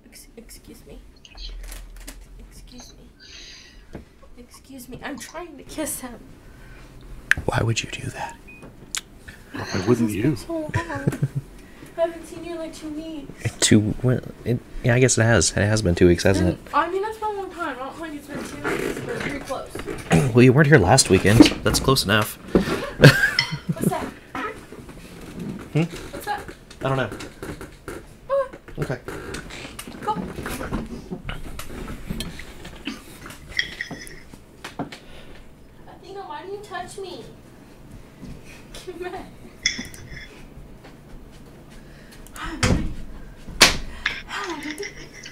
Excuse me. Excuse me. Excuse me. I'm trying to kiss him. Why would you do that? Why wouldn't you? So long. I haven't seen you in like 2 weeks. Yeah, I guess it has. It has been 2 weeks, hasn't it? I mean, that's been a long time. I don't think it's been 2 weeks, but very close. Well, you weren't here last weekend. That's close enough. What's that? What's that? I don't know. Okay. Go. Athena, why do you touch me? Come back. Hi, baby. Hi, baby.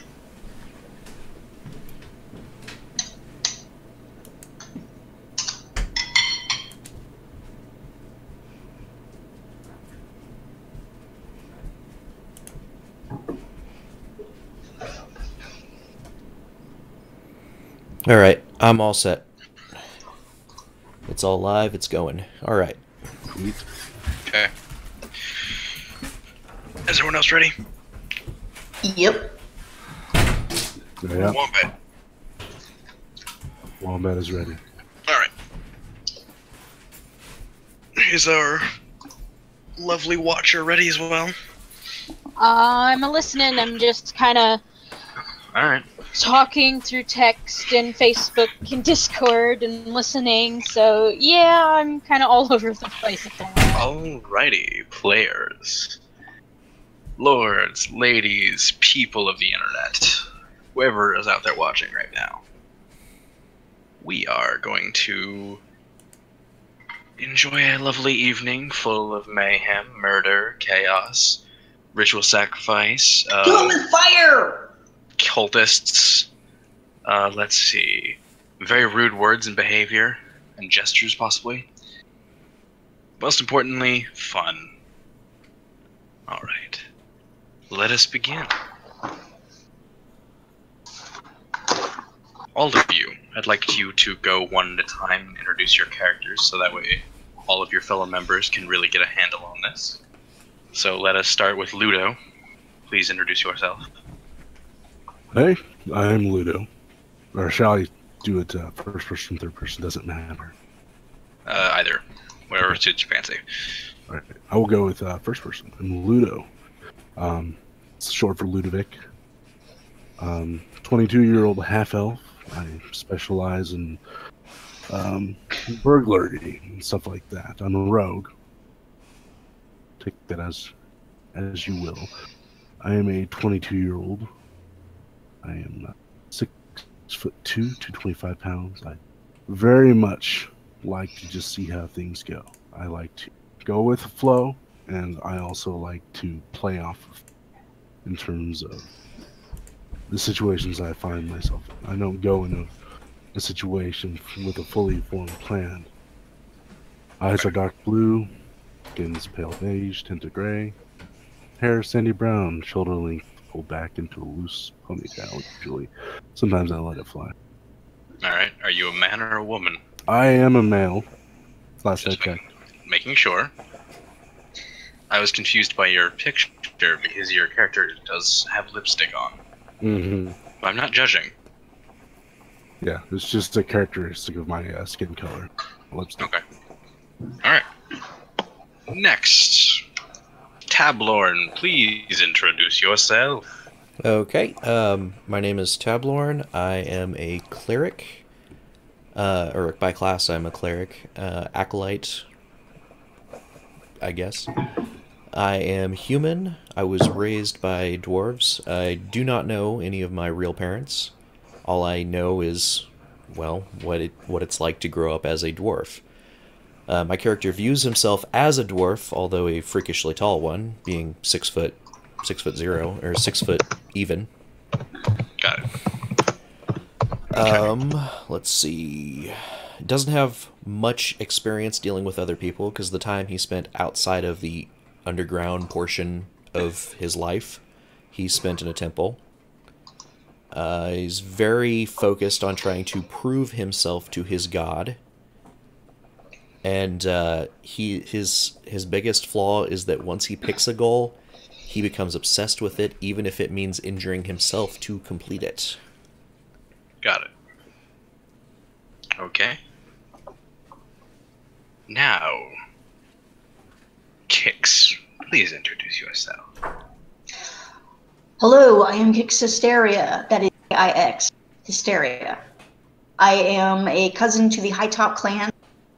Alright, I'm all set. It's all live, it's going. Alright. Okay. Is everyone else ready? Yep. Yeah. Wombat. Wombat is ready. Alright. Is our lovely watcher ready as well? I'm listening. I'm just kind of Alright. talking through text and Facebook and Discord and listening. So, yeah, I'm kind of all over the place at the moment. Alrighty, players. Lords, ladies, people of the internet. Whoever is out there watching right now. We are going to enjoy a lovely evening full of mayhem, murder, chaos, ritual sacrifice, Kill him with fire! cultists, let's see, very rude words and behavior, and gestures possibly. Most importantly, fun. Alright. Let us begin. All of you, I'd like you to go one at a time and introduce your characters, so that way all of your fellow members can really get a handle on this. So let us start with Ludo. Please introduce yourself. Hey, I'm Ludo. Or shall I do it first person, third person? Doesn't matter. Either. Whatever suits your fancy. Alright, I will go with first person. I'm Ludo. It's short for Ludovic. 22-year-old half-elf. I specialize in burglary and stuff like that. I'm a rogue. Take that as you will. I am a 22-year-old. I am 6'2", 225 pounds. I very much like to just see how things go. I like to go with the flow, and I also like to play off of in terms of the situations I find myself in. I don't go in a situation with a fully formed plan. Eyes are dark blue, skin is pale beige, tinted gray, hair sandy brown, shoulder length pulled back into a loose ponytail usually. Sometimes I let it fly. Alright, are you a man or a woman? I am a male. Last I Just checked. making sure. I was confused by your picture because your character does have lipstick on. Mm-hmm. I'm not judging. Yeah, it's just a characteristic of my skin color. Lipstick. Okay. Alright. Next. Tablorn, please introduce yourself. Okay, my name is Tablorn. I am a cleric. Or by class, I'm a cleric. Acolyte, I guess. I am human. I was raised by dwarves. I do not know any of my real parents. All I know is, well, what it's like to grow up as a dwarf. My character views himself as a dwarf, although a freakishly tall one, being 6'0", or 6 foot even. Got it. Let's see. Doesn't have much experience dealing with other people because the time he spent outside of the underground portion of his life, he spent in a temple. He's very focused on trying to prove himself to his god. And his biggest flaw is that once he picks a goal, he becomes obsessed with it, even if it means injuring himself to complete it. Got it. Okay. Now, Kix, please introduce yourself. Hello, I am Kix Hysteria. That is IX Hysteria. I am a cousin to the High Top clan.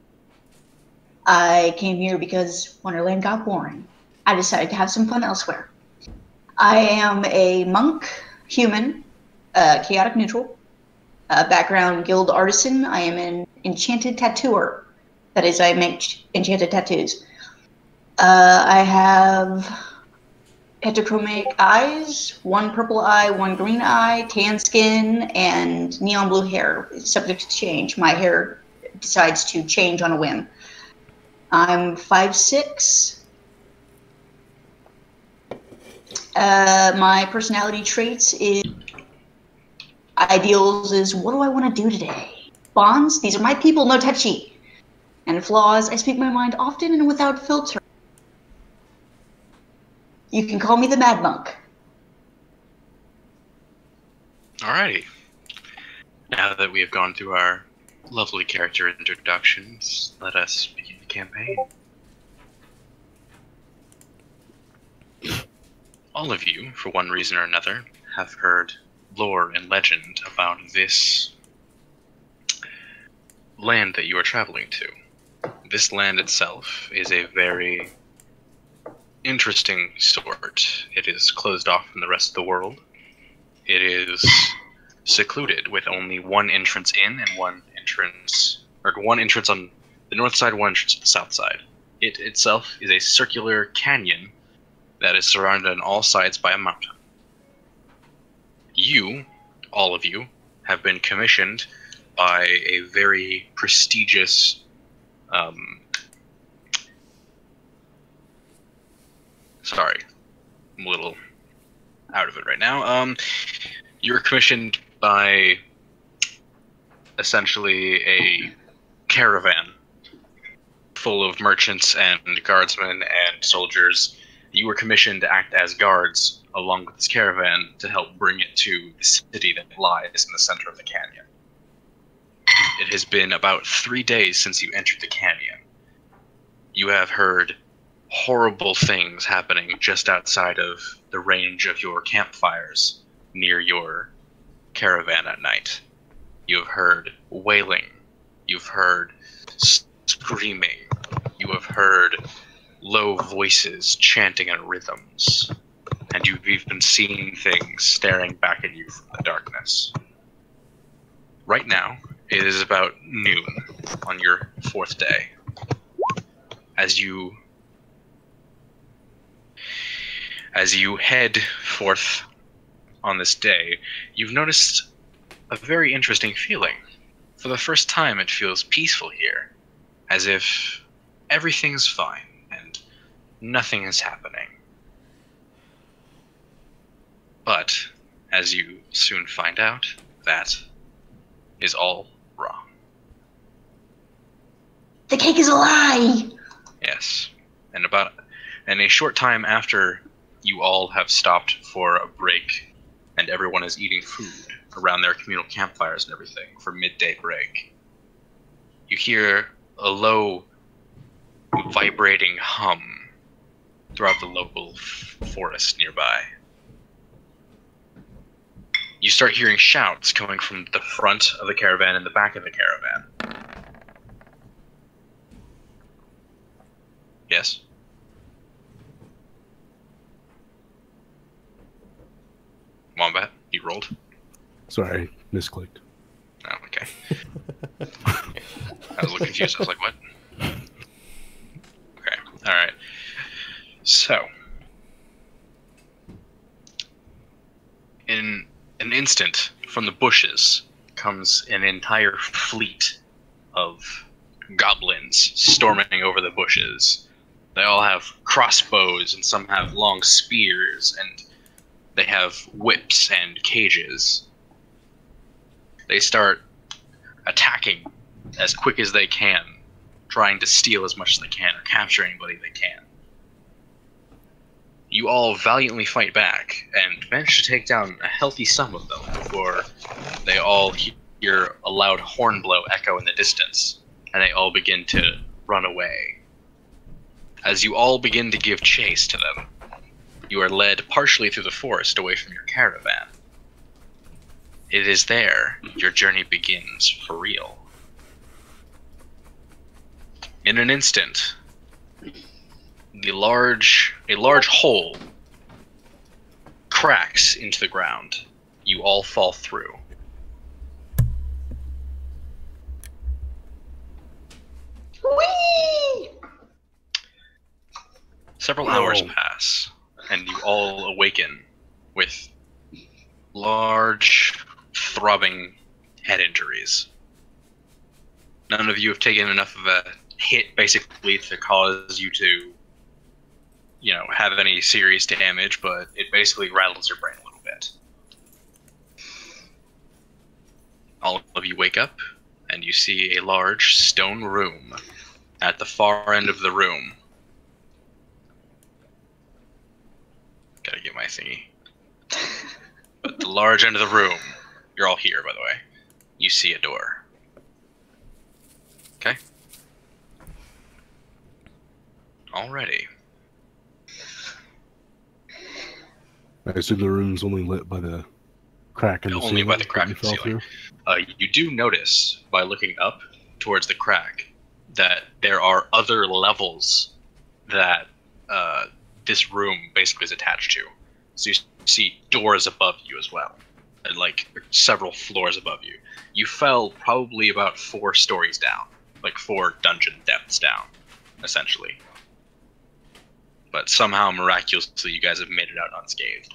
I came here because Wonderland got boring. I decided to have some fun elsewhere. I am a monk, human, chaotic neutral, background guild artisan. I am an enchanted tattooer. That is, I make enchanted tattoos. I have heterochromic eyes, one purple eye, one green eye, tan skin, and neon blue hair. Subject to change. My hair decides to change on a whim. I'm 5'6". My personality traits is ideals is what do I want to do today? Bonds, these are my people, no touchy. And flaws, I speak my mind often and without filter. You can call me the Mad Monk. Alrighty. Now that we have gone through our lovely character introductions, let us begin the campaign. All of you, for one reason or another, have heard lore and legend about this land that you are traveling to. This land itself is a very interesting sort. It is closed off from the rest of the world. It is secluded with only one entrance in and one entrance on the north side, one entrance on the south side. It itself is a circular canyon that is surrounded on all sides by a mountain. You, all of you, have been commissioned by a very prestigious sorry, I'm a little out of it right now. You're commissioned by essentially a caravan full of merchants and guardsmen and soldiers. You were commissioned to act as guards along with this caravan to help bring it to the city that lies in the center of the canyon. It has been about 3 days since you entered the canyon. You have heard horrible things happening just outside of the range of your campfires near your caravan at night. You have heard wailing. You've heard screaming. You have heard low voices chanting in rhythms. And you've even seen things staring back at you from the darkness. Right now, it is about noon on your 4th day. As you head forth on this day, you've noticed a very interesting feeling. For the first time, it feels peaceful here, as if everything's fine and nothing is happening. But, as you soon find out, that is all wrong. The cake is a lie! Yes. And a short time after you all have stopped for a break and everyone is eating food around their communal campfires and everything for midday break, you hear a low, vibrating hum throughout the local forest nearby. You start hearing shouts coming from the front of the caravan and the back of the caravan. Yes? Wombat, you rolled? Sorry, misclicked. Oh, okay. I was a little confused. I was like, what? Okay, alright. So, in an instant, from the bushes comes an entire fleet of goblins storming over the bushes. They all have crossbows, and some have long spears, and they have whips and cages. They start attacking as quick as they can, trying to steal as much as they can, or capture anybody they can. You all valiantly fight back and manage to take down a healthy sum of them before they all hear a loud horn blow echo in the distance, and they all begin to run away. As you all begin to give chase to them, you are led partially through the forest away from your caravan. It is there your journey begins for real. In an instant, a large hole cracks into the ground. You all fall through. Whee! Several hours pass, and you all awaken with large, throbbing head injuries. None of you have taken enough of a hit, basically, to cause you to, have any serious damage, but it basically rattles your brain a little bit. All of you wake up, and you see a large stone room. At the far end of the room, gotta get my thingy. But the large end of the room, you're all here, by the way. You see a door. Okay. Alrighty. I assume the room's only lit by the crack in the ceiling. Only by the crack in the ceiling. You do notice, by looking up towards the crack, that there are other levels that this room basically is attached to. So you see doors above you as well, and like several floors above you. You fell probably about 4 stories down, like 4 dungeon depths down, essentially. But somehow, miraculously, you guys have made it out unscathed.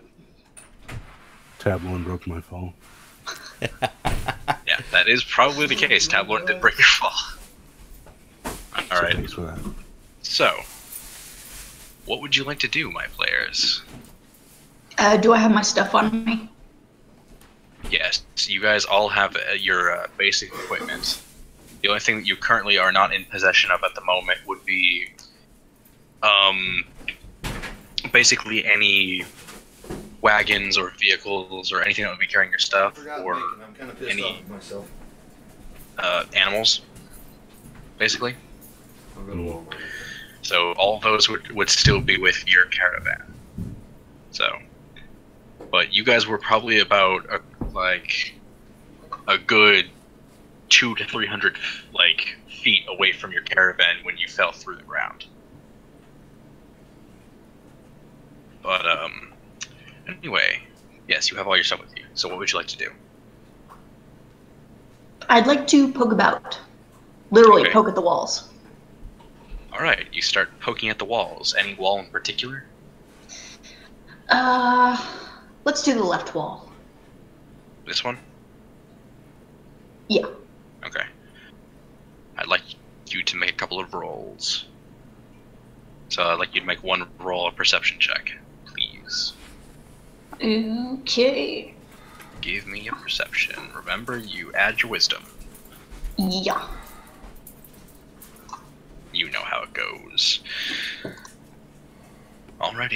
Tablorn broke my fall. Yeah, that is probably the case. Tablorn did break your fall. Alright. Thanks for that. So, what would you like to do, my players? Do I have my stuff on me? Yes, you guys all have your basic equipment. The only thing that you currently are not in possession of at the moment would be basically any wagons or vehicles or anything that would be carrying your stuff, or any animals, basically. So all those would still be with your caravan. So, but you guys were probably about a good 200 to 300 feet away from your caravan when you fell through the ground. But anyway, yes, you have all your stuff with you. So what would you like to do? I'd like to poke about. Literally Okay. poke at the walls. Alright, you start poking at the walls. Any wall in particular? Let's do the left wall. This one? Yeah. Okay. I'd like you to make a couple of rolls. So I'd like you to make one roll of perception check, please. Okay. Give me a perception. Remember, you add your wisdom. Yeah. You know how it goes. Alrighty.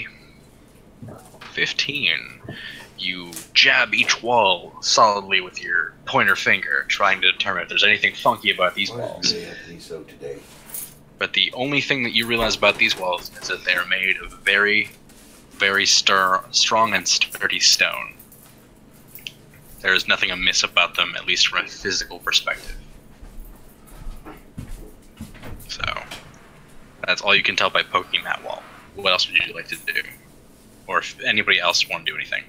15. You jab each wall solidly with your pointer finger, trying to determine if there's anything funky about these walls. But the only thing that you realize about these walls is that they are made of very, very strong and sturdy stone. There is nothing amiss about them, at least from a physical perspective. So, that's all you can tell by poking that wall. What else would you like to do? Or if anybody else want to do anything?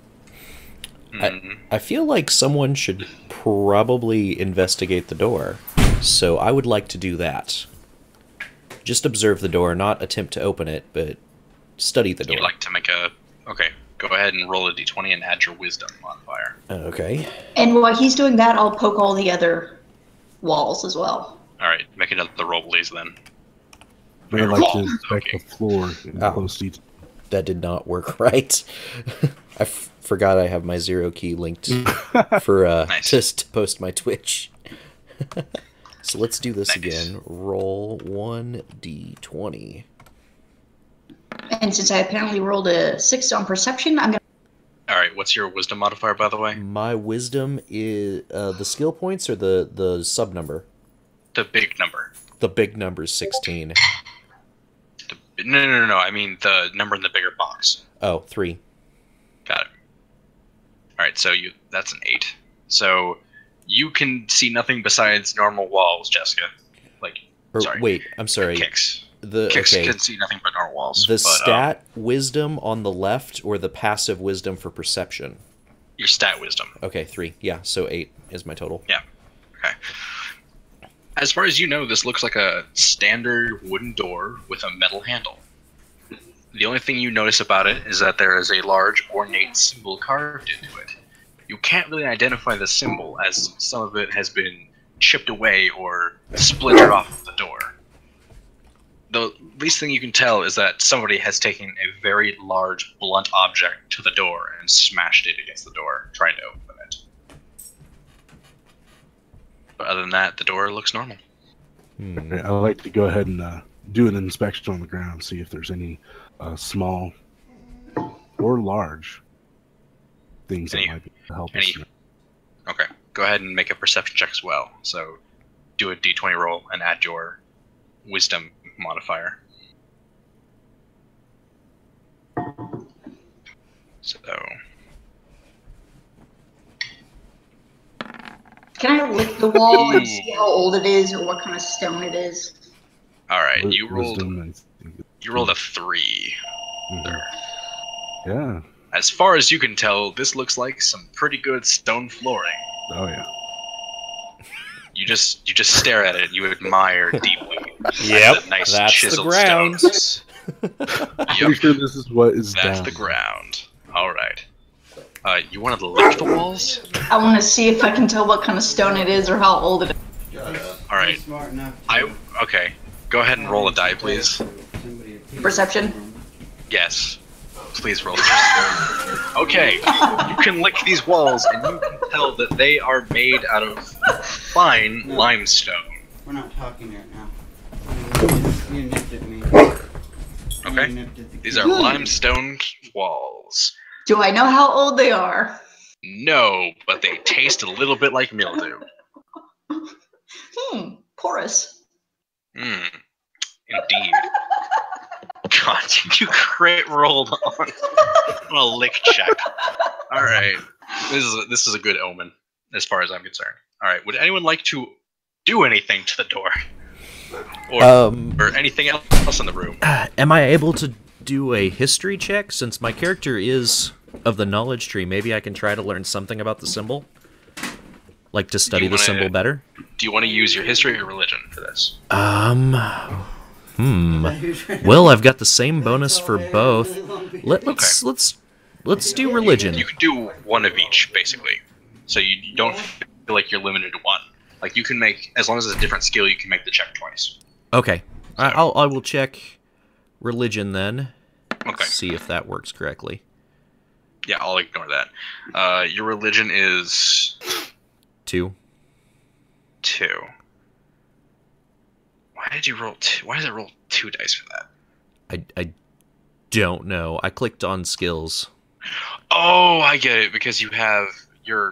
I feel like someone should probably investigate the door, so I would like to do that. Just observe the door, not attempt to open it, but study the door. You'd like to make a... Okay, go ahead and roll a d20 and add your wisdom modifier. Okay. And while he's doing that, I'll poke all the other walls as well. Alright, make another roll, please, then. I'd like to inspect the floor in Oh. close detail. That did not work right. I forgot I have my 0 key linked for Nice. to post my Twitch. So let's do this Nice. again. Roll 1d20. And since I apparently rolled a 6 on perception, I'm gonna. All right, what's your wisdom modifier, by the way? My wisdom is the skill points or the sub number. The big number. The big number is 16. No. I mean the number in the bigger box. Oh, 3. Got it. All right, so that's an 8. So you can see nothing besides normal walls, Jessica. Sorry. Wait, I'm sorry. Kicks Okay. can see nothing but normal walls. The stat wisdom on the left or the passive wisdom for perception? Your stat wisdom. Okay, 3. Yeah, so 8 is my total. Yeah. Okay. As far as you know, this looks like a standard wooden door with a metal handle. The only thing you notice about it is that there is a large ornate symbol carved into it. You can't really identify the symbol, as some of it has been chipped away or splintered off the door. The least thing you can tell is that somebody has taken a very large, blunt object to the door and smashed it against the door, trying to open it. But other than that, the door looks normal. I'd like to go ahead and do an inspection on the ground, see if there's any small or large things that might be able to help us. Okay, go ahead and make a perception check as well. So do a d20 roll and add your wisdom modifier. So Can I lick the wall and see how old it is or what kind of stone it is? all right, you rolled a 3. Mhm. Yeah. As far as you can tell, this looks like some pretty good stone flooring. Oh yeah. You just stare at it and you admire deeply. Yep, The nice that's the chiseled ground. stones. Pretty sure this is what is That's down. the ground. All right. You wanted to lift the walls? I want to see if I can tell what kind of stone it is or how old it is. All right. Okay. Go ahead and roll a die, please. Perception? Yes. Please roll. Okay. You can lick these walls, and you can tell that they are made out of fine limestone. We're not talking right now. You nipped at me. Okay. You nipped at the These are limestone walls. Do I know how old they are? No, but they taste a little bit like mildew. Porous. Indeed. God, you crit rolled on a lick check. All right, this is a good omen as far as I'm concerned. All right, would anyone like to do anything to the door, or anything else in the room? Am I able to do a history check since my character is of the knowledge tree? Maybe I can try to learn something about the symbol, like to study the symbol better. Do you want to use your history or religion for this? Well, I've got the same bonus for both. Let's do religion. You can do one of each, basically, so you don't feel like you're limited to one. Like you can make, as long as it's a different skill, you can make the check twice. Okay, I will check religion then. Okay. See if that works correctly. Yeah, I'll ignore that. Your religion is 2. 2. Why did you roll 2? Why does it roll 2 dice for that? I don't know. I clicked on skills. Oh, I get it, because you have your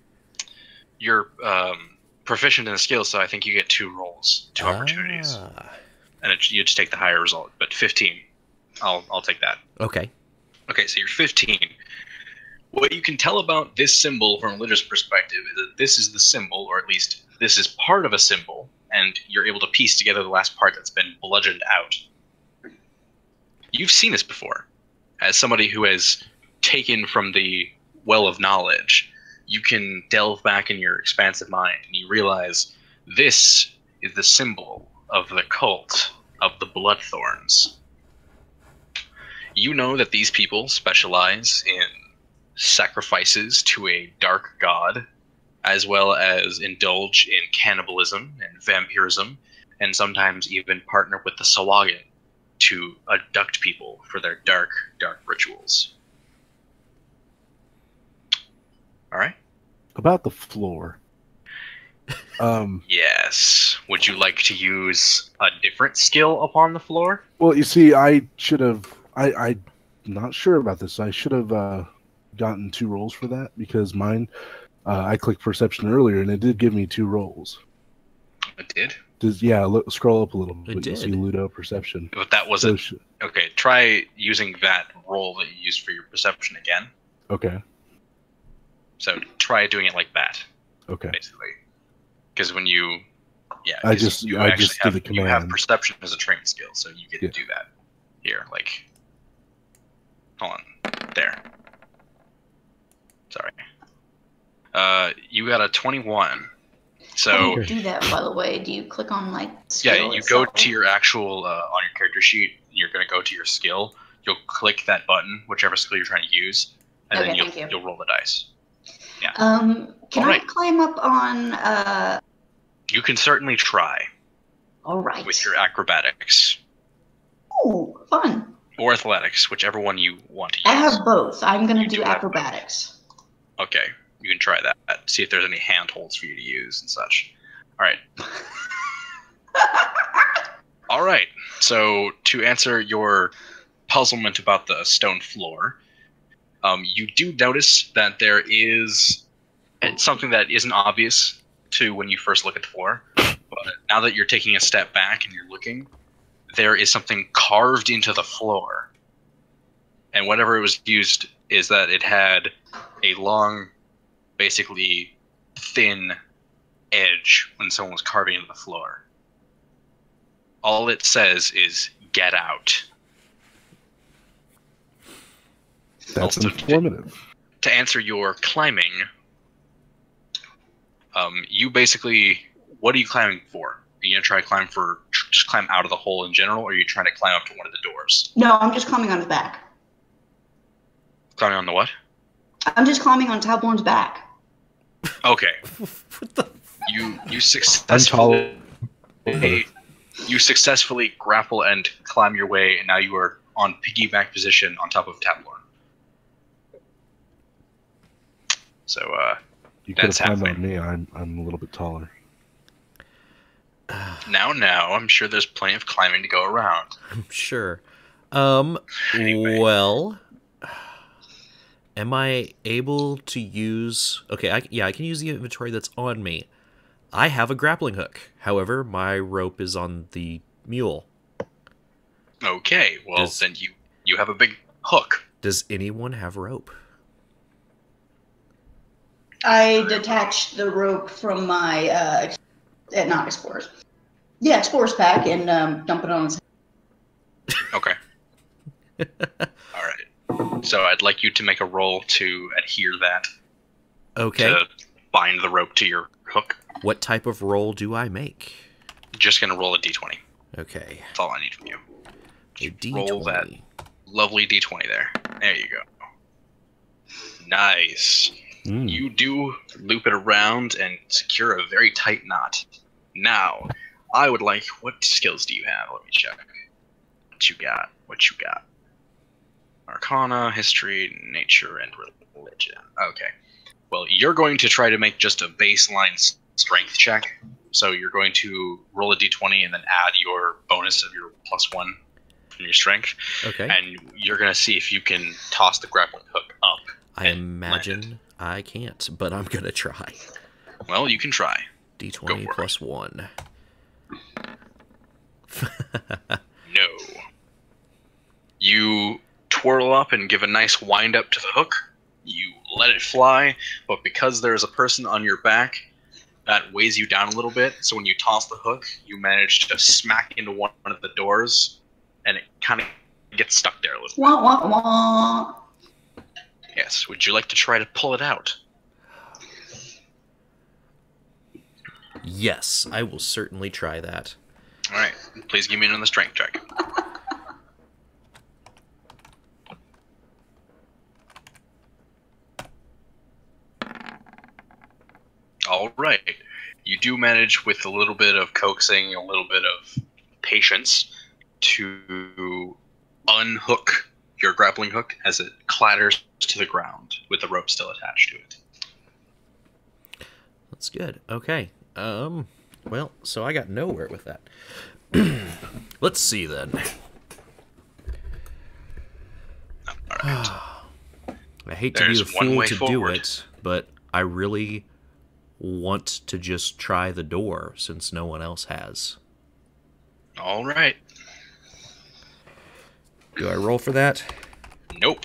proficient in the skill, so I think you get 2 rolls, 2 opportunities, and you just take the higher result. But 15, I'll take that. Okay. Okay, so you're 15. What you can tell about this symbol from a religious perspective is that this is the symbol, or at least this is part of a symbol, and you're able to piece together the last part that's been bludgeoned out. You've seen this before. As somebody who has taken from the well of knowledge, you can delve back in your expansive mind, and you realize this is the symbol of the cult of the Bloodthorns. You know that these people specialize in sacrifices to a dark god, as well as indulge in cannibalism and vampirism, and sometimes even partner with the Sawagan to abduct people for their dark, dark rituals. All right? About the floor. Yes. Would you like to use a different skill upon the floor? Well, you see, I should have I'm not sure about this. I should have gotten 2 rolls for that because mine. I clicked perception earlier, and it did give me 2 rolls. It did? Look, scroll up a little bit. You'll see did. Ludo perception. But that wasn't... Okay, try using that roll that you used for your perception again. Okay. So try doing it like that. Okay. Basically. Because when you... Yeah, I just did the command. You have perception as a training skill, so you get to do that. Here, like... Hold on. There. Sorry. You got a 21. So how do you do that, by the way? Do you click on like skill yeah, you itself? go to your actual on your character sheet. You're going to go to your skill. You'll click that button, whichever skill you're trying to use, and then you'll roll the dice. Yeah. Can I climb up on? You can certainly try. All right. With your acrobatics. Oh, fun. Or athletics, whichever one you want to use. I have both. I'm going to do acrobatics. Okay. You can try that. See if there's any handholds for you to use and such. All right. All right. So to answer your puzzlement about the stone floor, you do notice that there is something that isn't obvious to when you first look at the floor. But now that you're taking a step back and you're looking, there is something carved into the floor. And whatever it was used is that it had a long, basically thin edge when someone was carving into the floor. All it says is, "Get out." That's informative. To answer your climbing, you basically, what are you climbing for? Are you going to try to just climb out of the hole in general, or are you trying to climb up to one of the doors? No, I'm just climbing on his back. Climbing on the what? I'm just climbing on Tablorn's back. Okay. What the? You successfully grapple and climb your way, and now you are on piggyback position on top of Tablorn. So you could have that's climbed happening. on me. I'm a little bit taller. Now, I'm sure there's plenty of climbing to go around. I'm sure. Anyway. Well, am I able to use... Okay, I can use the inventory that's on me. I have a grappling hook. However, my rope is on the mule. Okay, well, then you have a big hook. Does anyone have rope? I detached the rope from my not explorers. Yeah, explorers pack and dump it on his head. Okay. All right. So I'd like you to make a roll to adhere that. Okay. To bind the rope to your hook. What type of roll do I make? Just gonna roll a d20. Okay. That's all I need from you. A D20. Roll that lovely d20 there. There you go. Nice. You do loop it around and secure a very tight knot. Now, I would like... What skills do you have? Let me check. What you got? Arcana, history, nature, and religion. Okay. Well, you're going to try to make just a baseline strength check. So you're going to roll a d20 and then add your bonus of your +1 from your strength. Okay. And you're going to see if you can toss the grappling hook up. I imagine I can't, but I'm going to try. Well, you can try. D20 plus 1. No. You twirl up and give a nice wind up to the hook. You let it fly, but because there's a person on your back, that weighs you down a little bit. So when you toss the hook, you manage to smack into one of the doors, and it kind of gets stuck there a little bit. Wah, wah, wah. Yes. Would you like to try to pull it out? Yes, I will certainly try that. All right. Please give me another strength check. All right. You do manage, with a little bit of coaxing, a little bit of patience, to unhook your grappling hook as it clatters to the ground with the rope still attached to it. That's good. Okay. Well, so I got nowhere with that. Let's see then. hate to be There's the one fool way to do forward. it, but I really want to just try the door since no one else has. All right. Do I roll for that? Nope.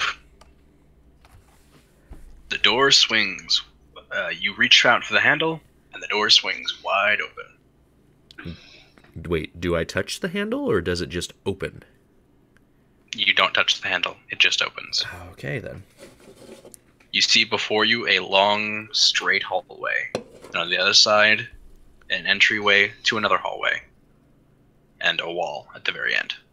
The door swings. You reach out for the handle, and the door swings wide open. Wait, do I touch the handle or does it just open? You don't touch the handle. It just opens. Okay, then. You see before you a long, straight hallway. And on the other side, an entryway to another hallway. And a wall at the very end.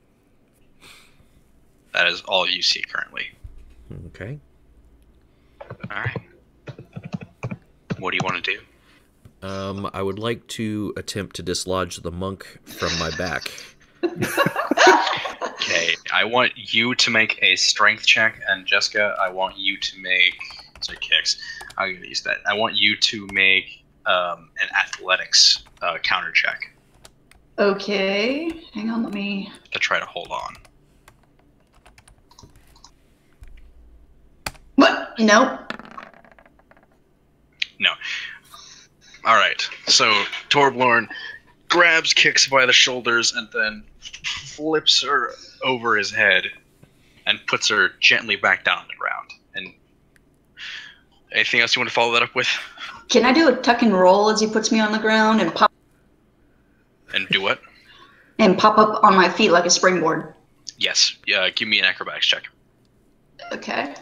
That is all you see currently. Okay. Alright. What do you want to do? I would like to attempt to dislodge the monk from my back. Okay, I want you to make a strength check, and Jessica, I want you to make... Sorry, kicks. I'm going to use that. I want you to make an athletics counter check Okay. Hang on, let me... to try to hold on. What? Nope. No. Alright, so Tablorn grabs Kix by the shoulders and then flips her over his head and puts her gently back down on the ground. And anything else you want to follow that up with? Can I do a tuck and roll as he puts me on the ground and pop Do what? up on my feet like a springboard? Yes. Yeah, give me an acrobatics check. Okay.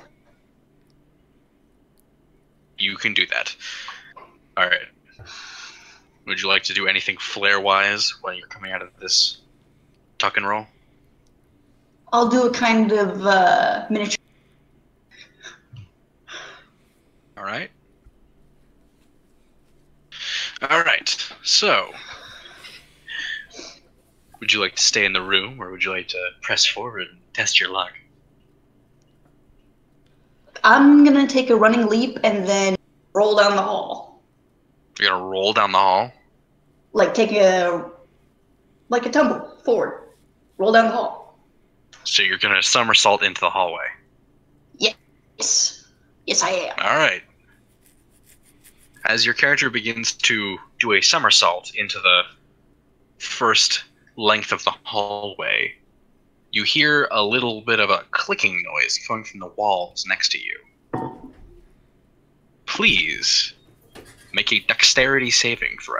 You can do that. Alright. Would you like to do anything flare-wise when you're coming out of this tuck and roll? I'll do a kind of miniature. Alright. Alright, so... Would you like to stay in the room, or would you like to press forward and test your luck? I'm gonna take a running leap and then roll down the hall. You're gonna roll down the hall? Like take a tumble forward. Roll down the hall. So you're gonna somersault into the hallway. Yes. Yes, I am. Alright. As your character begins to do a somersault into the first length of the hallway, you hear a little bit of a clicking noise coming from the walls next to you. Please make a dexterity saving throw.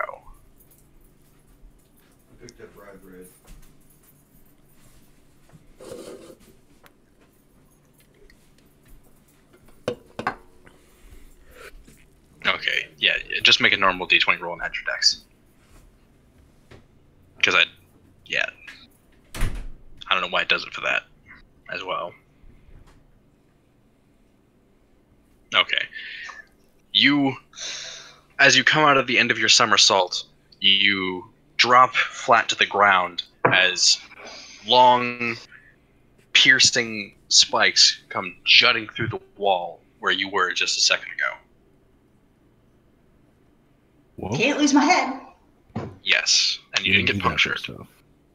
I picked up rye bread. Okay, yeah, just make a normal d20 roll and add your dex. Because I don't know why it does it for that as well. Okay. As you come out of the end of your somersault, you drop flat to the ground as long, piercing spikes come jutting through the wall where you were just a second ago. Whoa. Can't lose my head. Yes, and you didn't get do that punctured. stuff.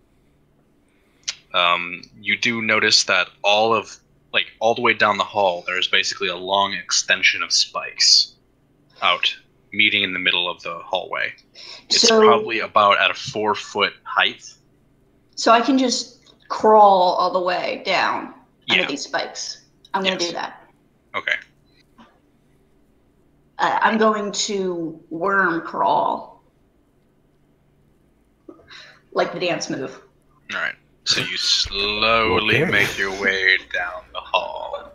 You do notice that all the way down the hall, there's basically a long extension of spikes out, meeting in the middle of the hallway. It's So- probably about at a 4-foot height. So I can just crawl all the way down under Yeah. these spikes. I'm gonna Yes. do that. Okay. I'm going to worm crawl. Like the dance move. Alright. So you slowly Okay. make your way down the hall.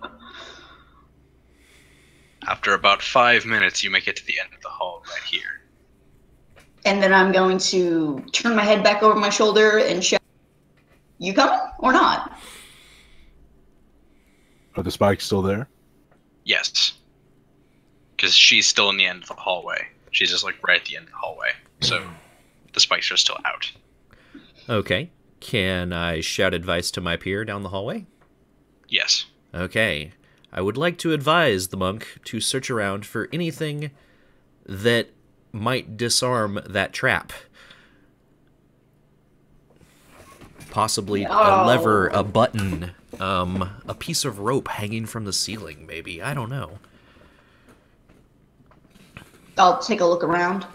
After about 5 minutes, you make it to the end of the hall right here. And then I'm going to turn my head back over my shoulder and shout, "You coming or not?" Are the spikes still there? Yes. Because she's still in the end of the hallway. She's just like right at the end of the hallway. So the spikes are still out. Okay. Can I shout advice to my peer down the hallway? Yes. Okay. I would like to advise the monk to search around for anything that might disarm that trap. Possibly Oh. a lever, a button, a piece of rope hanging from the ceiling, maybe. I don't know. I'll take a look around.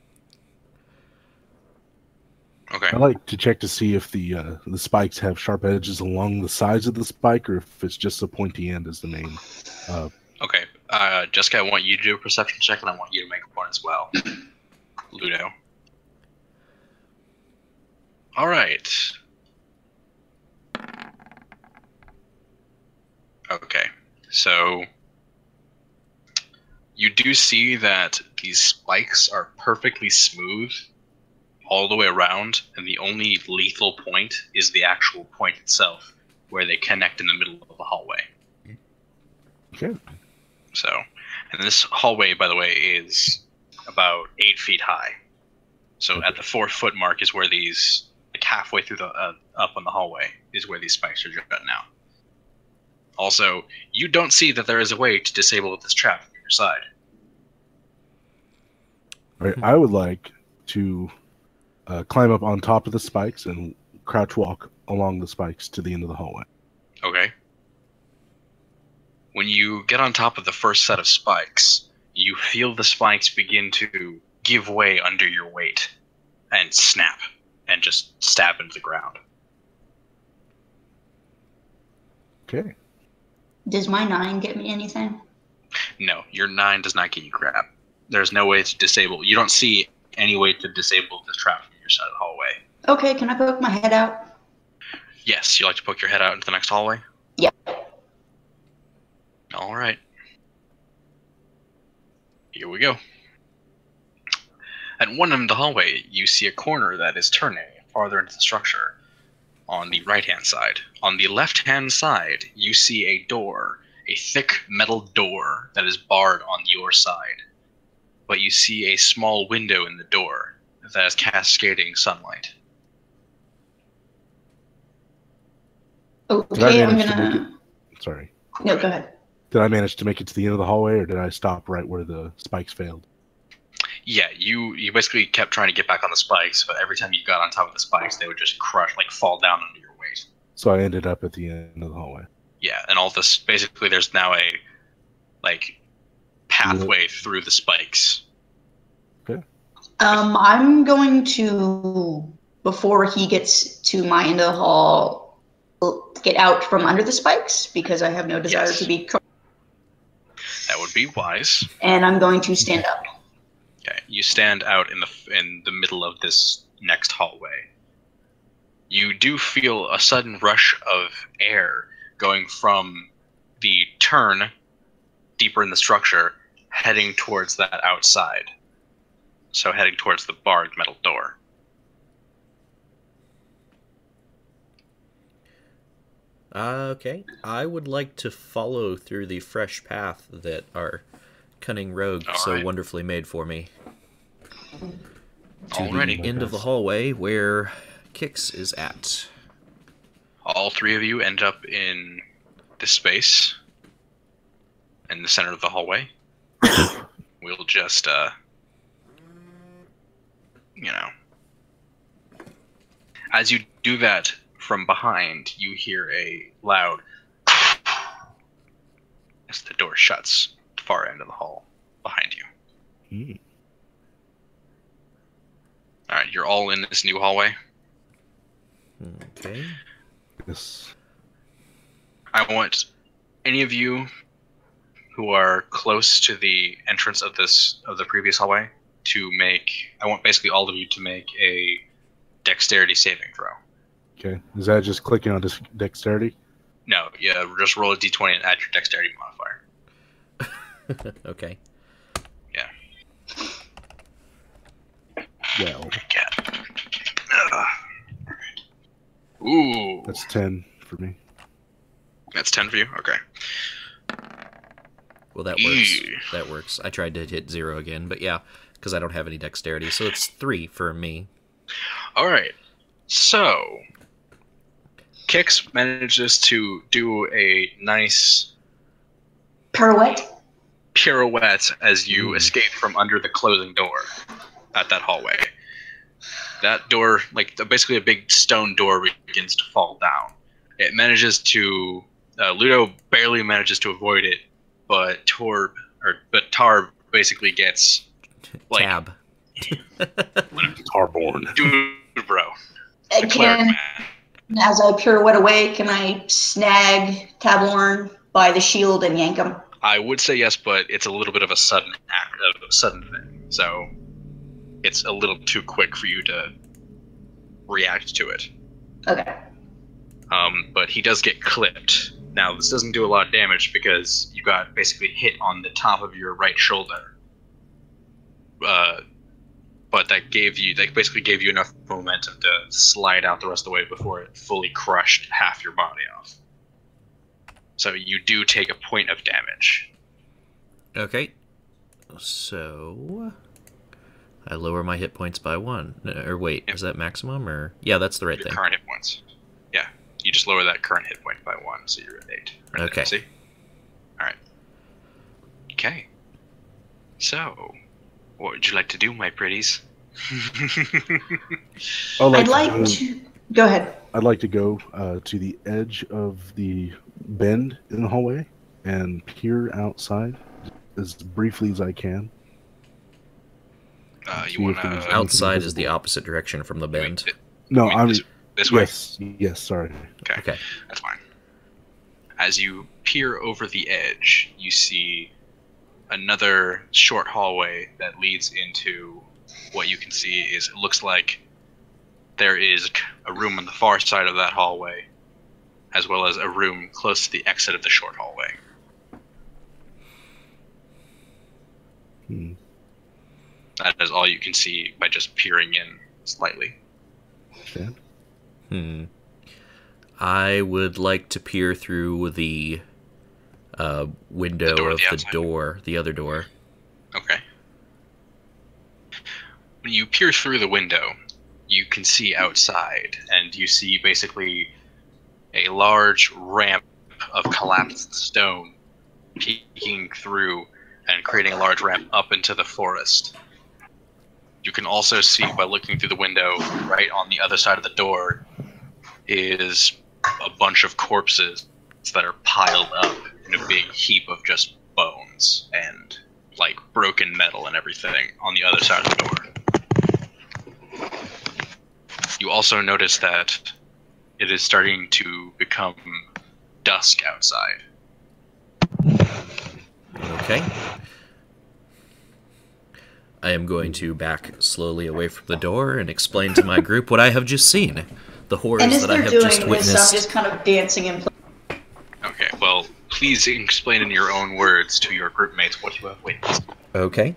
Okay. I like to check to see if the spikes have sharp edges along the sides of the spike, or if it's just a pointy end as the main. Okay. Jessica, I want you to do a perception check, and I want you to make one as well. Ludo. All right. Okay. So you do see that these spikes are perfectly smooth all the way around, and the only lethal point is the actual point itself, where they connect in the middle of the hallway. Okay. So, and this hallway, by the way, is about 8 feet high. So at the 4-foot mark is where these, like halfway through the up on the hallway, is where these spikes are jutting out. Also, you don't see that there is a way to disable this trap from your side. All right. I would like to climb up on top of the spikes and crouch walk along the spikes to the end of the hallway. Okay. When you get on top of the first set of spikes, you feel the spikes begin to give way under your weight and snap and just stab into the ground. Okay. Does my 9 get me anything? No, your 9 does not get you crap. There's no way to disable. You don't see any way to disable this trap from your side of the hallway. Okay, can I poke my head out? Yes, you like to poke your head out into the next hallway? Yeah. All right. Here we go. At one end of the hallway, you see a corner that is turning farther into the structure on the right-hand side. On the left-hand side, you see a door, a thick metal door that is barred on your side. But you see a small window in the door that is cascading sunlight. Did I Okay, I'm manage to make gonna. it? Sorry. No, go ahead. Did I manage to make it to the end of the hallway, or did I stop right where the spikes failed? Yeah, you basically kept trying to get back on the spikes, but every time you got on top of the spikes, they would just crush, like fall down under your weight. So I ended up at the end of the hallway. Yeah, and all this, basically there's now a, like, pathway through the spikes. I'm going to, before he gets to my end of the hall, get out from under the spikes because I have no desire Yes. to be. That would be wise. And I'm going to stand up. Okay, you stand out in the middle of this next hallway. You do feel a sudden rush of air going from the turn deeper in the structure, heading towards that outside. So heading towards the barred metal door. Okay. I would like to follow through the fresh path that our cunning rogue All so right. wonderfully made for me. To Alrighty. the end of the hallway where Kix is at. All three of you end up in this space in the center of the hallway. We'll just, you know. As you do that, from behind, you hear a loud as the door shuts at the far end of the hall behind you. Alright, you're all in this new hallway. Okay. Yes. I want any of you who are close to the entrance of the previous hallway to make. I want basically all of you to make a dexterity saving throw. Okay. Is that just clicking on dexterity? No, yeah, just roll a d20 and add your dexterity modifier. Okay. Yeah. Well, Ooh, that's 10 for me. that's 10 for you. Okay. Well, that works. Ew. That works. I tried to hit 0 again, but yeah, because I don't have any dexterity, so it's 3 for me. All right. So, Kix manages to do a nice Pirouette. pirouette as you escape from under the closing door at that hallway. that door, like basically a big stone door, begins to fall down. It manages to Ludo barely manages to avoid it, but Tarb basically gets like Tab. Tablorn. Dude, bro. And can, as I pirouette away, can I snag Tablorn by the shield and yank him? I would say yes, but it's a little bit of a sudden thing. So it's a little too quick for you to react to it. Okay. But he does get clipped. Now, this doesn't do a lot of damage because you got basically hit on the top of your right shoulder. But that basically gave you enough momentum to slide out the rest of the way before it fully crushed half your body off. So you do take a point of damage. Okay. So I lower my hit points by 1. Or wait, Yep. Is that maximum or? Yeah, that's the right Your thing. current hit points. Yeah, you just lower that current hit point by 1, so you're at 8. Right Okay. there, see? Alright. Okay. So, what would you like to do, my pretties? I'd like to... Go ahead. I'd like to go to the edge of the bend in the hallway and peer outside as briefly as I can. You want to... Outside is the opposite direction from the bend. No, I mean this way? Yes, sorry. Okay, that's fine. As you peer over the edge, you see another short hallway that leads into what you can see is, it looks like there is a room on the far side of that hallway, as well as a room close to the exit of the short hallway. That is all you can see by just peering in slightly. Okay. I would like to peer through the window of the other door. Okay. When you peer through the window, you can see outside, and you see basically a large ramp of collapsed stone peeking through and creating a large ramp up into the forest. You can also see, by looking through the window, right on the other side of the door is a bunch of corpses that are piled up in a big heap of just bones and like broken metal and everything on the other side of the door. You also notice that it is starting to become dusk outside. Okay. I am going to back slowly away from the door and explain to my group what I have just seen. The horrors that I have just I'm witnessed. just kind of dancing and playing. Okay, well, please explain in your own words to your group mates what you have witnessed. Okay.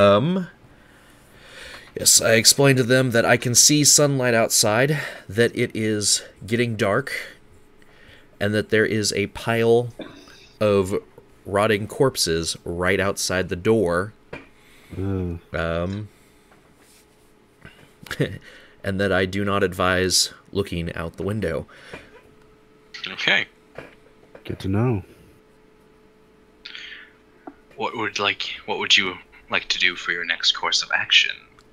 Yes, I explained to them that I can see sunlight outside, that it is getting dark, and that there is a pile of rotting corpses right outside the door. And that I do not advise looking out the window. Okay. Good to know. What would you like to do for your next course of action?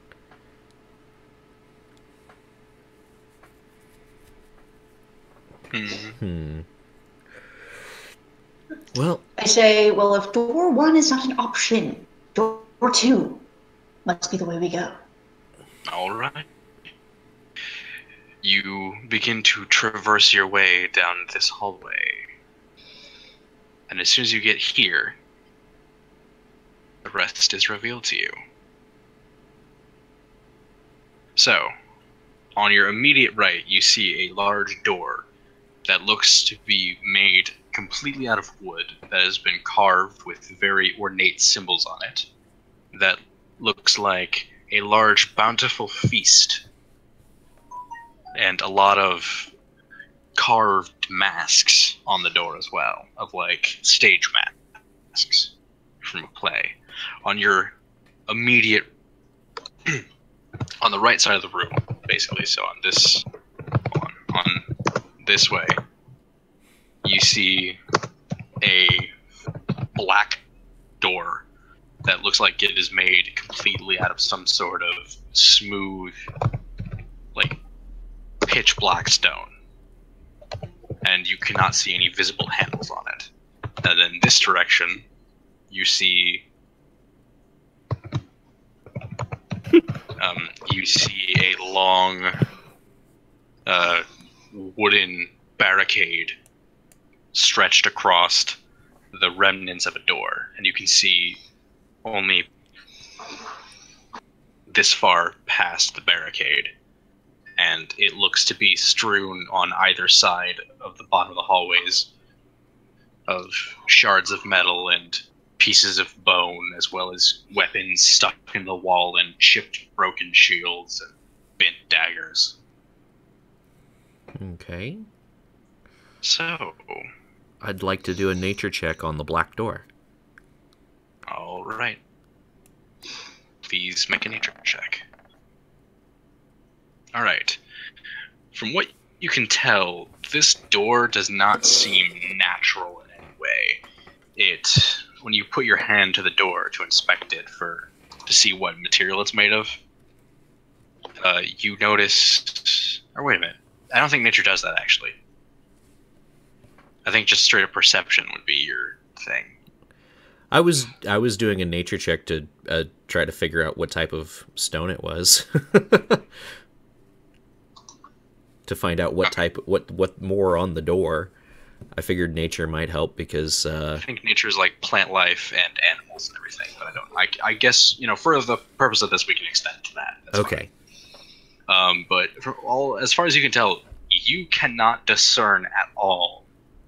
Well, I say, well, if door 1 is not an option, door 2 must be the way we go. All right. You begin to traverse your way down this hallway. And as soon as you get here, the rest is revealed to you. So, on your immediate right, you see a large door that looks to be made completely out of wood that has been carved with very ornate symbols on it. That looks like a large, bountiful feast. And a lot of carved masks on the door as well, of like stage masks from a play. On your immediate, on the right side of the room, basically. So on this, on this way, you see a black door that looks like it is made completely out of some sort of smooth like pitch black stone, and you cannot see any visible handles on it. And then this direction, you see a long wooden barricade stretched across the remnants of a door, and you can see only this far past the barricade, and it looks to be strewn on either side of the bottom of the hallways of shards of metal and pieces of bone, as well as weapons stuck in the wall and chipped broken shields and bent daggers. Okay. So, I'd like to do a nature check on the black door. all right. Please make a nature check. All right. From what you can tell, this door does not seem natural in any way. When you put your hand to the door to inspect it to see what material it's made of, you notice. Or wait a minute. I don't think nature does that, actually. I think just straight up perception would be your thing. I was doing a nature check to try to figure out what type of stone it was. To find out what more on the door. I figured nature might help because I think nature is like plant life and animals and everything, but I don't. I guess for the purpose of this, we can extend it to that. That's okay. Fine. But as far as you can tell, you cannot discern at all.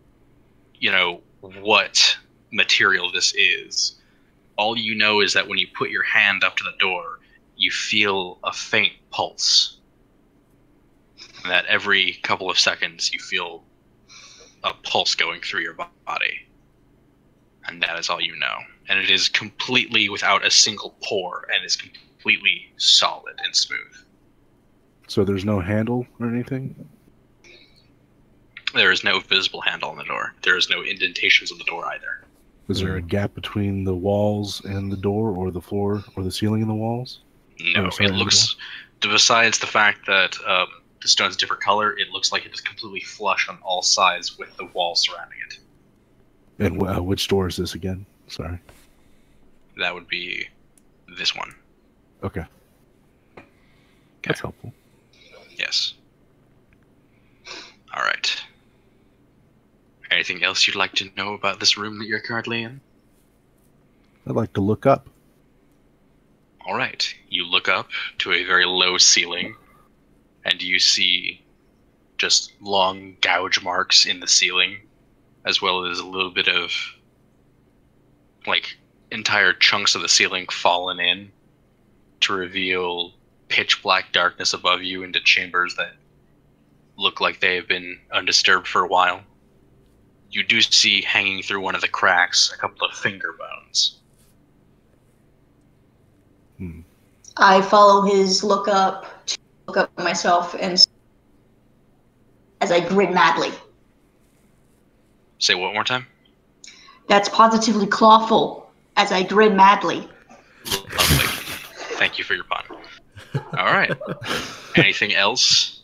What material this is. All you know is that when you put your hand up to the door, you feel a faint pulse. And that every couple of seconds you feel a pulse going through your body. And that is all you know. And it is completely without a single pore, and is completely solid and smooth. So there's no handle or anything? There is no visible handle on the door. There is no indentations on the door either. Is there a gap between the walls and the door, or the floor, or the ceiling in the walls? No, it looks, besides the fact that the stone's a different color, it looks like it is completely flush on all sides with the wall surrounding it. And which door is this again? Sorry. That would be this one. Okay. That's helpful. Yes. All right. Anything else you'd like to know about this room that you're currently in? I'd like to look up. All right. You look up to a very low ceiling, and you see just long gouge marks in the ceiling, as well as a little bit of, entire chunks of the ceiling fallen in to reveal pitch black darkness above you into chambers that look like they have been undisturbed for a while. You do see hanging through one of the cracks a couple of finger bones. I follow his look up myself, and as I grin madly. Say what more time? That's positively clawful, as I grin madly. Lovely. Thank you for your pun. All right. Anything else?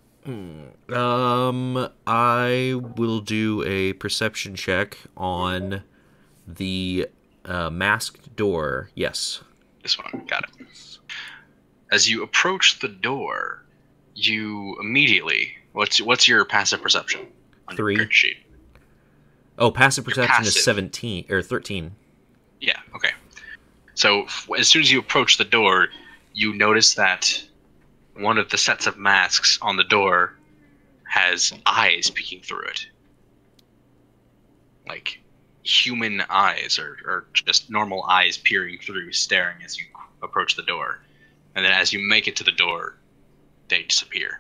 I will do a perception check on the masked door. Yes. This one. Got it. As you approach the door, you immediately... What's your passive perception on 3. your character sheet? Oh, passive perception passive. is 17 or 13. Yeah, okay. So as soon as you approach the door, you notice that one of the sets of masks on the door has eyes peeking through it. Like human eyes, or just normal eyes peering through, staring as you approach the door. And then as you make it to the door, they disappear.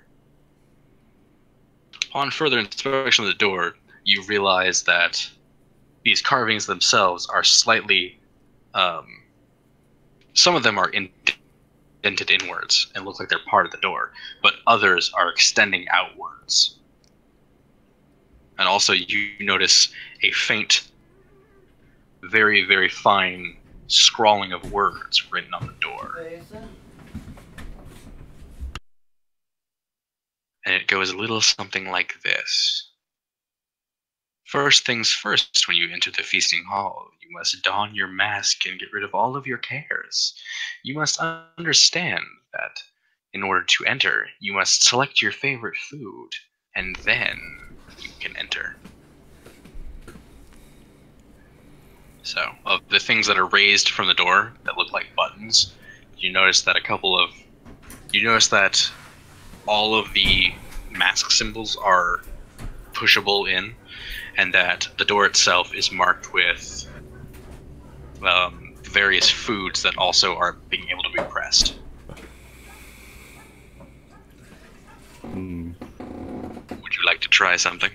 Upon further inspection of the door, you realize that these carvings themselves are slightly... some of them are indented inwards and look like they're part of the door, but others are extending outwards. And also you notice a faint, very, very fine scrawling of words written on the door. And it goes a little something like this. First things first, when you enter the feasting hall, you must don your mask and get rid of all of your cares. You must understand that in order to enter, you must select your favorite food, and then you can enter. So, of the things that are raised from the door that look like buttons, you notice that all of the mask symbols are pushable in, and that the door itself is marked with various foods that also are being able to be pressed. Would you like to try something?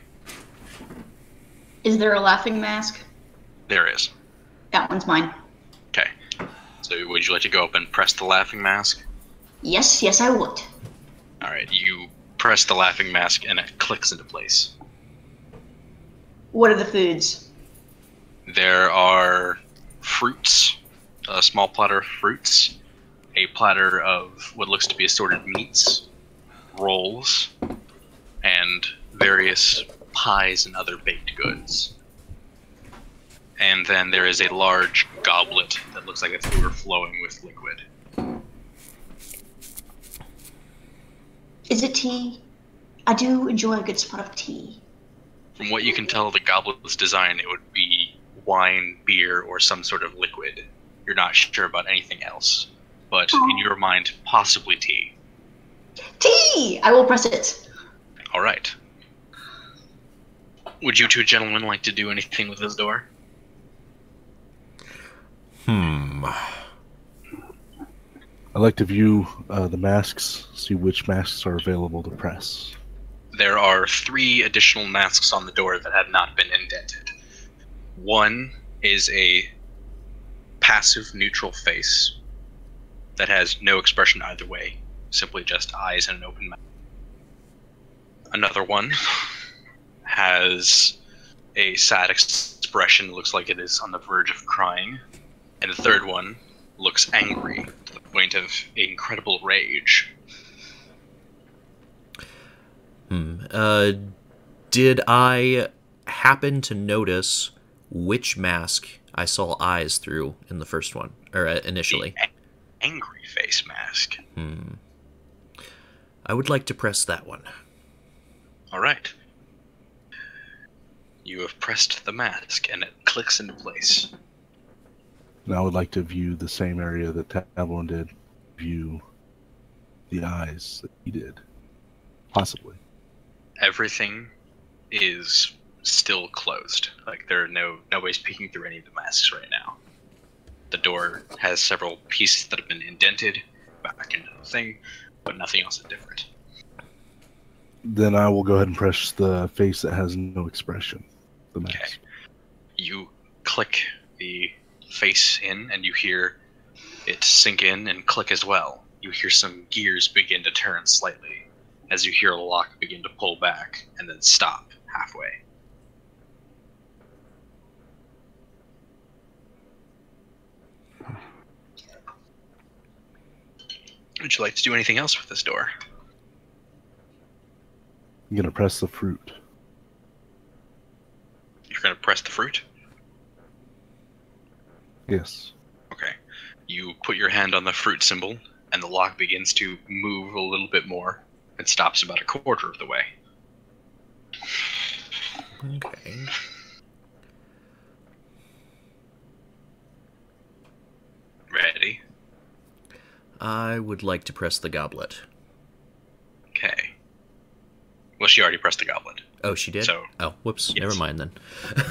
Is there a laughing mask? There is. That one's mine. Okay. So would you like to go up and press the laughing mask? Yes, I would. Alright, you press the laughing mask and it clicks into place. What are the foods? There are fruits, a small platter of fruits, a platter of what looks to be assorted meats, rolls, and various pies and other baked goods. And then there is a large goblet that looks like it's overflowing with liquid. Is it tea? I do enjoy a good spot of tea. From what you can tell, the goblet's design, it would be wine, beer, or some sort of liquid. You're not sure about anything else. But in your mind, possibly tea. Tea! I will press it. Alright. Would you two gentlemen like to do anything with this door? I'd like to view the masks, see which masks are available to press. There are 3 additional masks on the door that have not been indented. One is a passive neutral face that has no expression either way, simply just eyes and an open mouth. Another one has a sad expression, looks like it is on the verge of crying. And the third one looks angry to the point of incredible rage. Did I happen to notice which mask I saw eyes through in the first one, or initially? The angry face mask. I would like to press that one. Alright. You have pressed the mask, and it clicks into place. And I would like to view the same area that Tablorn did, view the eyes that he did. Possibly. Everything is still closed. Like, nobody's peeking through any of the masks right now. The door has several pieces that have been indented back into the thing, but nothing else is different. Then I will go ahead and press the face that has no expression. The mask. Okay. You click the face in, and you hear it sink in and click as well. You hear some gears begin to turn slightly, as you hear a lock begin to pull back, and then stop halfway. Would you like to do anything else with this door? I'm going to press the fruit. You're going to press the fruit? Yes. Okay. You put your hand on the fruit symbol, and the lock begins to move a little bit more. It stops about a quarter of the way. Okay. Ready? I would like to press the goblet. Okay. Well, she already pressed the goblet. Oh, she did? So, oh, whoops. yes. Never mind then.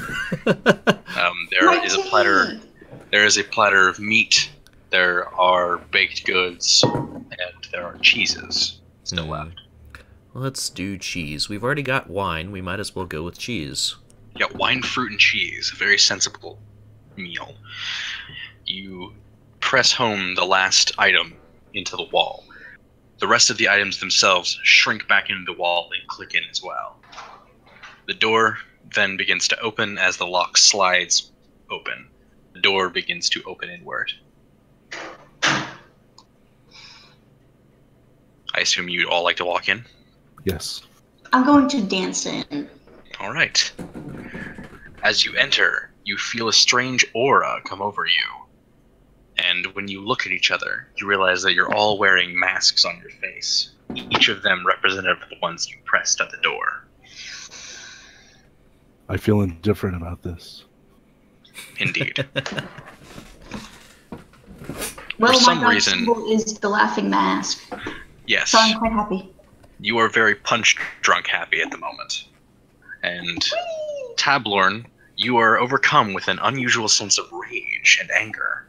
There is a platter. There is a platter of meat. There are baked goods, and there are cheeses still left. Let's do cheese. We've already got wine. We might as well go with cheese. You got wine, fruit, and cheese. A very sensible meal. You press home the last item into the wall. The rest of the items themselves shrink back into the wall and click in as well. The door then begins to open as the lock slides open. The door begins to open inward. I assume you'd all like to walk in? Yes. I'm going to dance in. All right. As you enter, you feel a strange aura come over you. And when you look at each other, you realize that you're all wearing masks on your face, each of them representative of the ones you pressed at the door. I feel indifferent about this. Indeed. Well, For some my god reason- symbol is the laughing mask, Yes. so I'm quite happy. You are very punch-drunk happy at the moment. And Tablorn, you are overcome with an unusual sense of rage and anger.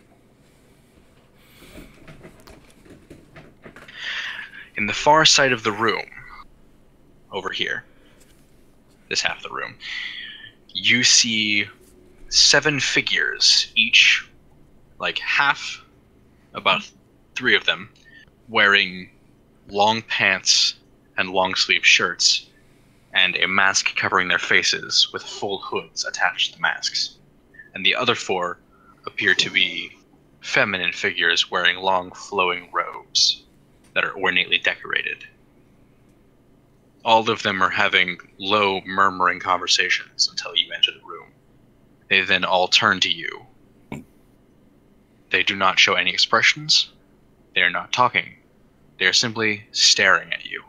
In the far side of the room, over here, this half of the room, you see 7 figures, each like half, about 3 of them, wearing long pants and long sleeve shirts, and a mask covering their faces with full hoods attached to the masks. And the other 4 appear to be feminine figures wearing long flowing robes that are ornately decorated. All of them are having low, murmuring conversations until you enter the room. They then all turn to you. They do not show any expressions. They are not talking. They are simply staring at you.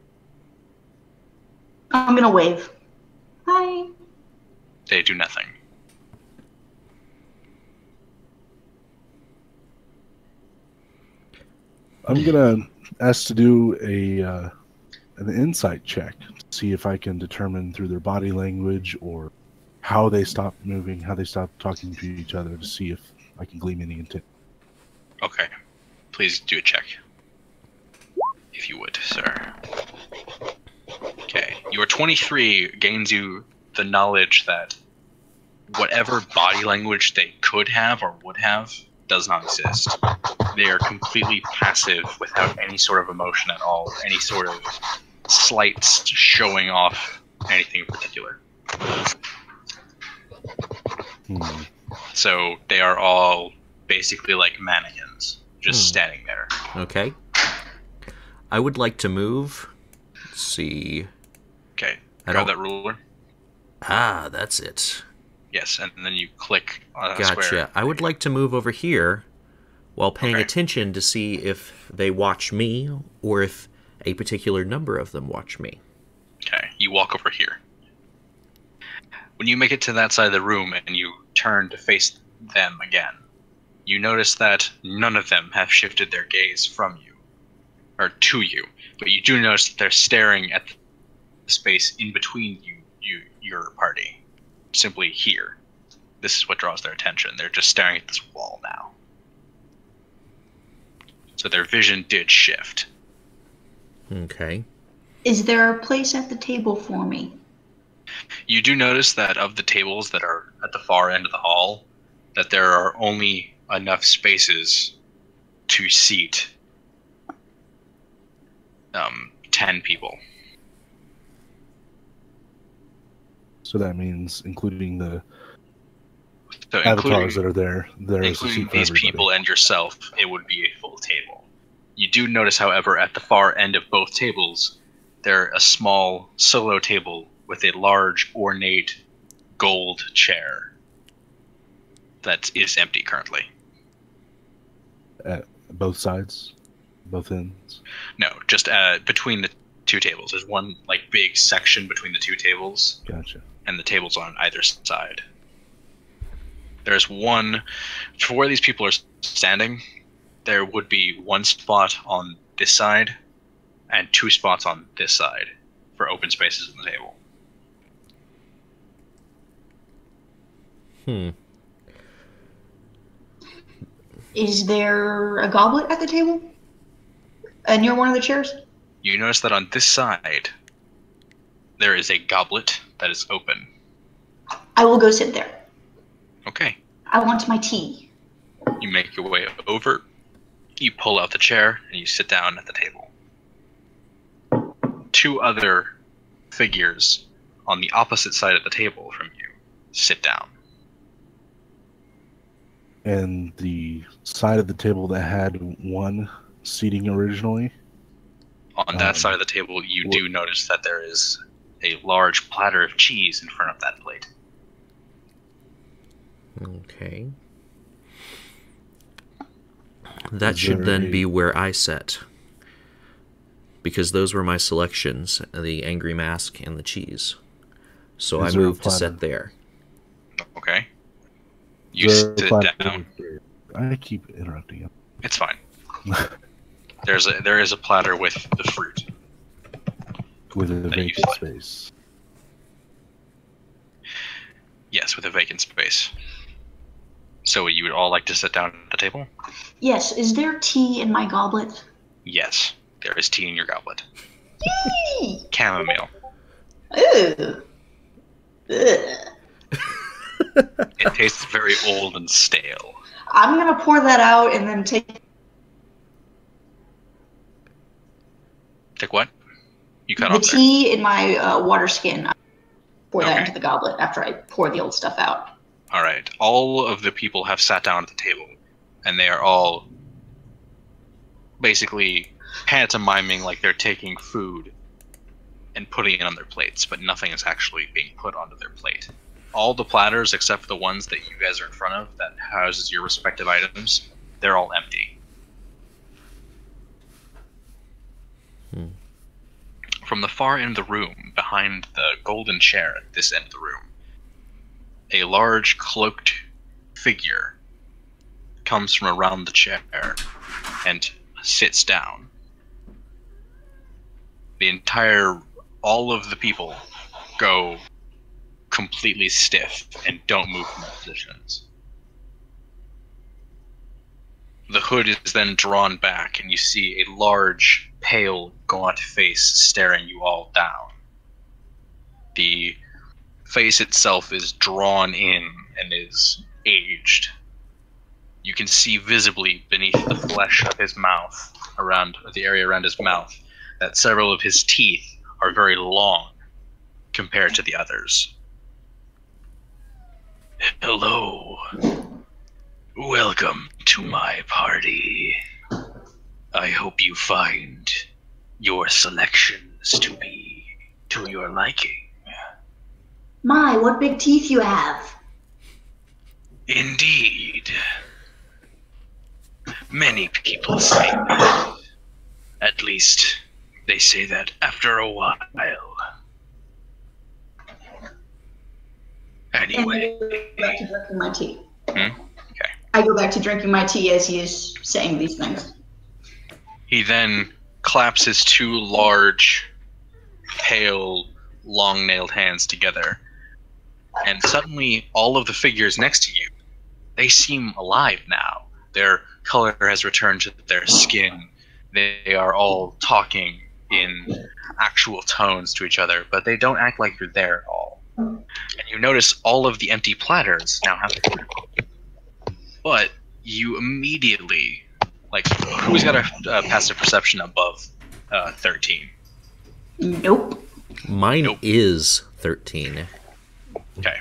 I'm gonna wave. Hi. They do nothing. I'm gonna ask to do an insight check to see if I can determine through their body language or how they stop moving, how they stop talking to each other, to see if I can glean any intent. Okay. Please do a check. If you would, sir. Okay. Your 23 gains you the knowledge that whatever body language they could have or would have does not exist. They are completely passive without any sort of emotion at all, any sort of slight showing off anything in particular. So they are all basically like mannequins, just standing there. Okay. I would like to move. Let's see. Okay, I grab don't- that ruler. Ah, that's it. Yes, and then you click on a Gotcha. square. I would like to move over here while paying Okay. attention to see if they watch me or if a particular number of them watch me. Okay, you walk over here. When you make it to that side of the room and you turn to face them again, you notice that none of them have shifted their gaze from you, or to you, but you do notice that they're staring at the space in between your party, simply here. This is what draws their attention. They're just staring at this wall now. So their vision did shift. Okay. Is there a place at the table for me? You do notice that of the tables that are at the far end of the hall, that there are only enough spaces to seat 10 people. So that means including the So avatars that are there. There is a including seat for these everybody. people and yourself, it would be a full table. You do notice, however, at the far end of both tables, there a small solo table with a large, ornate, gold chair that is empty currently. At both sides, both ends. No, just between the 2 tables. There's one like big section between the 2 tables, Gotcha. and the tables on either side. There's one for where these people are standing. There would be 1 spot on this side and 2 spots on this side for open spaces on the table. Is there a goblet at the table? Near one of the chairs? You notice that on this side, there is a goblet that is open. I will go sit there. Okay. I want my tea. You make your way over, you pull out the chair, and you sit down at the table. 2 other figures on the opposite side of the table from you sit down. And the side of the table that had 1 seating originally, On that side of the table, you do notice that there is a large platter of cheese in front of that plate. Okay. That should then be where I set. Because those were my selections, the angry mask and the cheese. So I moved to set there. Okay. You sit down. I keep interrupting you. It's fine. There is a platter with the fruit. With a vacant space. Yes, with a vacant space. So you would all like to sit down at the table? Yes. Is there tea in my goblet? Yes, there is tea in your goblet. Yay! Chamomile. Ooh. Ugh. It tastes very old and stale. I'm gonna pour that out and then take. Take what? You cut The off tea in my water skin. I pour that Okay. into the goblet after I pour the old stuff out. All right. All of the people have sat down at the table, and they are all basically pantomiming like they're taking food and putting it on their plates, but nothing is actually being put onto their plate. All the platters, except for the ones that you guys are in front of that houses your respective items, they're all empty. From the far end of the room, behind the golden chair at this end of the room, a large cloaked figure comes from around the chair and sits down. All of the people go completely stiff and don't move from their positions. The hood is then drawn back, and you see a large, pale, gaunt face staring you all down. The face itself is drawn in and is aged. You can see visibly beneath the flesh of his mouth, around the area around his mouth, that several of his teeth are very long compared to the others. Hello. Welcome to my party. I hope you find your selections to be to your liking. My, what big teeth you have. Indeed. Many people say that. At least, they say that after a while. Anyway. I go back to drinking my tea. Okay. I go back to drinking my tea as he is saying these things. He then claps his two large, pale, long-nailed hands together. And suddenly, all of the figures next to you, they seem alive now. Their color has returned to their skin. They are all talking in actual tones to each other, but they don't act like you're there at all. And you notice all of the empty platters now have food. But you immediately, like, who's got a passive perception above 13? Nope. Mine is 13. Okay.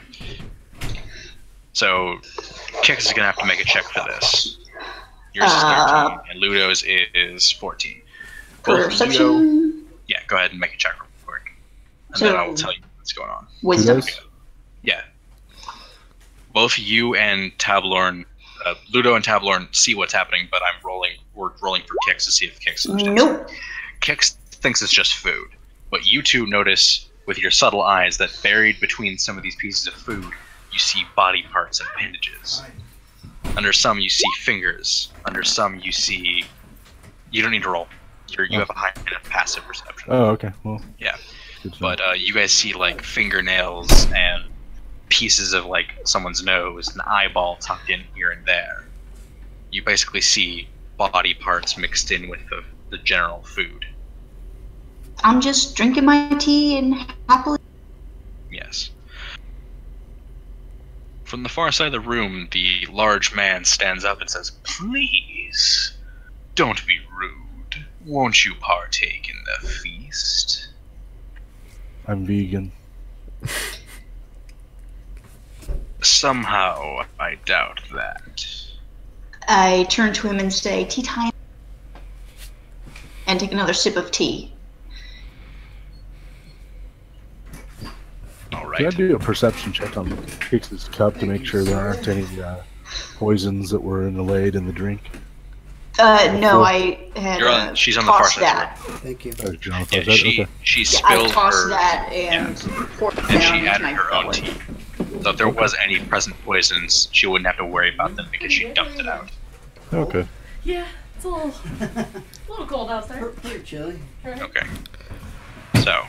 So, Kix is going to have to make a check for this. Yours is 13, and Ludo's is 14. Both Perception? Ludo, yeah, go ahead and make a check real quick. And then I will tell you what's going on. Wisdom. Yeah. Both you and Tablorn, Ludo and Tablorn see what's happening, but we're rolling for Kix to see if Kix understands. Nope. Kix thinks it's just food, but you two notice with your subtle eyes that buried between some of these pieces of food, you see body parts and appendages. Under some, you see fingers. Under some, you see... You don't need to roll. You have a high enough passive perception. Oh, okay. Well, yeah. good to But know. you guys see, like, fingernails and pieces of, like, someone's nose, an eyeball tucked in here and there. You basically see body parts mixed in with the general food. I'm just drinking my tea and happily. Yes. From the far side of the room, the large man stands up and says, "Please, don't be rude. Won't you partake in the feast?" I'm vegan. Somehow, I doubt that. I turn to him and say, tea time. And take another sip of tea. All right. Can I do a perception check on Kix's cup to make sure there aren't any poisons that were inlaid in the drink? No, I had she's on the far tossed side. that. Thank you. Oh, John, Yeah, okay. she Yeah, spilled I tossed her, that and poured it and down she into added my her own gullet. tea. So if there was any present poisons, she wouldn't have to worry about them because she dumped it out. Okay. Yeah, it's a little cold outside. Pretty chilly. Okay. So,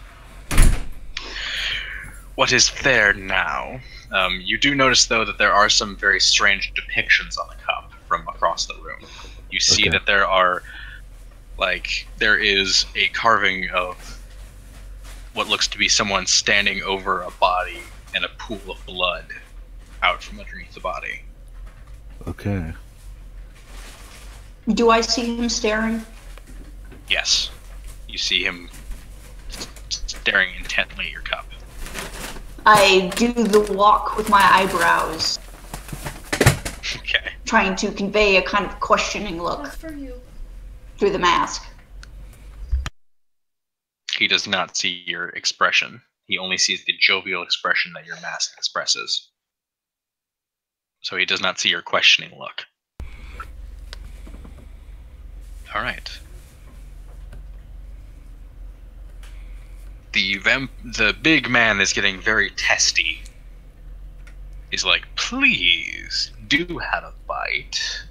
what is there now? You do notice, though, that there are some very strange depictions on the cup from across the room. You see that there are, there is a carving of what looks to be someone standing over a body and a pool of blood out from underneath the body. Okay. Do I see him staring? Yes. You see him staring intently at your cup. I do the walk with my eyebrows, Okay. trying to convey a kind of questioning look That's for you. through the mask. He does not see your expression. He only sees the jovial expression that your mask expresses. So he does not see your questioning look. Alright. The big man is getting very testy. He's like, please, do have a bite.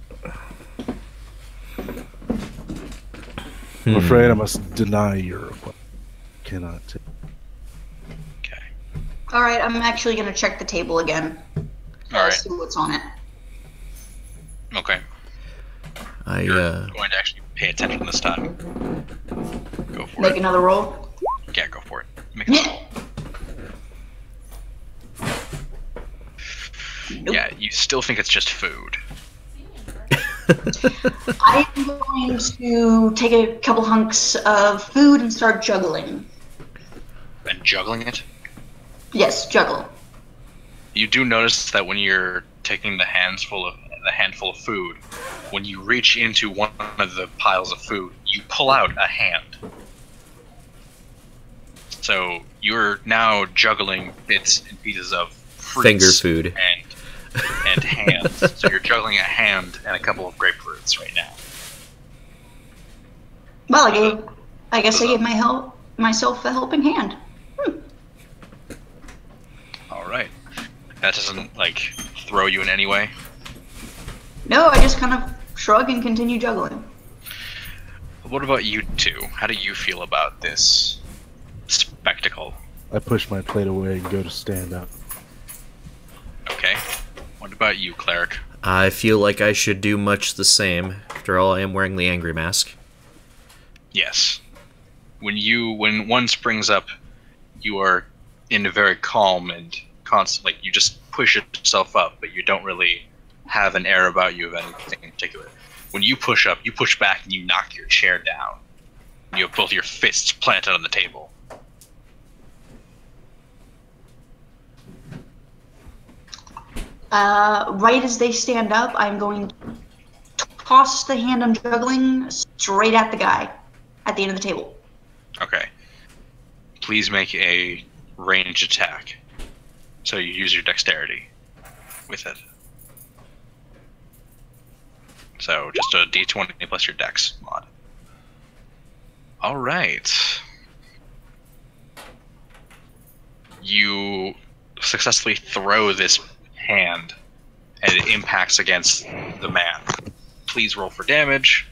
I'm afraid I must deny your request. Cannot take. Okay. Alright, I'm actually going to check the table again. Alright. See what's on it. Okay. You're going to actually pay attention this time. Go for Make it. another roll. Yeah, go for it. Make a roll. Nope. Yeah, you still think it's just food. I'm going to take a couple hunks of food and start juggling. And juggling it? Yes, juggle. You do notice that when you're taking the handful of food, when you reach into one of the piles of food, you pull out a hand. So you're now juggling bits and pieces of fruits Finger food. and hands. So you're juggling a hand and a couple of grapefruits right now. Well, I guess I gave myself a helping hand. All right. That doesn't throw you in any way. No, I just kind of shrug and continue juggling. What about you two? How do you feel about this spectacle? I push my plate away and go to stand up. Okay. What about you, cleric? I feel like I should do much the same. After all, I am wearing the angry mask. Yes. When one springs up, you are in a very calm and constant. You just push yourself up, but you don't really have an air about you of anything in particular. When you push up, you push back and you knock your chair down. You have both your fists planted on the table. Right as they stand up, I'm going to toss the hand I'm juggling straight at the guy at the end of the table. Okay. Please make a ranged attack. So you use your dexterity with it. So just a d20 plus your dex mod. Alright. You successfully throw this hand and it impacts against the man. Please roll for damage.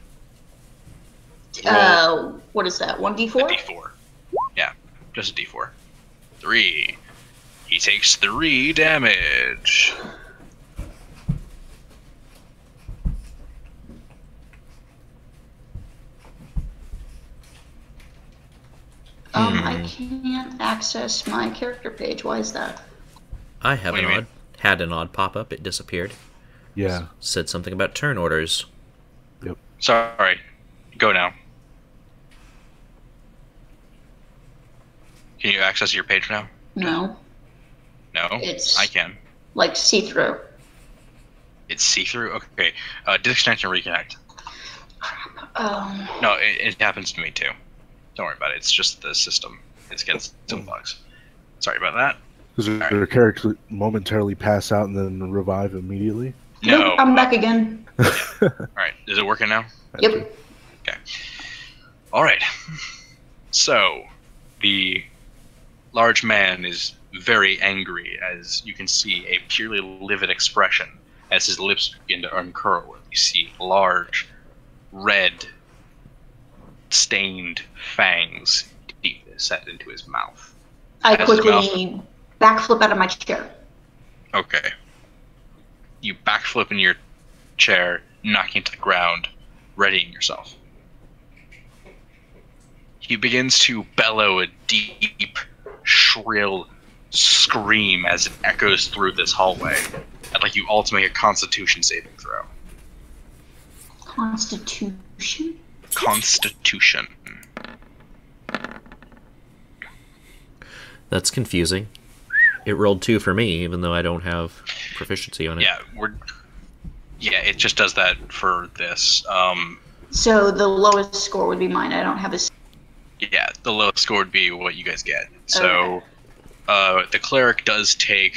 What is that? 1d4? A d4. Yeah, just a d4. 3. He takes 3 damage. I can't access my character page. Why is that? I have What do you mean? had an odd pop-up. It disappeared. Yeah. Said something about turn orders. Yep. Sorry. Go now. Can you access your page now? No. No? It's- I can. Like see-through. It's see-through? Okay. Disconnect and reconnect. No, it happens to me too. Don't worry about it. It's just the system. It's getting some bugs. Sorry about that. Does your character momentarily pass out and then revive immediately? No. Nope, I'm back again. Alright, is it working now? Yep. Okay. Alright. So, the large man is very angry, as you can see a purely livid expression as his lips begin to uncurl. You see large, red, stained fangs deep set into his mouth. I As his quickly backflip out of my chair. Okay. You backflip in your chair, knocking to the ground, readying yourself. He begins to bellow a deep, shrill scream as it echoes through this hallway. I'd like you all to make a Constitution saving throw. Constitution? Constitution. That's confusing. It rolled 2 for me, even though I don't have proficiency on it. Yeah, it just does that for this. So the lowest score would be mine. I don't have a... Yeah, the lowest score would be what you guys get. So, the cleric does take,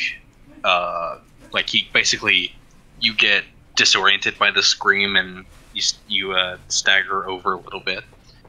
you get disoriented by the scream and you stagger over a little bit.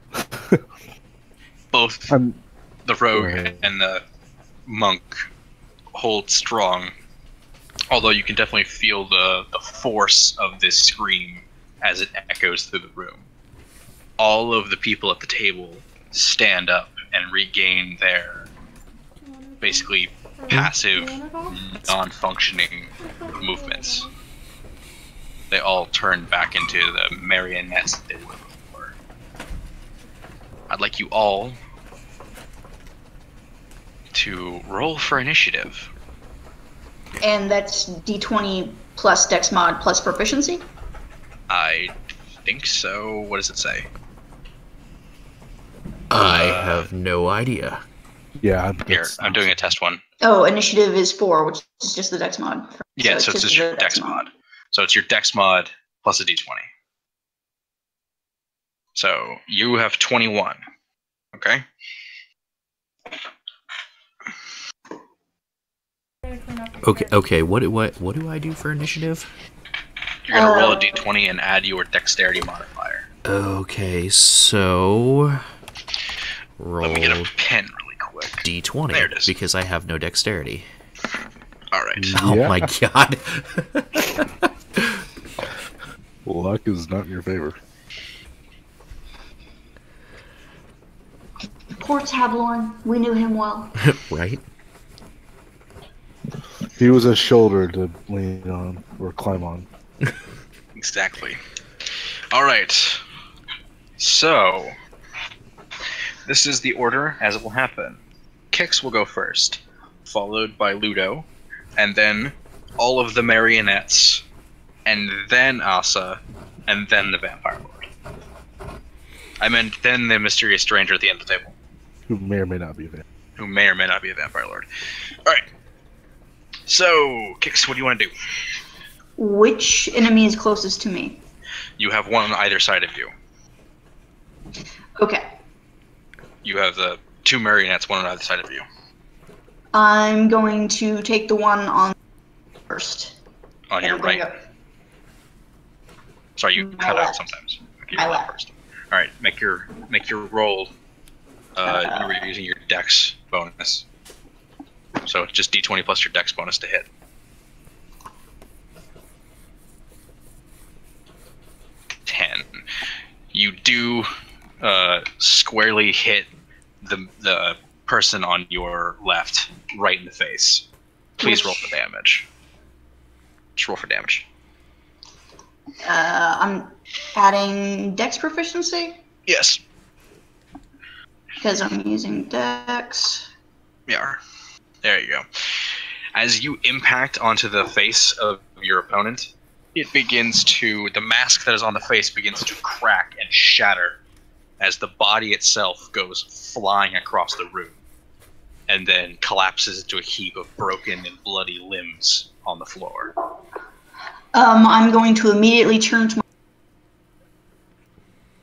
Both the rogue and the monk hold strong, although you can definitely feel the force of this scream as it echoes through the room. All of the people at the table stand up and regain their basically passive, non-functioning movements. They all turn back into the marionettes they were before. I'd like you all to roll for initiative. And that's D20 plus Dex mod plus proficiency? I think so. What does it say? I have no idea. Yeah, I'm doing a test one. Oh, initiative is 4, which is just the Dex mod. Yeah, so it's just your Dex mod. So it's your Dex mod plus a D20. So you have 21. Okay? Okay. What do I do for initiative? You're gonna roll a D20 and add your dexterity modifier. Okay, so roll. Let me get a pen really quick. D20. There it is. Because I have no dexterity. All right. Oh my god. Luck is not in your favor. Poor Tablorn. We knew him well. Right? He was a shoulder to lean on or climb on. Exactly. All right. So this is the order as it will happen. Kix will go first, followed by Ludo, and then all of the marionettes, and then Asa, and then the Vampire Lord. I meant then the mysterious stranger at the end of the table. Who may or may not be a vampire. Who may or may not be a Vampire Lord. Alright. So, Kix, what do you want to do? Which enemy is closest to me? You have one on either side of you. Okay. You have the 2 marionettes, one on either side of you. I'm going to take the one on first. On your right. Sorry, you cut out sometimes. Okay, My left. First. All right, make your roll. You were using your Dex bonus, so just D20 plus your Dex bonus to hit. 10. You do squarely hit the person on your left, right in the face. Please roll for damage. Just roll for damage. I'm adding Dex proficiency Yes. because I'm using Dex. Yeah. There you go. As you impact onto the face of your opponent, the mask that is on the face begins to crack and shatter as the body itself goes flying across the room and then collapses into a heap of broken and bloody limbs on the floor. I'm going to immediately turn to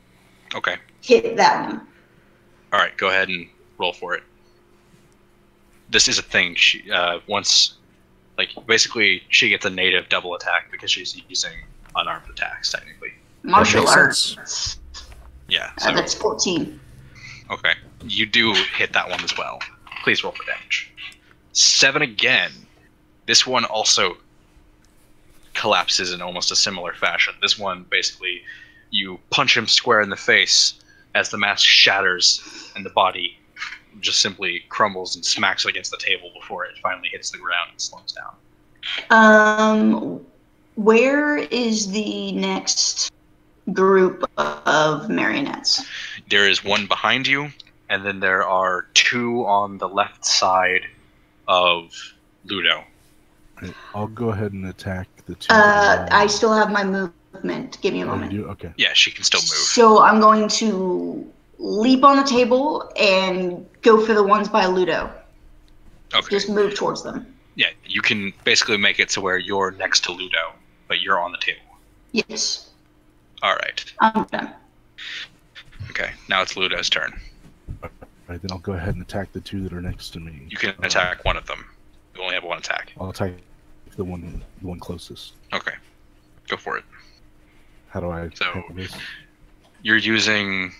Okay. hit that one. All right. Go ahead and roll for it. This is a thing. She once, like, basically, she gets a native double attack because she's using unarmed attacks technically. Martial makes arts. sense. Yeah. So That's 14. okay, you do hit that one as well. Please roll for damage. 7 again. This one also collapses in almost a similar fashion. This one, basically, you punch him square in the face as the mask shatters and the body just simply crumbles and smacks against the table before it finally hits the ground and slows down. Where is the next group of marionettes? There is one behind you, and then there are 2 on the left side of Ludo. Right, I'll go ahead and attack the 2. I still have my movement. Give me a Oh, you moment. do? Okay. Yeah, she can still move. So I'm going to leap on the table and go for the ones by Ludo. Okay. Just move towards them. Yeah, you can basically make it to where you're next to Ludo, but you're on the table. Yes. All right. I'm done. Okay, now it's Ludo's turn. Right, then I'll go ahead and attack the 2 that are next to me. You can attack one of them. You only have one attack. I'll attack the one closest. Okay, go for it. How do I So- handle this? You're using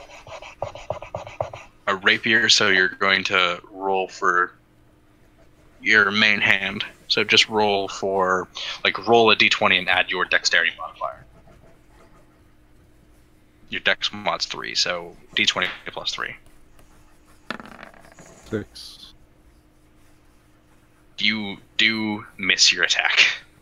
a rapier, so you're going to roll for your main hand. So just roll a d20 and add your dexterity modifier. Your dex mod's 3, so d20 plus 3. 6. You do miss your attack.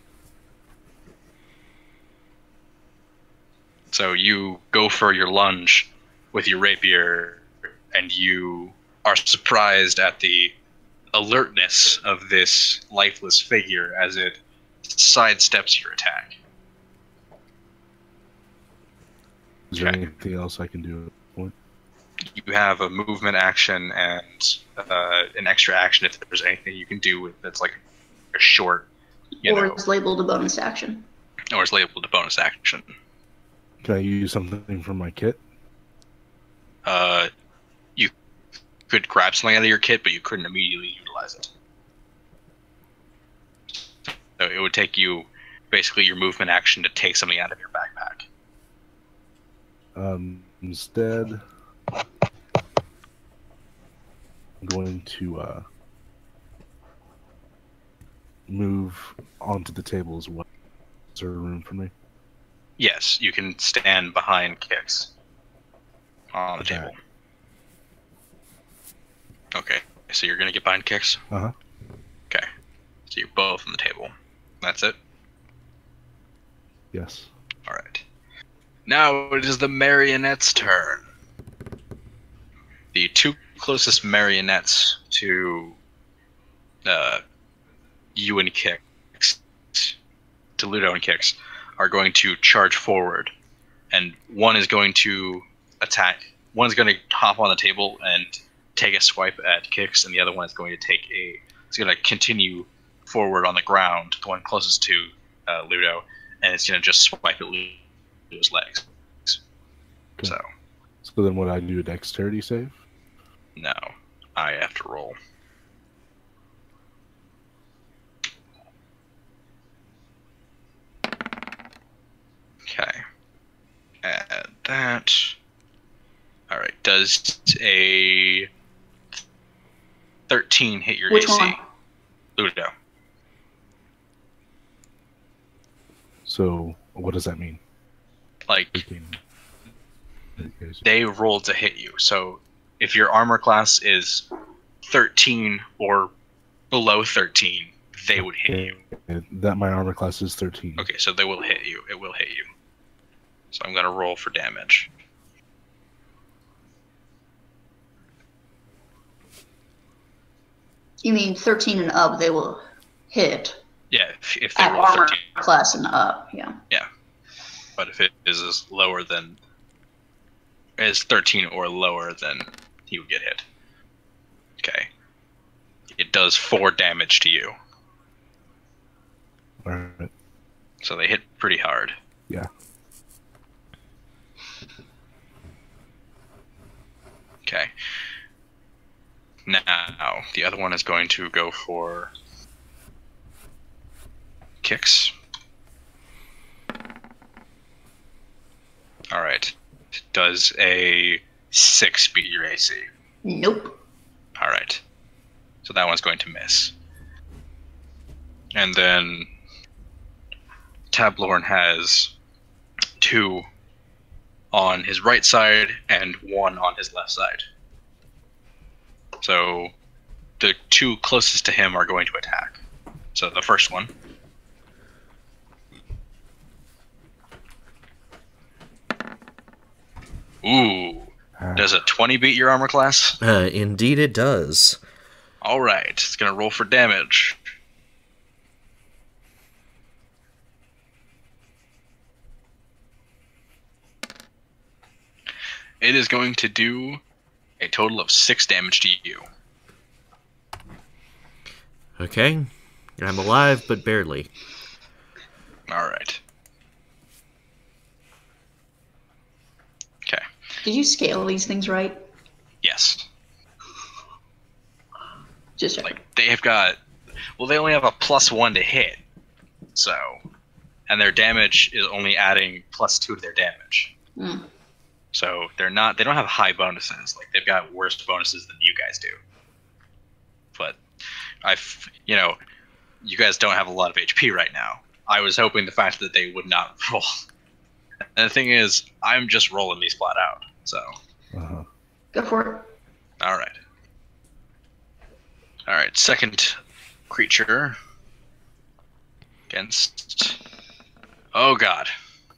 So you go for your lunge with your rapier, and you are surprised at the alertness of this lifeless figure as it sidesteps your attack. Is there Okay. anything else I can do at this point? You have a movement action and an extra action if there's anything you can do that's like a short, Or it's labeled a bonus action. or it's labeled a bonus action. Can I use something from my kit? You could grab something out of your kit, but you couldn't immediately utilize it. So it would take you basically your movement action to take something out of your backpack. Instead, I'm going to move onto the table as well. Is there room for me? Yes, you can stand behind Kix on the Okay. table. Okay, so you're gonna get behind Kix? Uh-huh. Okay, so you're both on the table. That's it? Yes. Alright. Now it is the marionette's turn. The 2 closest marionettes to you and Kix, to Ludo and Kix, are going to charge forward. And one is going to attack. One is going to hop on the table and take a swipe at Kix, and the other one is going to it's going to continue forward on the ground, the one closest to Ludo, and it's going to just swipe at Ludo's legs. Okay. So, So then would I do a dexterity save? no, I have to roll. Okay. Add that. Alright, does a 13 hit your Which AC? one? Ludo. So what does that mean? Like, 13. Okay, so- they rolled to hit you. So if your armor class is 13 or below 13, they would hit you. Okay, that my armor class is 13. Okay, so they will hit you. It will hit you. So I'm going to roll for damage. You mean 13 and up, they will hit. Yeah, if they At roll armor 13. class and up, yeah. But if it is lower than... is 13 or lower, then he would get hit. Okay. It does 4 damage to you. Alright. So they hit pretty hard. Yeah. Now, the other one is going to go for kicks. Alright. Does a 6 beat your AC? Nope. Alright. So that one's going to miss. And then Tablorn has 2 on his right side and 1 on his left side. So the 2 closest to him are going to attack. So the first one. Ooh. Does a 20 beat your armor class? Indeed it does. Alright, it's gonna roll for damage. It is going to do a total of 6 damage to you. Okay. I'm alive, but barely. Alright. Okay. Did you scale these things right? Yes. Just checking. Like, they have got... Well, they only have a +1 to hit. So... And their damage is only adding +2 to their damage. Mm. So they don't have high bonuses. Like, they've got worse bonuses than you guys do. But you guys don't have a lot of HP right now. I was hoping the fact that they would not roll. And the thing is, I'm just rolling these flat out. So. Go for it. All right. Second creature against. Oh God.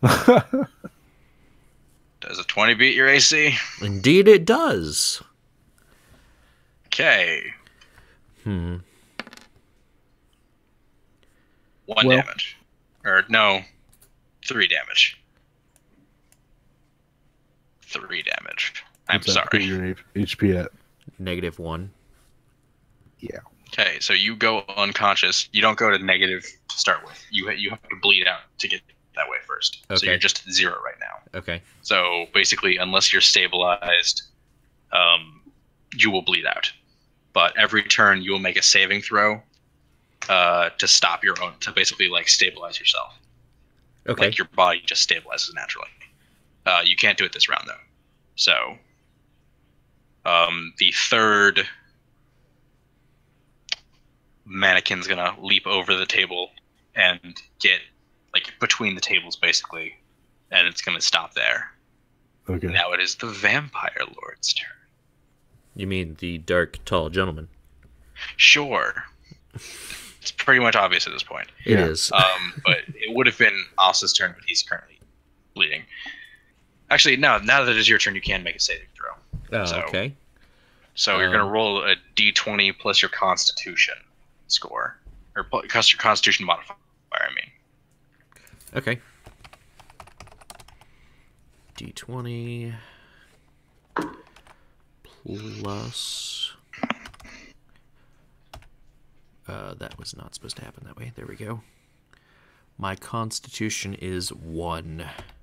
Does a 20 beat your AC? Indeed it does. Okay. 1 damage. Or, no. 3 damage. 3 damage. I'm What's that sorry. put your HP at? -1. Yeah. Okay, so you go unconscious. You don't go to negative to start with. You have to bleed out to get that way first. So Okay. you're just at 0 right now. Okay. So basically, unless you're stabilized, you will bleed out. But every turn, you will make a saving throw to stop your own, to basically like stabilize yourself. Okay. Like your body just stabilizes naturally. You can't do it this round though. So the third mannequin's gonna leap over the table and get like between the tables basically, and it's gonna stop there. Okay. Now it is the vampire lord's turn. You mean the dark, tall gentleman? Sure. It's pretty much obvious at this point. It Yeah. is. But it would have been Os's turn, but he's currently bleeding. Actually, no, now that it is your turn, you can make a saving throw. Oh, so- okay. So you're going to roll a d20 plus your constitution score. Or plus your constitution modifier, I mean. Okay. D20 plus... that was not supposed to happen that way. There we go. My constitution is 1.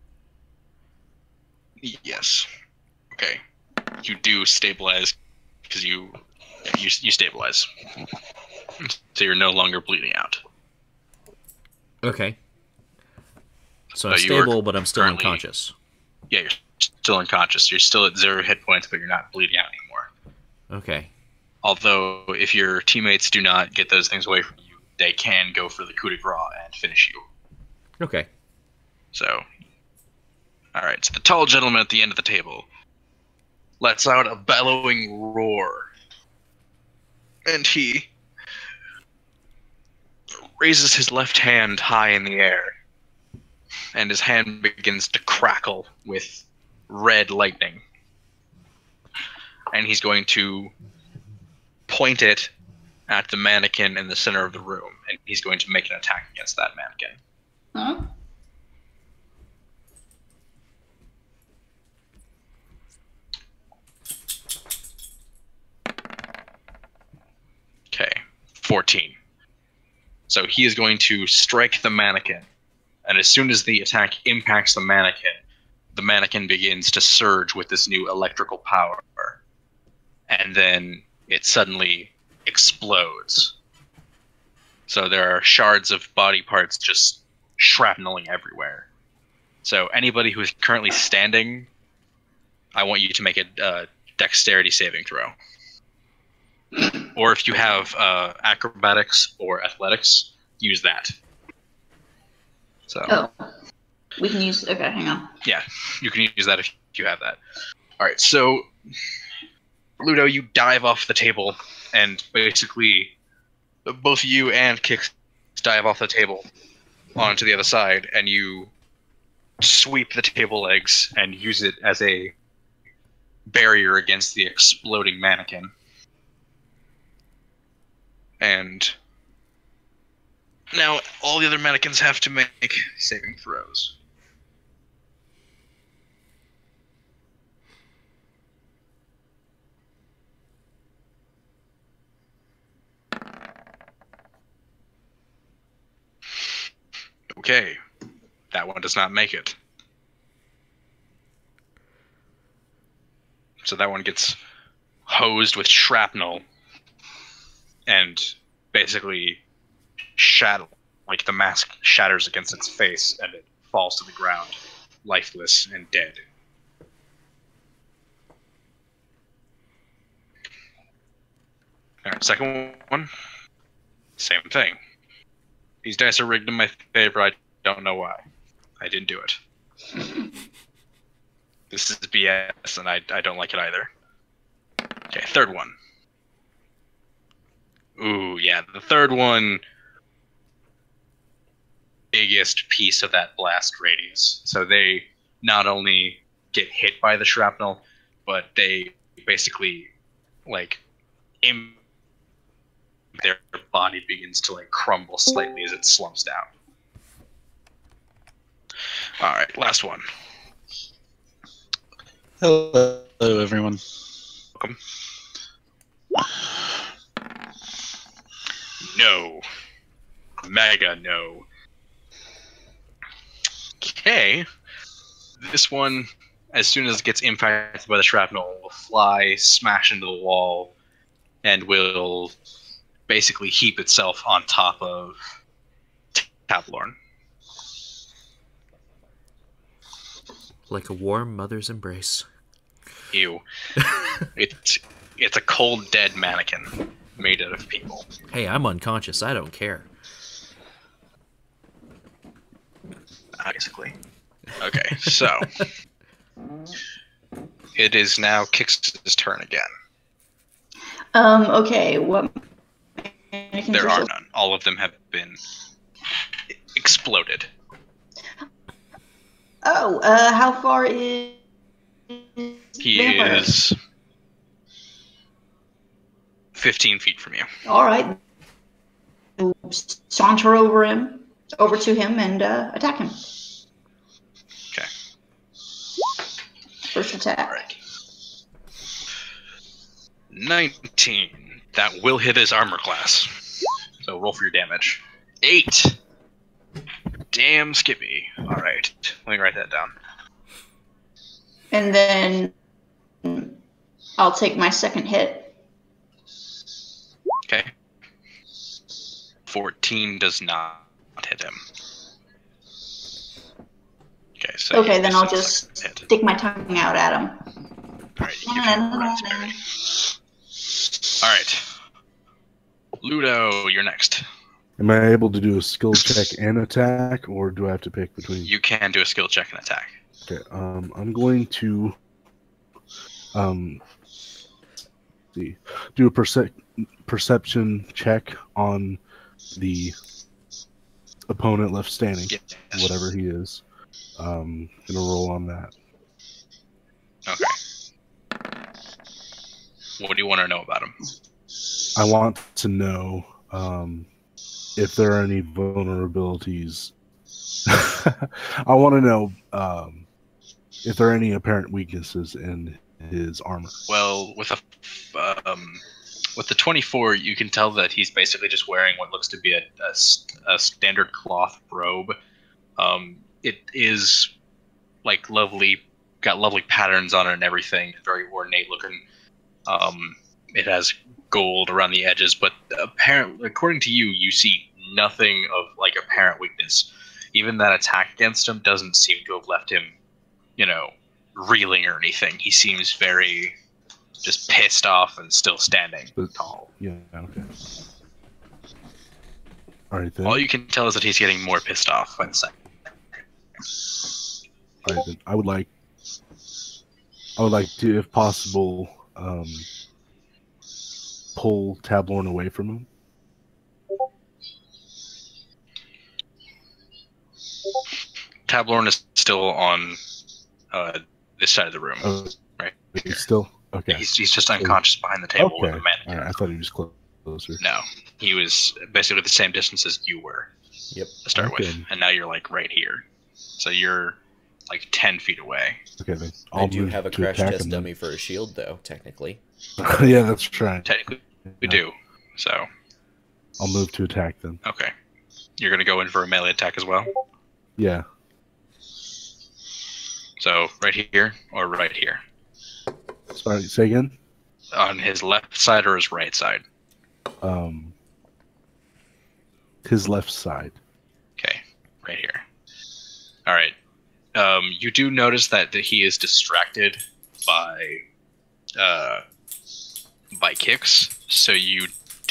Yes. Okay. You do stabilize because you stabilize. So you're no longer bleeding out. Okay. So I'm But you are stable, but I'm still currently- unconscious. Yeah, you're still unconscious. You're still at 0 hit points, but you're not bleeding out anymore. Okay. Although, if your teammates do not get those things away from you, they can go for the coup de grace and finish you. Okay. So, alright, so the tall gentleman at the end of the table lets out a bellowing roar. And he raises his left hand high in the air. And his hand begins to crackle with red lightning. And he's going to point it at the mannequin in the center of the room. And he's going to make an attack against that mannequin. Huh? Okay, 14. So he is going to strike the mannequin. And as soon as the attack impacts the mannequin begins to surge with this new electrical power. And then it suddenly explodes. So there are shards of body parts just shrapneling everywhere. So anybody who is currently standing, I want you to make a dexterity saving throw. Or if you have acrobatics or athletics, use that. So Oh, we can use. Okay, hang on. yeah, you can use that if you have that. All right, so Ludo, you dive off the table, and basically both you and Kix dive off the table onto the other side, and you sweep the table legs and use it as a barrier against the exploding mannequin. And now all the other mannequins have to make saving throws. Okay, that one does not make it. So that one gets hosed with shrapnel and basically like the mask shatters against its face and it falls to the ground, lifeless and dead. Alright, second one, same thing. These dice are rigged in my favor, I don't know why. I didn't do it. This is BS, and I don't like it either. Okay, third one. Ooh, yeah, the third one... biggest piece of that blast radius. So they not only get hit by the shrapnel, but they basically, like, their body begins to, like, crumble slightly as it slumps down. Alright, last one. Hello, everyone. Welcome. No. Mega no. Okay. This one, as soon as it gets impacted by the shrapnel, will fly, smash into the wall, and will basically heap itself on top of Tablorn. Like a warm mother's embrace. Ew. It's a cold, dead mannequin made out of people. Hey, I'm unconscious. I don't care. Basically. Okay, so it is now Kix's turn again. Okay, what mannequins There are still- none. All of them have been exploded. Oh, how far is He Vampire? is 15 feet from you. All right. Saunter over to him, and attack him. Okay. First attack. All right. 19. That will hit his armor class. So roll for your damage. 8. Damn Skippy. All right. Let me write that down. And then I'll take my second hit. Okay. 14 does not hit him. Okay, so Okay, then I'll misses just the hit. stick my tongue out at him. Alright, you give him raspberry. Alright. Ludo, you're next. Am I able to do a skill check and attack, or do I have to pick between? You can do a skill check and attack. Okay, I'm going to see, do a perception check on the opponent left standing, Yes. whatever he is. Gonna roll on that. Okay. What do you want to know about him? I want to know if there are any vulnerabilities. I want to know if there are any apparent weaknesses in his armor. Well, with the 24, you can tell that he's basically just wearing what looks to be a standard cloth robe. It is like got lovely patterns on it and everything, very ornate looking. it has gold around the edges, but apparently, according to you, you see nothing of like apparent weakness. Even that attack against him doesn't seem to have left him, reeling or anything. He seems very just pissed off and still standing tall. Yeah, okay. Alright then. All you can tell is that he's getting more pissed off by the second. Alright then. I would like to, if possible, pull Tablorn away from him. Tablorn is still on this side of the room. Right? He's still? Okay. He's just unconscious behind the table with the mannequin. Alright, I thought he was closer. No, he was basically the same distance as you were. Yep. To start with, and now you're like right here. So you're like 10 feet away. Okay, then. I do have a crash test dummy for a shield, though, technically. Yeah, that's right. Technically, we do. So I'll move to attack then. Okay. You're going to go in for a melee attack as well? Yeah. So right here or right here? Sorry, say again? On his left side or his right side? His left side. Okay, right here. All right. You do notice that he is distracted by kicks, so you're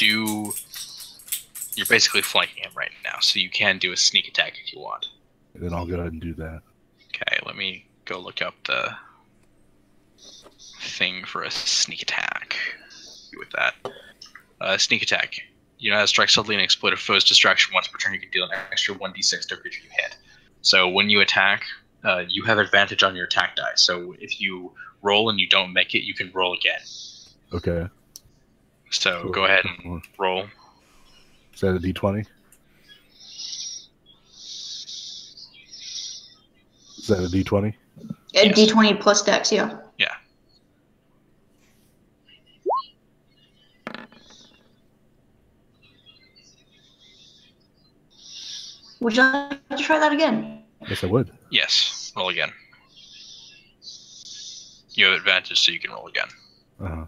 basically flanking him right now, so you can do a sneak attack if you want. Then I'll go ahead and do that. Okay, let me go look up the thing for a sneak attack. With that, sneak attack. You know how to strike suddenly and exploit a foe's distraction once per turn. You can deal an extra 1d6 to a creature you hit. So when you attack, you have advantage on your attack die. So if you roll and you don't make it, you can roll again. Okay. So cool. Go ahead and roll. Is that a d20? Is that a d20? A Yes. d20 plus dex, yeah. Yeah. Would you like to try that again? Yes, I would. Yes. Roll again. You have advantage, so you can roll again. Uh-huh.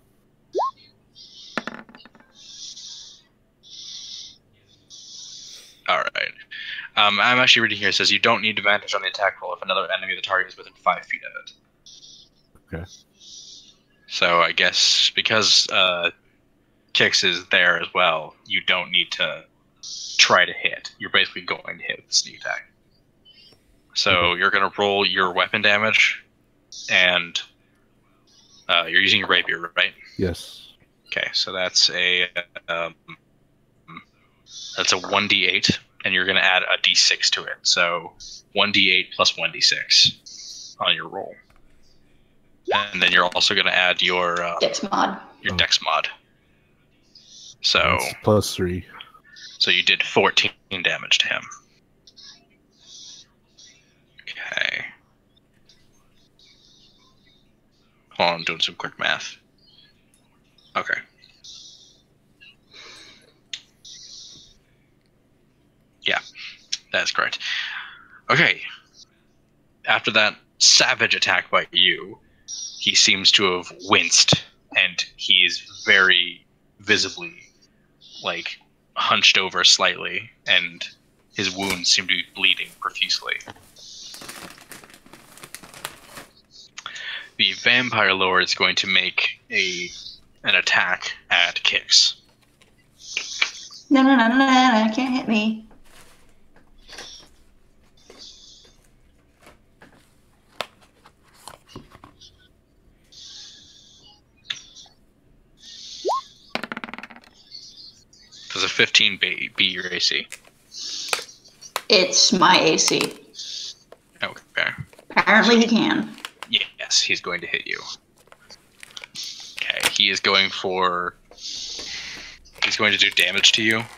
All right. I'm actually reading here. It says you don't need advantage on the attack roll if another enemy of the target is within 5 feet of it. Okay. So I guess because Kix is there as well, you don't need to try to hit. You're basically going to hit with the sneak attack. So you're going to roll your weapon damage, and you're using your rapier, right? Yes. Okay, so that's a 1d8, and you're going to add a d6 to it. So 1d8 plus 1d6 on your roll. And then you're also going to add your Dex mod. Your dex mod. So that's plus 3. So you did 14 damage to him. Okay. Hold on, I'm doing some quick math. Okay. Yeah, that's correct. Okay. After that savage attack by you, he seems to have winced, and he is very visibly, like, hunched over slightly, and his wounds seem to be bleeding profusely. The Vampire Lord is going to make an attack at Kix. No, can't hit me. Does a 15 be your AC? It's my AC. Okay. Apparently he can. Yes, he's going to hit you. Okay, he is going for... He's going to do damage to you.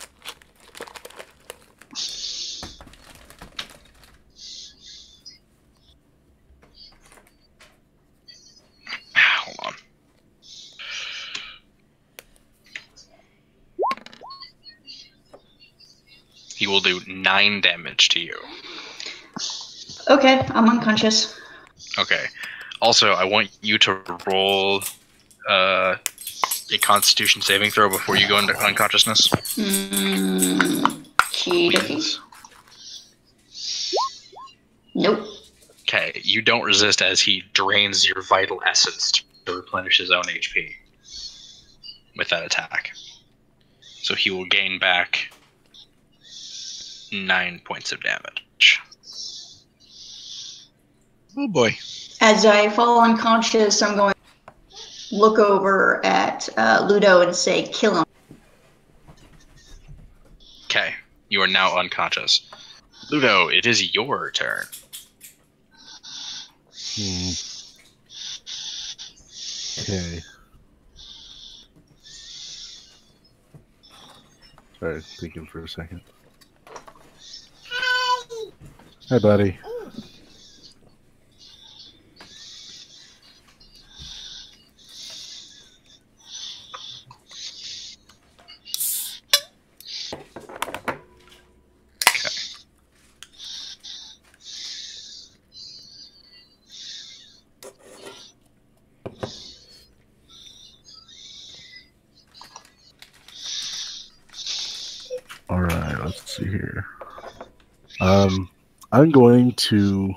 Hold on. He will do 9 damage to you. Okay, I'm unconscious. Okay. Also, I want you to roll a Constitution saving throw before you go into unconsciousness? Please. Nope. Okay, you don't resist as he drains your vital essence to replenish his own HP with that attack. So he will gain back 9 points of damage. Oh boy. As I fall unconscious, I'm going to look over at Ludo and say, kill him. Okay, you are now unconscious. Ludo, it is your turn. Okay. Sorry, thinking for a second. Hi, buddy. All right, let's see here. I'm going to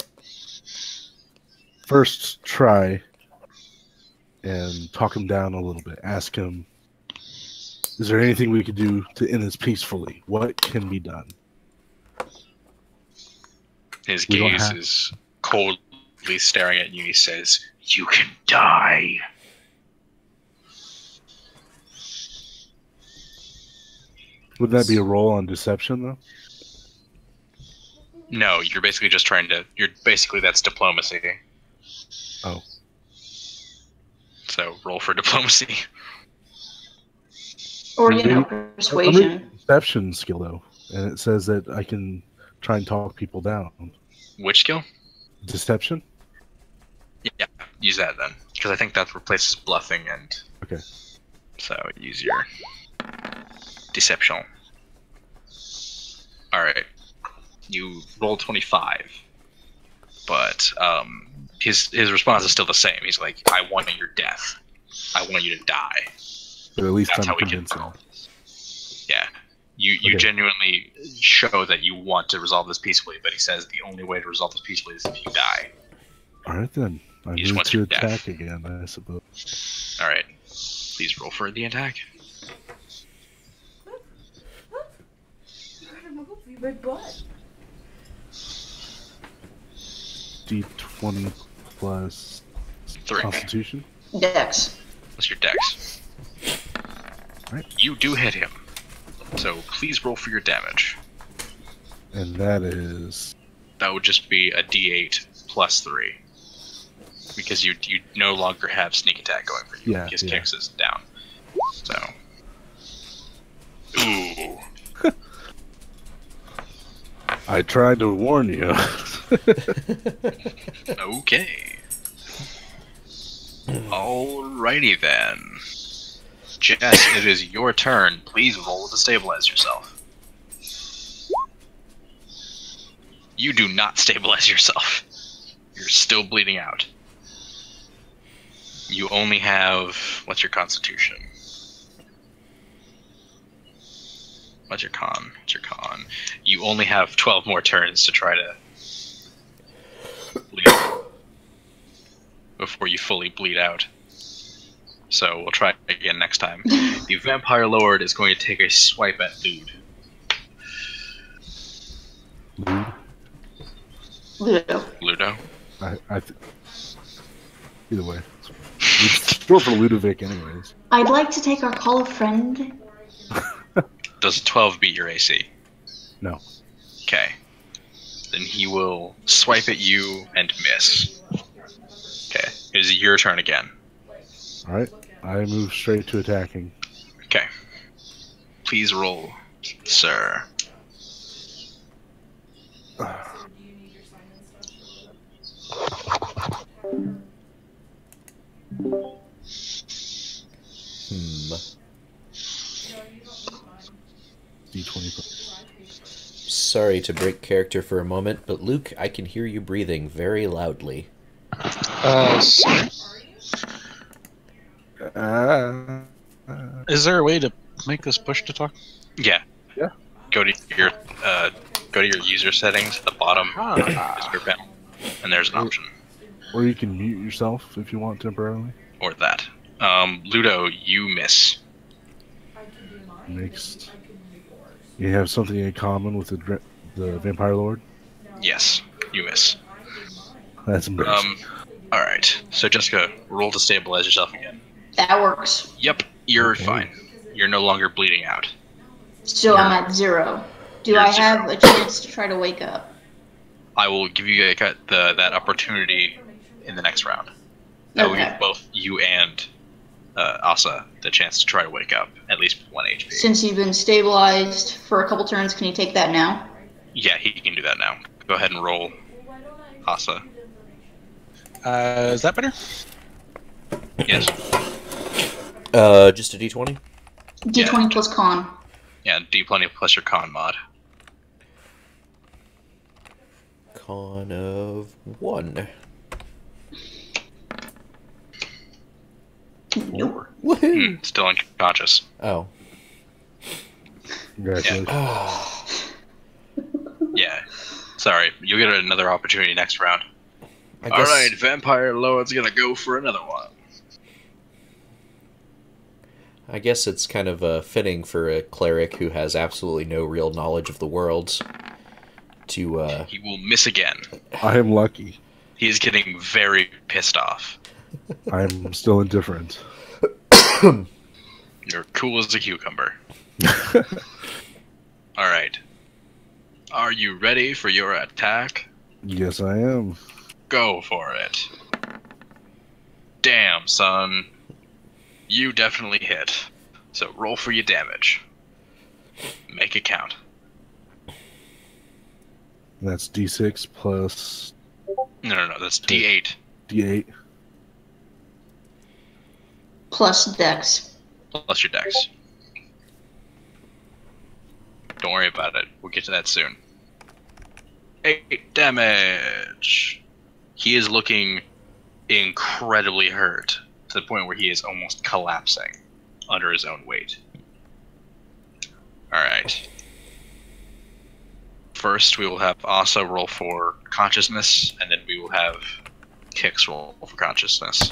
first try and talk him down a little bit. Ask him, is there anything we could do to end this peacefully? What can be done? His gaze is coldly staring at you. He says, "You can die." Would that be a roll on deception, though? No, you're basically just trying to. That's diplomacy. Oh. So roll for diplomacy. Or, I'm persuasion. reading deception skill, though, and it says that I can try and talk people down. Which skill? Deception? Yeah, use that then, because I think that replaces bluffing and. Okay. So use your deception. All right. You rolled 25, but his response is still the same. He's like, "I want your death. I want you to die." But at least That's I'm how we can convincing. roll. Yeah. You genuinely show that you want to resolve this peacefully, but he says the only way to resolve this peacefully is if you die. All right, then. I He just move wants to your attack death. again, I suppose. All right. Please roll for the attack. You gotta move your red butt. D20 plus 3. Constitution. Dex. That's your dex. Right. You do hit him. So please roll for your damage. And that is... That would just be a d8 plus 3. Because you no longer have sneak attack going for you. Yeah, His yeah. kicks is down. So. Ooh. I tried to warn you. Okay. Alrighty then. Jess, it is your turn. Please roll to stabilize yourself. You do not stabilize yourself. You're still bleeding out. You only have... What's your constitution? What's your con? What's your con? You only have 12 more turns to try to bleed before you fully bleed out. So we'll try again next time. The Vampire Lord is going to take a swipe at Lude. Lude? Ludo. Either way. It's short for Ludovic anyways. I'd like to take our call a friend. Does 12 beat your AC? No. Okay. Then he will swipe at you and miss. Okay. It is your turn again. Alright. I move straight to attacking. Okay. Please roll, sir. D20. Sorry to break character for a moment, but Luke, I can hear you breathing very loudly. Sorry. Is there a way to make this push to talk? Yeah. Yeah. Go to your user settings at the bottom is your panel, and there's an option. Or you can mute yourself if you want temporarily. Or that. Ludo, you miss. Next, you have something in common with the Vampire Lord. Yes, you miss. That's embarrassing. Alright. So Jessica, roll to stabilize yourself again. That works. Yep, you're Okay. fine. You're no longer bleeding out. So I'm at 0. Do You're I at have 0. a chance to try to wake up? I will give you that opportunity in the next round. I will Okay. give both you and Asa the chance to try to wake up, at least 1 HP. Since you've been stabilized for a couple turns, can you take that now? Yeah, he can do that now. Go ahead and roll, Asa. Is that better? Yes. Just a D20? D20 plus con. Yeah, D20 plus your con mod. Con of 1. Nope. Woohoo! Still unconscious. Oh. Congratulations. Yeah. Sorry, you'll get another opportunity next round. I guess, Alright, Vampire Lord's gonna go for another one. I guess it's kind of fitting for a cleric who has absolutely no real knowledge of the world to, He will miss again. I am lucky. He is getting very pissed off. I am still indifferent. You're cool as a cucumber. Alright. Are you ready for your attack? Yes, I am. Go for it. Damn, son. You definitely hit. So roll for your damage. Make it count. That's D6 plus No, that's D8. D8. Plus dex. Plus your dex. Don't worry about it. We'll get to that soon. 8 damage. He is looking incredibly hurt, to the point where he is almost collapsing under his own weight. Alright. First, we will have Asa roll for consciousness, and then we will have Kix roll for consciousness.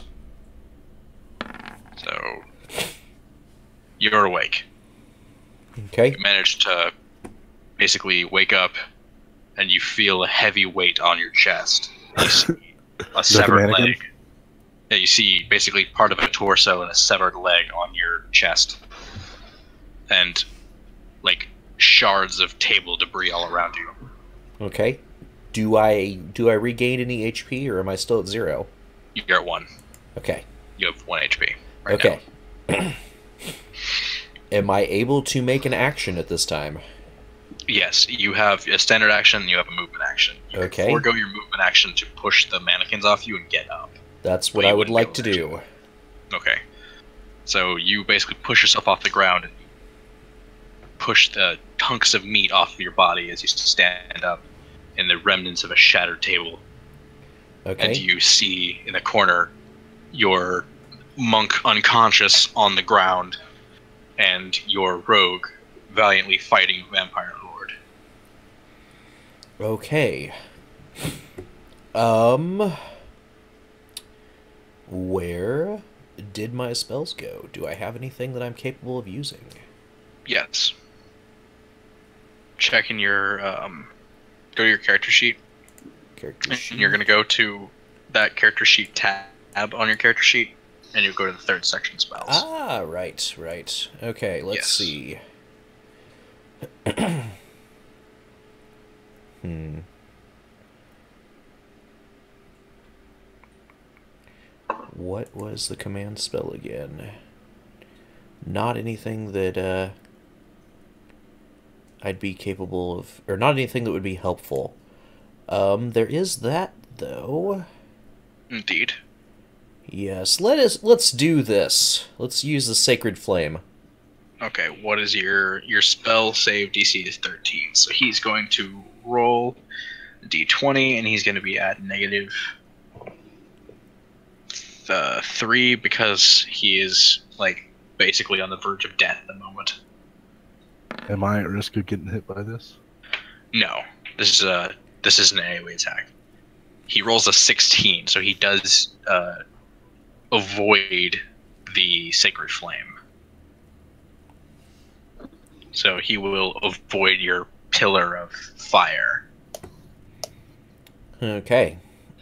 So, you're awake. okay. You manage to basically wake up, and you feel a heavy weight on your chest. You see a severed mannequin? leg. Yeah, you see basically part of a torso and a severed leg on your chest. And, like, shards of table debris all around you. Okay. Do I regain any HP, or am I still at 0? You're at 1. Okay. You have 1 HP right Okay. now. Am I able to make an action at this time? Yes, you have a standard action, and you have a movement action. You Okay. can forego your movement action to push the mannequins off you and get up. That's what Well, you I would wouldn't like be to able do. Okay. So you basically push yourself off the ground and push the hunks of meat off of your body as you stand up in the remnants of a shattered table. Okay. And you see in the corner your monk unconscious on the ground and your rogue valiantly fighting Vampire Lord. Okay. Where did my spells go? Do I have anything that I'm capable of using? Yes. Checking your go to your character sheet. Character And sheet. you're going to go to that character sheet tab on your character sheet, and you go to the third section, spells. Ah, right. Okay, let's Yes. see. What was the command spell again? Not anything that I'd be capable of, or not anything that would be helpful. There is that though. Indeed. Yes, let's do this. Let's use the Sacred Flame. Okay, what is your spell save DC is 13, so he's going to roll a d20, and he's going to be at negative 3 because he is like basically on the verge of death at the moment. Am I at risk of getting hit by this? No, this is an AoE attack. He rolls a 16, so he does avoid the sacred flame. So he will avoid your pillar of fire. Okay.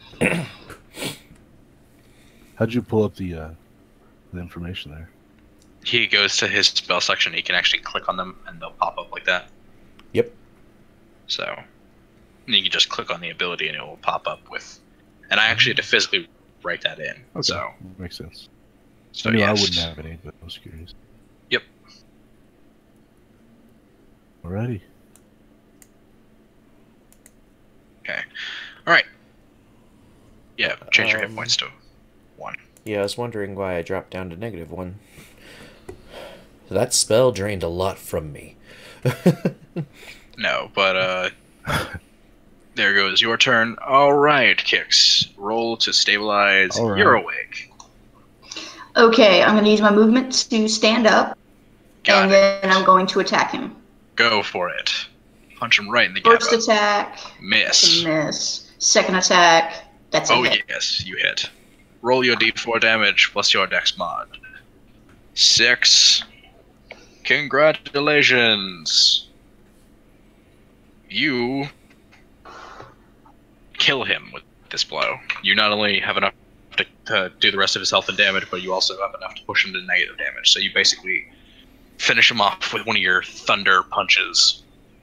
How'd you pull up the information there? He goes to his spell section. He can actually click on them, and they'll pop up like that. Yep. So you can just click on the ability, and it will pop up with. And I actually had to physically write that in. Okay. So Makes sense. So I knew yes. I wouldn't have any, but I was curious. Yep. Alrighty. Okay. All right. Yeah. Change your hit points to 1. Yeah, I was wondering why I dropped down to -1. That spell drained a lot from me. No, but there goes your turn. All right, Kix. Roll to stabilize. All right. You're awake. Okay, I'm going to use my movement to stand up, Got and it. then I'm going to attack him. Go for it. Punch him right in the First gabba. attack, Miss. miss. Second attack, that's a Oh hit. yes, you hit. Roll your d4 damage plus your dex mod. 6. Congratulations. You kill him with this blow. You not only have enough to do the rest of his health and damage, but you also have enough to push him to negative damage. So you basically finish him off with one of your thunder punches.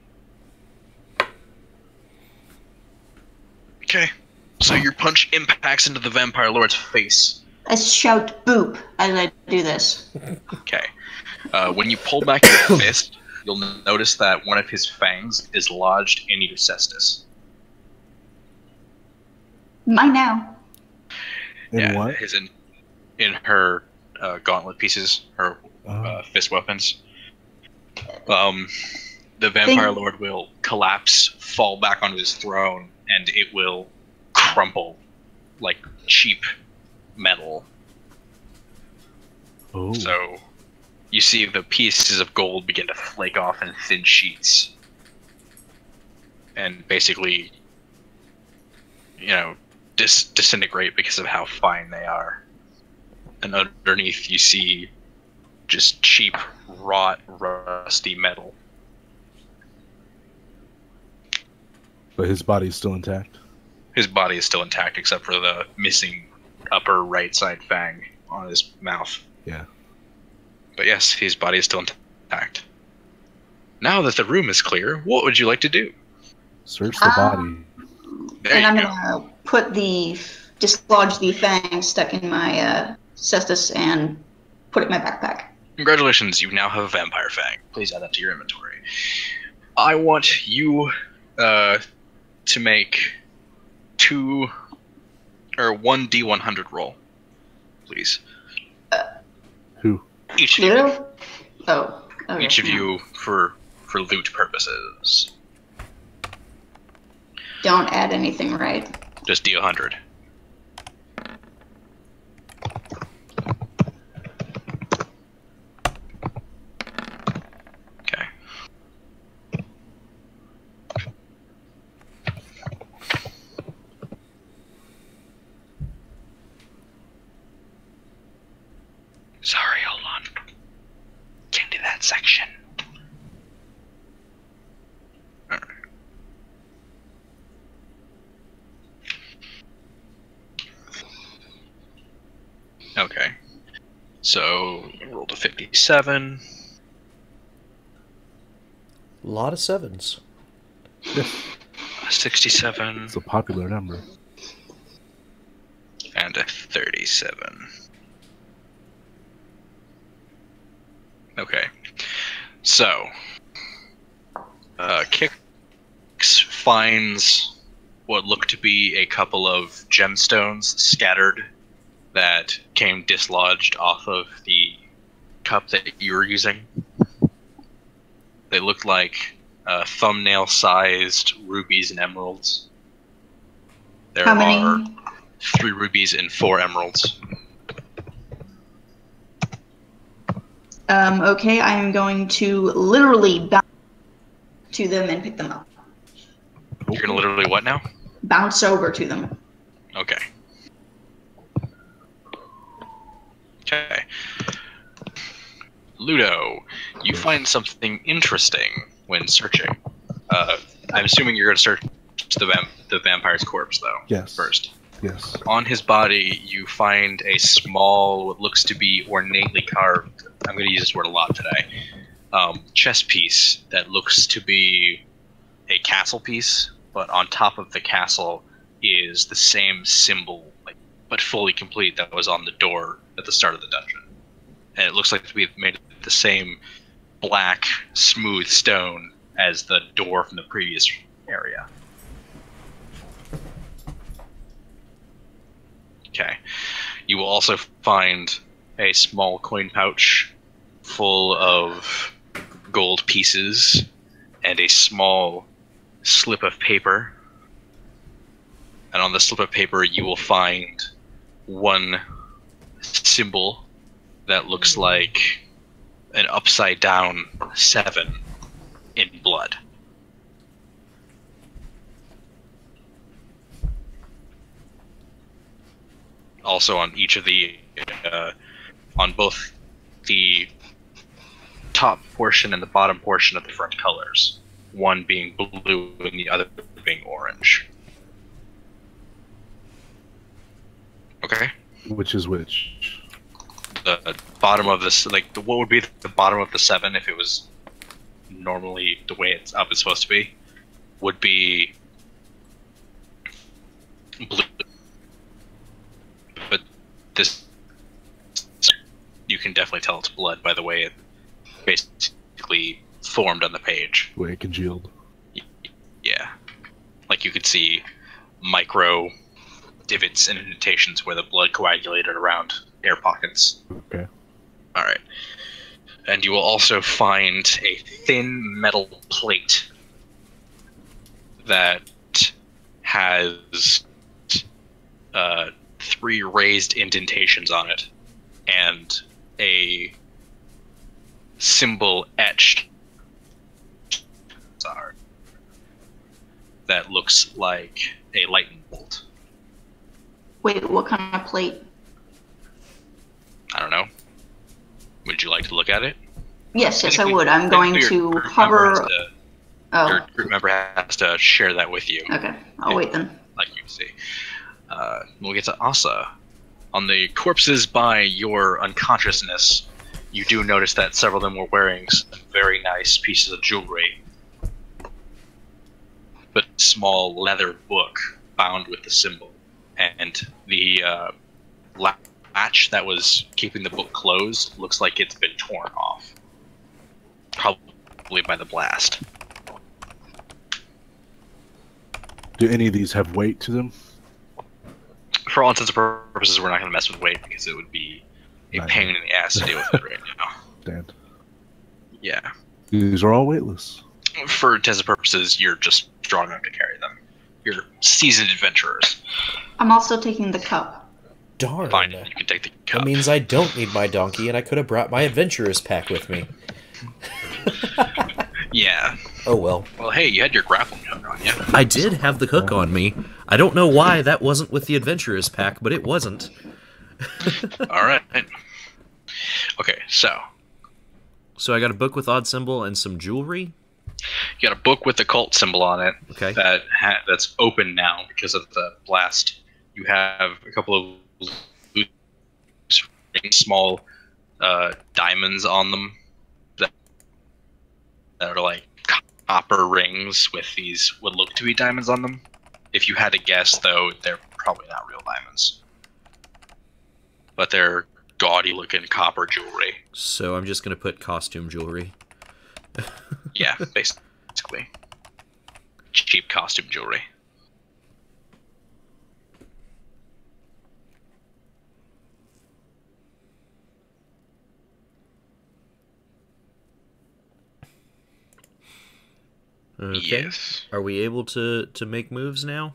Okay. So your punch impacts into the vampire lord's face. I shout boop as I do this. Okay. When you pull back your fist, you'll notice that one of his fangs is lodged in your cestus. Mine now. In what? His in her gauntlet pieces, her fist weapons. The vampire lord will collapse, fall back onto his throne, and it will crumple like cheap metal. Oh. So you see the pieces of gold begin to flake off in thin sheets. And basically, disintegrate because of how fine they are. And underneath you see just cheap, rusty metal. But his body's still intact? His body is still intact except for the missing upper right side fang on his mouth. Yeah. But yes, his body is still intact. Now that the room is clear, what would you like to do? Search the body. There And I'm you go. going to dislodge the fang stuck in my cestus and put it in my backpack. Congratulations, you now have a vampire fang. Please add that to your inventory. I want you to make 1 D100 roll, please. Who? Each of you. Zero? Oh. Okay. Each of you for loot purposes. Don't add anything, right? Just D100. Okay. Sorry, hold on. Get into that section. Alright. Okay. So, you rolled a 57. A lot of 7s. A 67. It's a popular number. And a 37. Okay. So, Kix finds what look to be a couple of gemstones scattered that came dislodged off of the cup that you were using. They looked like thumbnail-sized rubies and emeralds. There How many? are 3 rubies and 4 emeralds. Okay, I am going to literally bounce to them and pick them up. You're gonna literally what now? Bounce over to them. Okay. Okay. Ludo, you find something interesting when searching. I'm assuming you're gonna search the vampire's corpse, though. Yes. First. Yes. On his body, you find a small, what looks to be ornately carved, I'm going to use this word a lot today, chess piece that looks to be a castle piece, but on top of the castle is the same symbol, but fully complete, that was on the door at the start of the dungeon. And it looks like to be made of the same black, smooth stone as the door from the previous area. Okay. You will also find a small coin pouch full of gold pieces and a small slip of paper. And on the slip of paper, you will find one symbol that looks like an upside down 7 in blood. Also on each of the, on both the top portion and the bottom portion of the front colors, one being blue and the other being orange. Okay? Which is which? The bottom of this, what would be the bottom of the 7 if it was normally the way it's supposed to be, would be blue. But this, you can definitely tell it's blood by the way it basically formed on the page. The way it congealed. Yeah. Like you could see micro divots and indentations where the blood coagulated around air pockets. Okay. Alright. And you will also find a thin metal plate that has 3 raised indentations on it and a symbol etched that looks like a lightning bolt. Wait, what kind of plate? I don't know. Would you like to look at it? Yes, I would. I'm going to hover. Your group member has to share that with you. Okay, I'll wait then. Like you see. We'll get to Asa. On the corpses by your unconsciousness, you do notice that several of them were wearing some very nice pieces of jewelry. But a small leather book bound with the symbol. And the latch that was keeping the book closed looks like it's been torn off. Probably by the blast. Do any of these have weight to them? For all intents and purposes, we're not going to mess with weight because it would be a pain in the ass to deal with it right now. Stand. Yeah. These are all weightless. For intents and purposes, you're just strong enough to carry them. You're seasoned adventurers. I'm also taking the cup. Darn. Fine, you can take the cup. That means I don't need my donkey, and I could have brought my adventurer's pack with me. Yeah. Oh well. Well, hey, you had your grappling hook on you. I did have the hook on me. I don't know why that wasn't with the adventurer's pack, but it wasn't. Alright. Okay, so. So I got a book with odd symbol and some jewelry? You got a book with the cult symbol on it. Okay. That's open now because of the blast. You have a couple of small diamonds on them that are like copper rings with these what look to be diamonds on them. If you had to guess, though, they're probably not real diamonds. But they're gaudy-looking copper jewelry. So I'm just going to put costume jewelry. Yeah, basically. Cheap costume jewelry. Okay. Yes. Are we able to make moves now?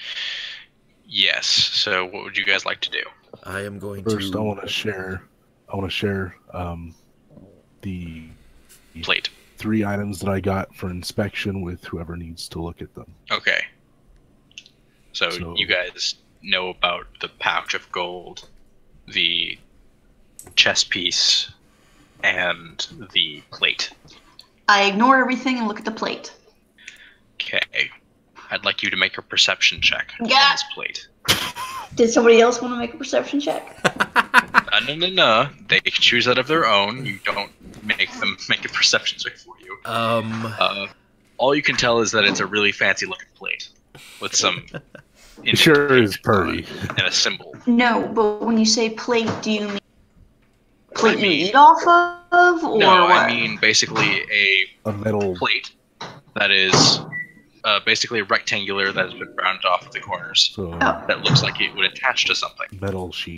Yes. So what would you guys like to do? I am going First, to... I want to share I want to share the Plate. 3 items that I got for inspection with whoever needs to look at them. Okay. So you guys know about the pouch of gold, the chess piece, and the plate. I ignore everything and look at the plate. Okay. I'd like you to make a perception check on Yeah. this plate. Did somebody else want to make a perception check? No. They can choose out of their own. You don't make them make a perception check for you. All you can tell is that it's a really fancy looking plate with some. It sure is pretty. And a symbol. No, but when you say plate, do you mean plate you eat off of, or no, what? I mean basically a metal plate that is basically rectangular that has been rounded off at the corners. So, that looks like it would attach to something. Metal sheet.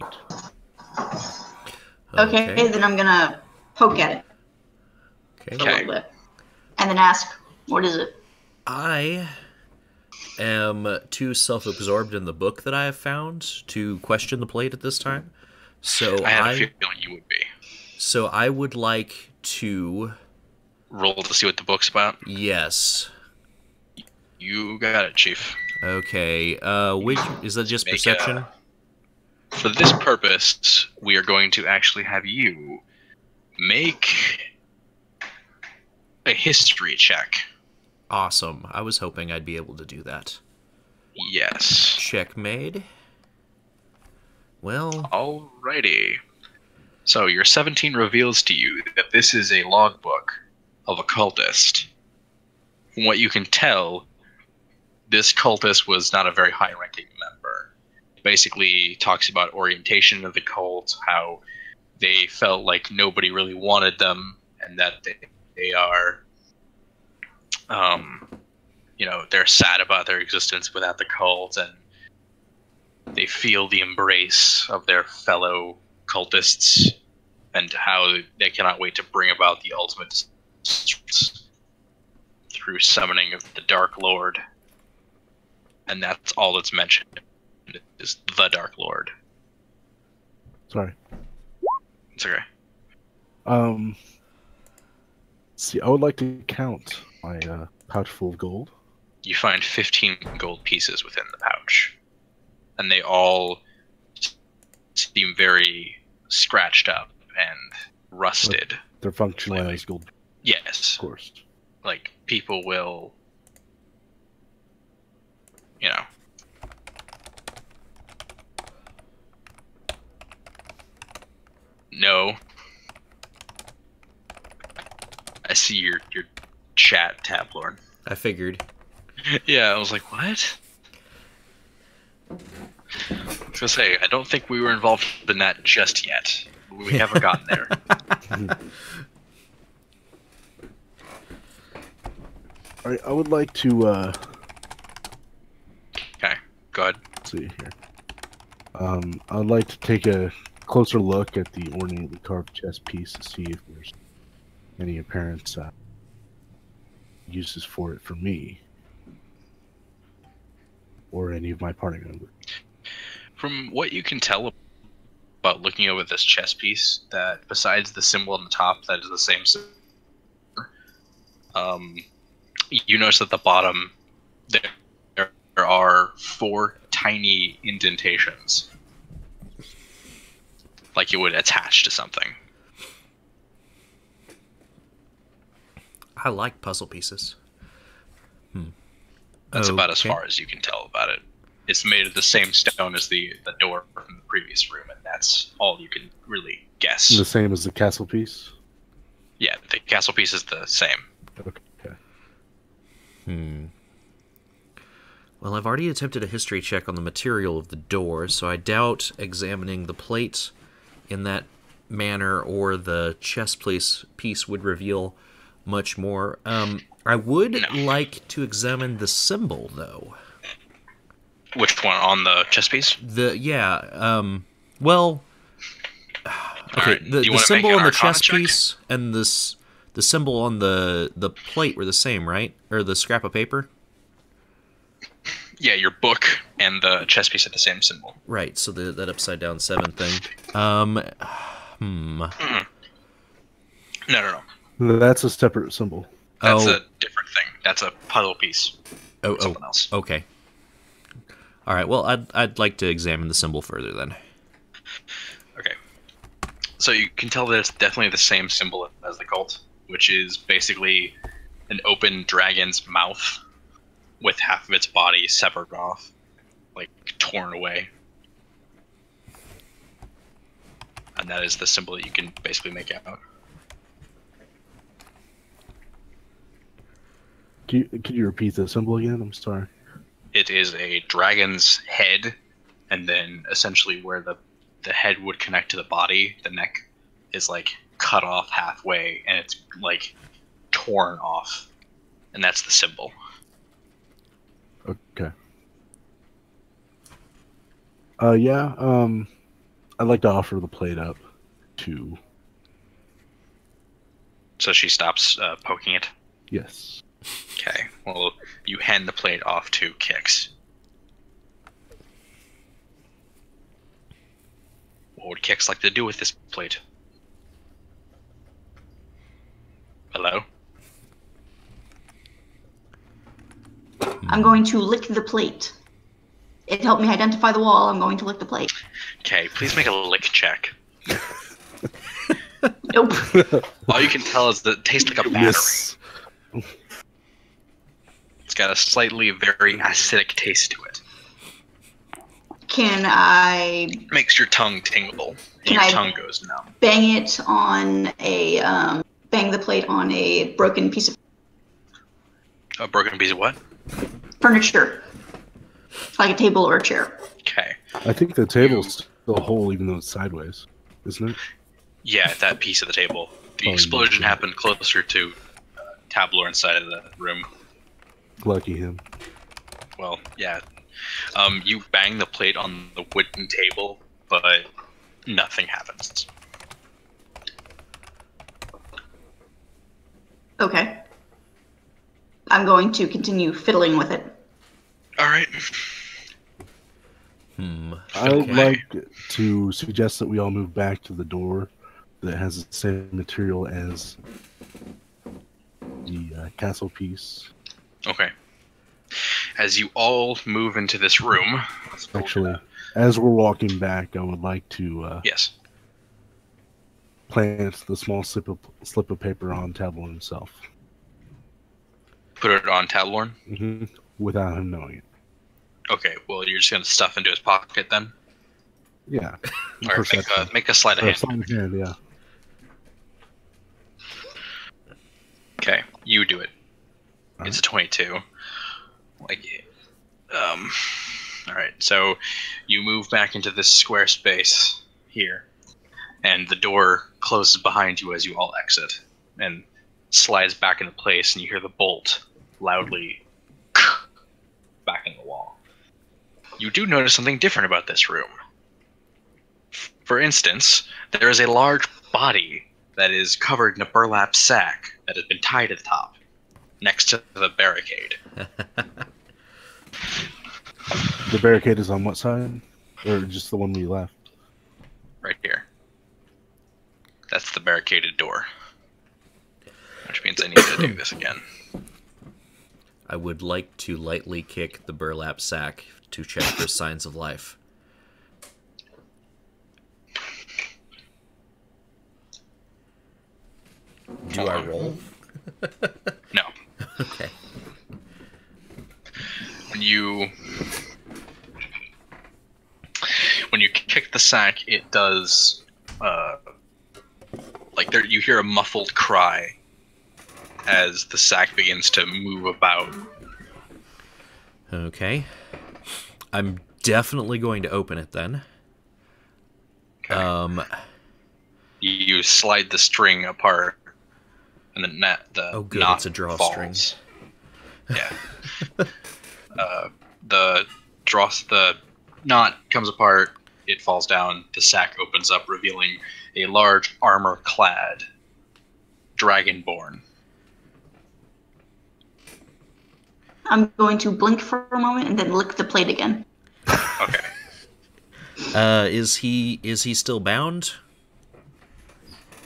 Okay, then I'm gonna poke at it a little bit, and then ask, "What is it?" I am too self-absorbed in the book that I have found to question the plate at this time. So I had a feeling you would be. So I would like to roll to see what the book's about. Yes. You got it, Chief. Okay. Which is that just perception? For this purpose, we are going to actually have you make a history check. Awesome. I was hoping I'd be able to do that. Yes. Check made. Well. Alrighty. So your 17 reveals to you that this is a logbook of a cultist. From what you can tell, this cultist was not a very high-ranking member. Basically talks about orientation of the cult, how they felt like nobody really wanted them, and that they are, they're sad about their existence without the cult, and they feel the embrace of their fellow cultists, and how they cannot wait to bring about the ultimate through summoning of the Dark Lord. And that's all that's mentioned, is the Dark Lord. Sorry. It's okay. See, I would like to count my pouch full of gold. You find 15 gold pieces within the pouch. And they all seem very scratched up and rusted. But they're functional as gold. Yes. Of course. Like, people will, No. I see your chat, Tablorn. I figured. Yeah, I was like, what? I was gonna say, I don't think we were involved in that just yet. We haven't gotten there. Alright, I would like to, Okay, go ahead. Let's see here. I would like to take a closer look at the ornately carved chess piece to see if there's any apparent uses for it for me. Or any of my party members. From what you can tell about looking over this chess piece, that besides the symbol on the top that is the same symbol, you notice at the bottom there are 4 tiny indentations. Like you would attach to something. I like puzzle pieces. That's about as far as you can tell about it. It's made of the same stone as the door from the previous room, and that's all you can really guess. The same as the castle piece? Yeah, the castle piece is the same. Okay. Well, I've already attempted a history check on the material of the door, so I doubt examining the plate in that manner or the chess piece would reveal much more. I would like to examine the symbol, though. Which one, on the chess piece? Well, okay, right. the symbol on the chess piece and the symbol on the plate were the same, right? Or the scrap of paper? Yeah, your book and the chess piece had the same symbol. Right, so that upside down 7 thing. Mm. No. That's a separate symbol. That's a different thing. That's a puzzle piece. Something else. Okay. All right. Well, I'd like to examine the symbol further then. Okay. So you can tell that it's definitely the same symbol as the cult, which is basically an open dragon's mouth with half of its body severed off, like torn away. And that is the symbol that you can basically make out. Could you repeat the symbol again? I'm sorry. It is a dragon's head, and then essentially where the head would connect to the body, the neck is like cut off halfway, and it's like torn off, and that's the symbol. Okay. I'd like to offer the plate up to... So she stops poking it? Yes. Okay, well, you hand the plate off to Kix. What would Kix like to do with this plate? Hello? I'm going to lick the plate. It helped me identify the wall. I'm going to lick the plate. Okay, please make a lick check. Nope. All you can tell is that it tastes like a battery. Yes. It's got a slightly very acidic taste to it. Can I Makes your tongue tingle. And Can your I- tongue goes numb. bang it on a bang the plate on a broken piece of A broken piece of what? furniture, like a table or a chair? Okay. I think the table's still whole even though it's sideways, isn't it? Yeah, that piece of the table. The Oh, explosion yeah. happened closer to Tablorn inside of the room. Lucky him. Well, yeah. You bang the plate on the wooden table, but nothing happens. Okay. I'm going to continue fiddling with it. Alright. I'd Okay. like to suggest that we all move back to the door that has the same material as the castle piece. Okay. As you all move into this room... Actually, as we're walking back, I would like to Yes. plant the small slip of paper on Tablorn himself, Put it on Tablorn? without him knowing it. Okay, well, you're just going to stuff into his pocket then? Yeah. Alright, make a sleight of Or hand. sleight of hand, yeah. Okay, you do it. It's a 22. Alright, so you move back into this square space here, and the door closes behind you as you all exit, and slides back into place, and you hear the bolt loudly back in the wall. You do notice something different about this room. For instance, there is a large body that is covered in a burlap sack that has been tied at the top, next to the barricade. The barricade is on what side? Or just the one we left? Right here. That's the barricaded door. Which means I need to do this again. I would like to lightly kick the burlap sack to check for signs of life. Do I roll? No. Okay. When you kick the sack, it does you hear a muffled cry as the sack begins to move about. Okay. I'm definitely going to open it then. Okay. You slide the string apart, and the Oh, good, knot it's a drawstring. falls. Yeah. The knot comes apart. It falls down. The sack opens up, revealing a large armor-clad dragonborn. I'm going to blink for a moment and then lick the plate again. Okay. Is he still bound?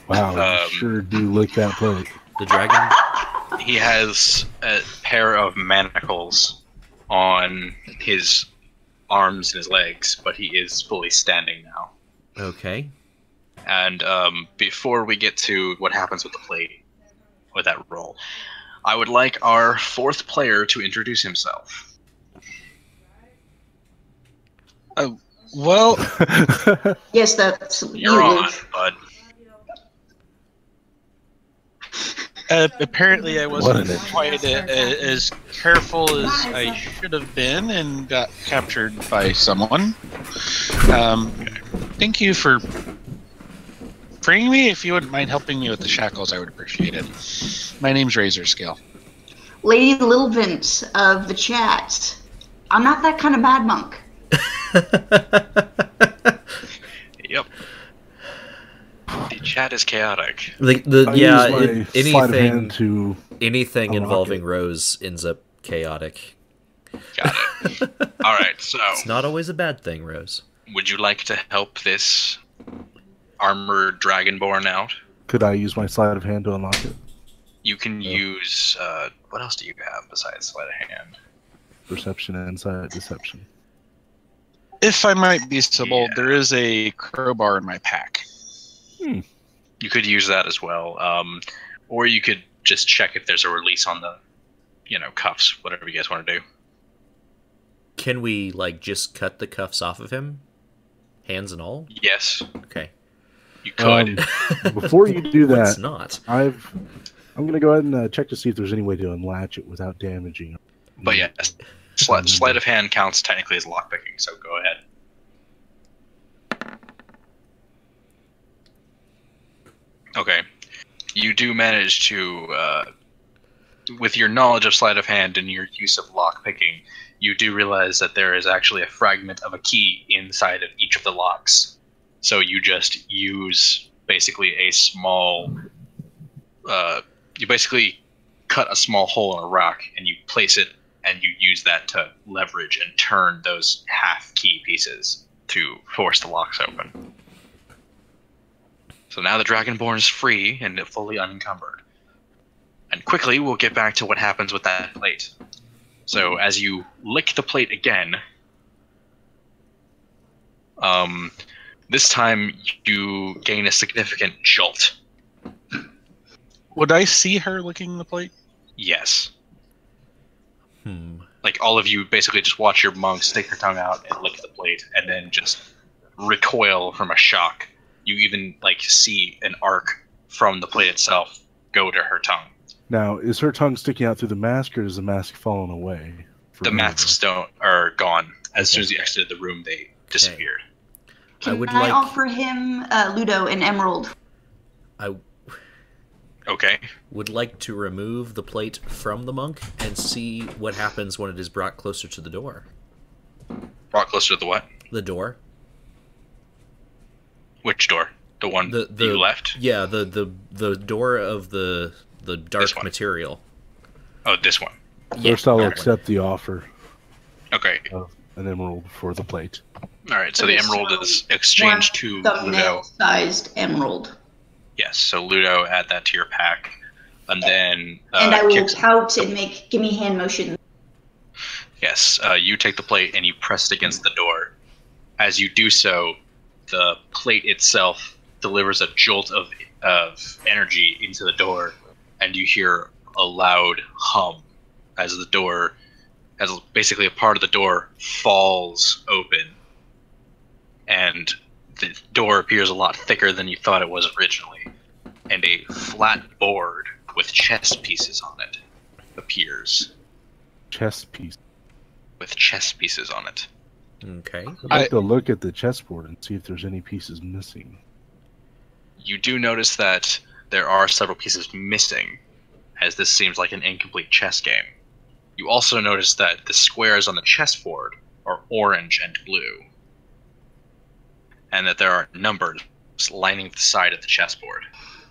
Wow, you sure do lick that plate. The dragon. He has a pair of manacles on his arms and his legs, but he is fully standing now. Okay. And before we get to what happens with the plate, with that roll, I would like our fourth player to introduce himself. Well, Yes, that's You're you, on, Luke. bud. apparently I wasn't What? quite as careful as I should have been and got captured by someone. Thank you for freeing me. If you wouldn't mind helping me with the shackles, I would appreciate it. My name's Razor Scale. Lady Little Vince of the chat. I'm not that kind of bad monk. Yep. The chat is chaotic. Anything unlock involving it. Rose ends up chaotic. Got it. All right, so It's not always a bad thing, Rose. would you like to help this armored dragonborn out? Could I use my sleight of hand to unlock it? You can use what else do you have besides sleight of hand? Perception, insight, deception. If I might be so bold, Yeah. there is a crowbar in my pack. You could use that as well, or you could just check if there's a release on the, cuffs. Whatever you guys want to do. Can we just cut the cuffs off of him, hands and all? Yes, Okay. you could. Before you do Let's that, not. I'm going to go ahead and check to see if there's any way to unlatch it without damaging. But yes, sleight of hand counts technically as lockpicking. So go ahead. Okay, you do manage to, with your knowledge of sleight of hand and your use of lockpicking, you do realize that there is actually a fragment of a key inside of each of the locks. So you just use basically a small, you basically cut a small hole in a rock and you place it and you use that to leverage and turn those half key pieces to force the locks open. So now the Dragonborn is free and fully unencumbered. And quickly, we'll get back to what happens with that plate. So as you lick the plate again, this time you gain a significant jolt. Would I see her licking the plate? Yes. Like all of you basically just watch your monk stick her tongue out and lick the plate, and then just recoil from a shock. You even see an arc from the plate itself go to her tongue. Now, is her tongue sticking out through the mask, or is the mask falling away? The masks are gone. As soon as you exited the room, they disappeared. Can I offer him Ludo and Emerald? Okay. Would like to remove the plate from the monk and see what happens when it is brought closer to the door. Brought closer to the what? The door. Which door? The one that you left? Yeah, the door of the dark material. Oh, this one. First, I'll accept the offer. Okay. Of an emerald for the plate. All right. So the emerald is exchanged to Ludo. Thumbnail-sized emerald. Yes. So Ludo, add that to your pack, and then. And I will pout and give me hand motion. Yes. You take the plate and you press it against the door. As you do so, the plate itself delivers a jolt of energy into the door, and you hear a loud hum as the door, as basically a part of the door falls open, and the door appears a lot thicker than you thought it was originally, and a flat board with chess pieces on it appears. Chess piece. With chess pieces on it. Okay. I'd like to look at the chessboard and see if there's any pieces missing. You do notice that there are several pieces missing, as this seems like an incomplete chess game. You also notice that the squares on the chessboard are orange and blue, and that there are numbers lining the side of the chessboard.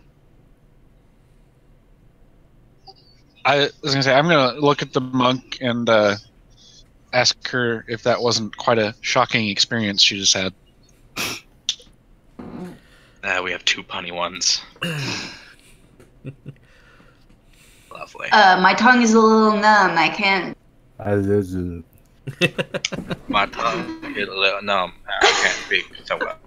I was going to say, I'm going to look at the monk and ask her if that wasn't quite a shocking experience she just had. We have 2 punny ones. Lovely. My tongue is a little numb. I can't. My tongue is a little numb. I can't speak so well.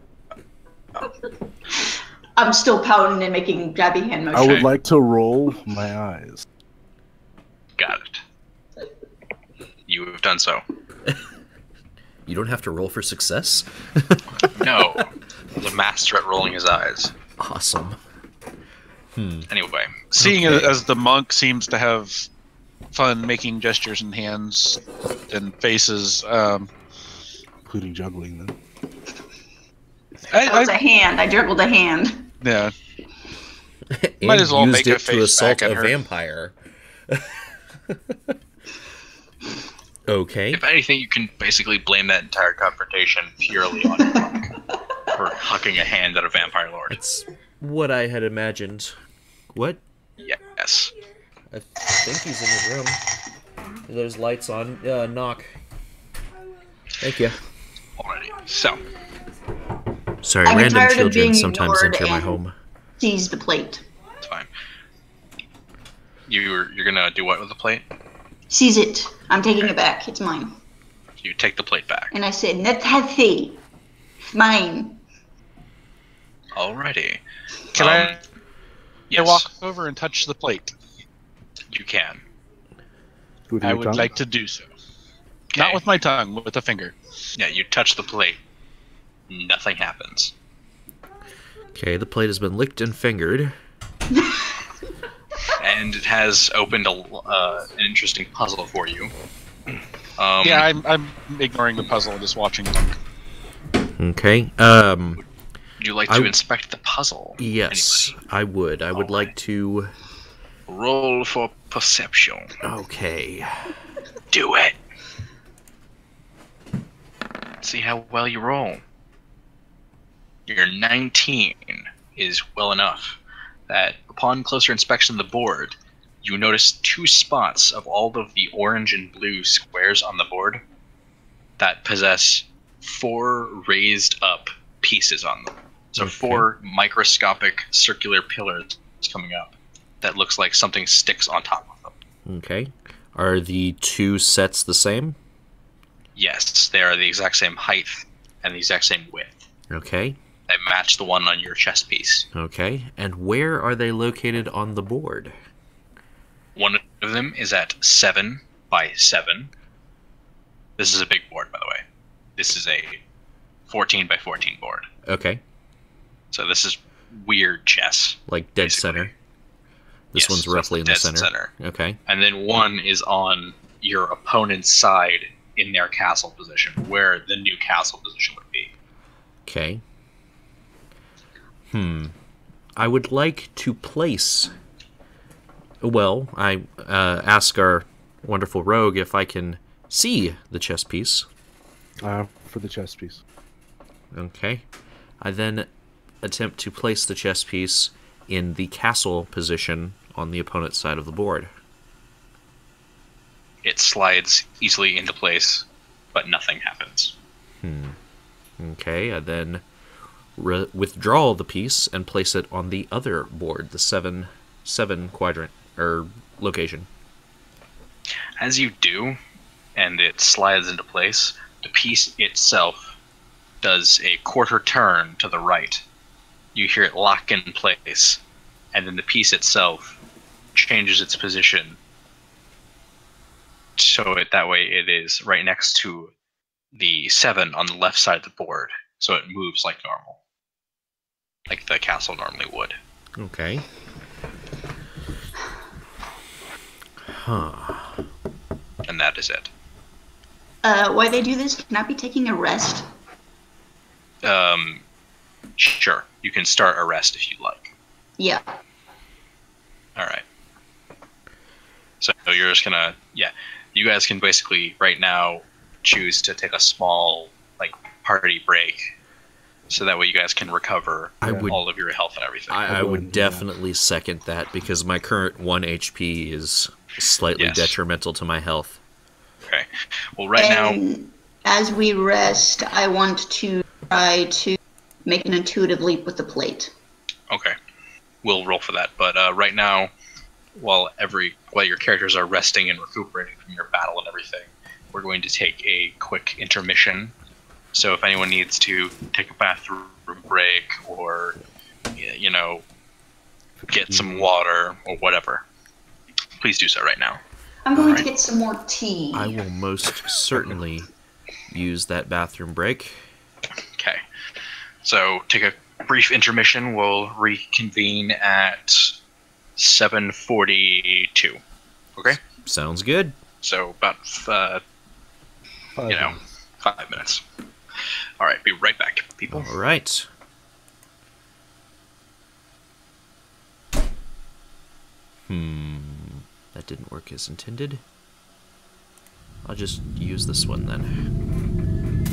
I'm still pouting and making jabby hand motions. I would like to roll my eyes. Got it. You have done so. You don't have to roll for success? No. He's a master at rolling his eyes. Awesome. Anyway. Seeing Okay. as the monk seems to have fun making gestures and hands and faces, Including juggling them. That was a hand. I juggled a hand. Yeah. And Might as well used make a it to face assault back at a her. vampire. Okay. If anything, you can basically blame that entire confrontation purely on your monk for hucking a hand at a vampire lord. That's what I had imagined. What? Yes. I think he's in his room. There's lights on. Knock. Thank you. Alrighty. So, Sorry, I'm random tired of children being sometimes ignored enter my and- home. Seize the plate. it's fine. You're gonna do what with the plate? Seize it. I'm taking it back. It's mine. You take the plate back. And I said, Netathi. It's mine. Alrighty. Can I Yes, walk over and touch the plate? you can. With I your would tongue? like to do so. Okay. Not with my tongue, with a finger. Yeah, you touch the plate. Nothing happens. Okay, the plate has been licked and fingered. And it has opened an interesting puzzle for you. Yeah, I'm ignoring the puzzle, just watching. Okay. Would you like to I- inspect the puzzle? Yes, Anybody? I would. I would like to. Roll for perception. Okay. Do it. See how well you roll. Your 19 is well enough that upon closer inspection of the board, you notice 2 spots of all of the orange and blue squares on the board that possess 4 raised up pieces on them. So Okay. 4 microscopic circular pillars coming up that looks like something sticks on top of them. Okay. Are the 2 sets the same? Yes, they are the exact same height and the exact same width. Okay. They match the one on your chest piece. Okay. And where are they located on the board? One of them is at 7 by 7. This is a big board, by the way. This is a 14 by 14 board. Okay. So this is weird chess. Like dead Basically. center. This Yes, one's so it's roughly in the dead center. Okay. And then one is on your opponent's side in their castle position, where the new castle position would be. Okay. I would like to place. Well, I ask our wonderful rogue if I can see the chess piece. For the chess piece. Okay. I then attempt to place the chess piece in the castle position on the opponent's side of the board. It slides easily into place, but nothing happens. Okay, I then withdraw the piece and place it on the other board, the 7 quadrant or location. As you do, and it slides into place, the piece itself does a quarter turn to the right. You hear it lock in place, and then the piece itself changes its position so that way it is right next to the 7 on the left side of the board, so it moves like normal, like the castle normally would. Okay. Huh. And that is it. While they do this, can I be taking a rest? Sure, you can start a rest if you'd like. Yeah. Alright. So you're just gonna, you guys can basically right now choose to take a small, party break, so that way you guys can recover all of your health and everything. I would definitely second that because my current 1 HP is slightly Yes. detrimental to my health. Okay. Well, right now, And as we rest, I want to try to make an intuitive leap with the plate. Okay. We'll roll for that. But right now, while your characters are resting and recuperating from your battle and everything, we're going to take a quick intermission. So if anyone needs to take a bathroom break or, get some water or whatever, please do so right now. I'm going to get some more tea. I will most certainly use that bathroom break. Okay. So take a brief intermission. We'll reconvene at 7:42. Okay? Sounds good. So about, 5 minutes. All right, be right back, people. All right. That didn't work as intended. I'll just use this one then.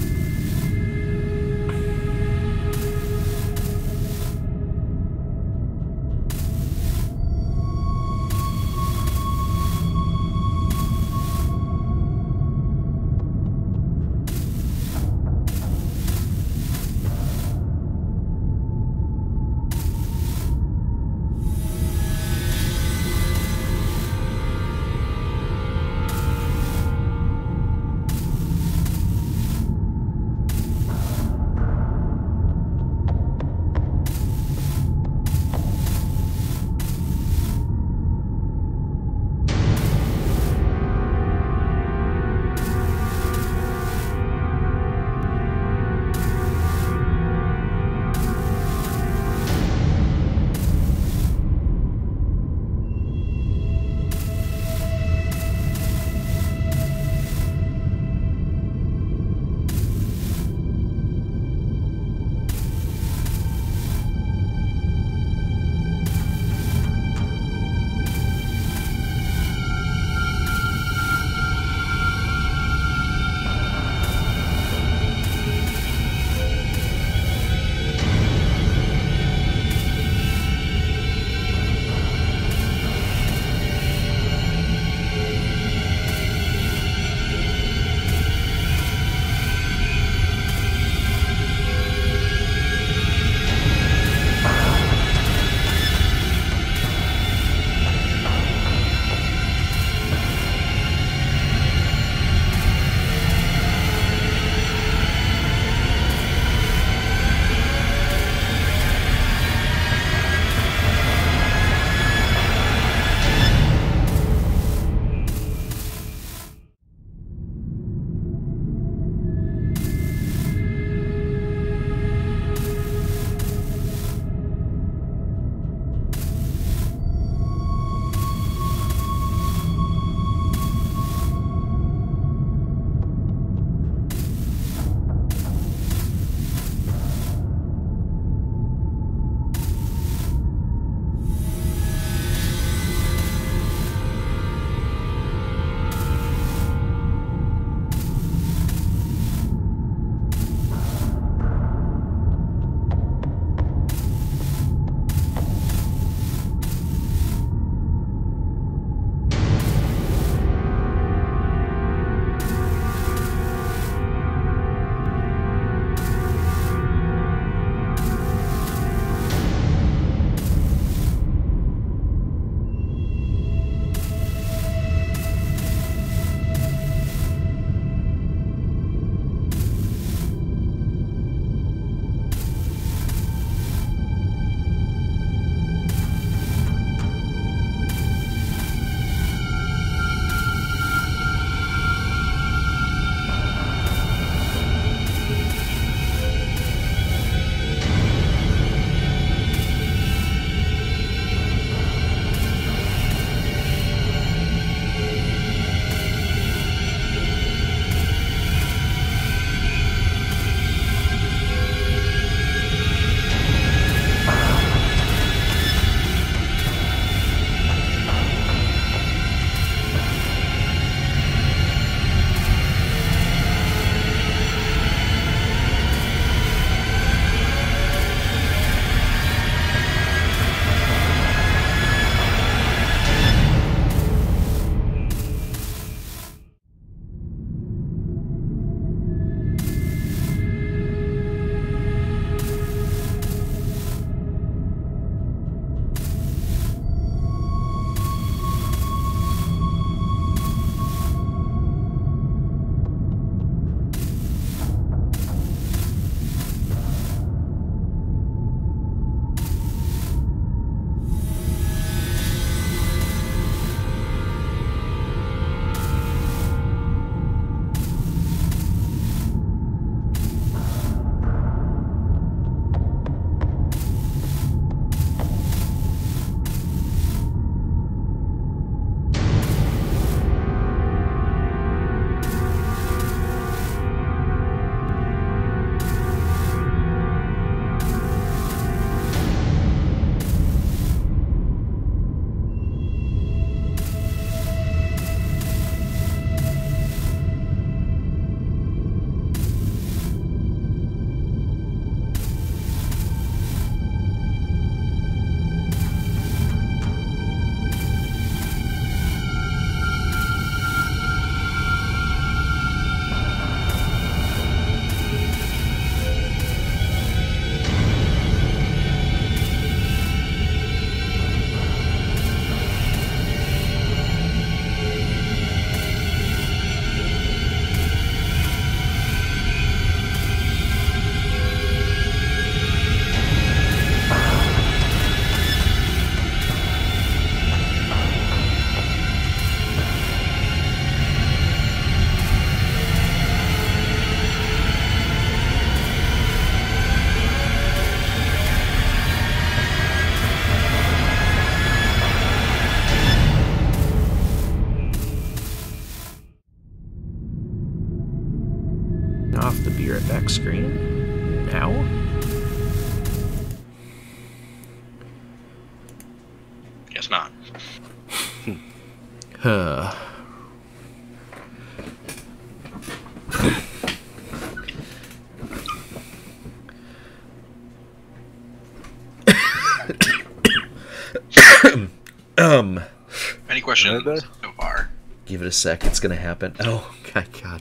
screen? Now? Guess not. Huh. Any questions so far? Give it a sec. It's gonna happen. Oh, God.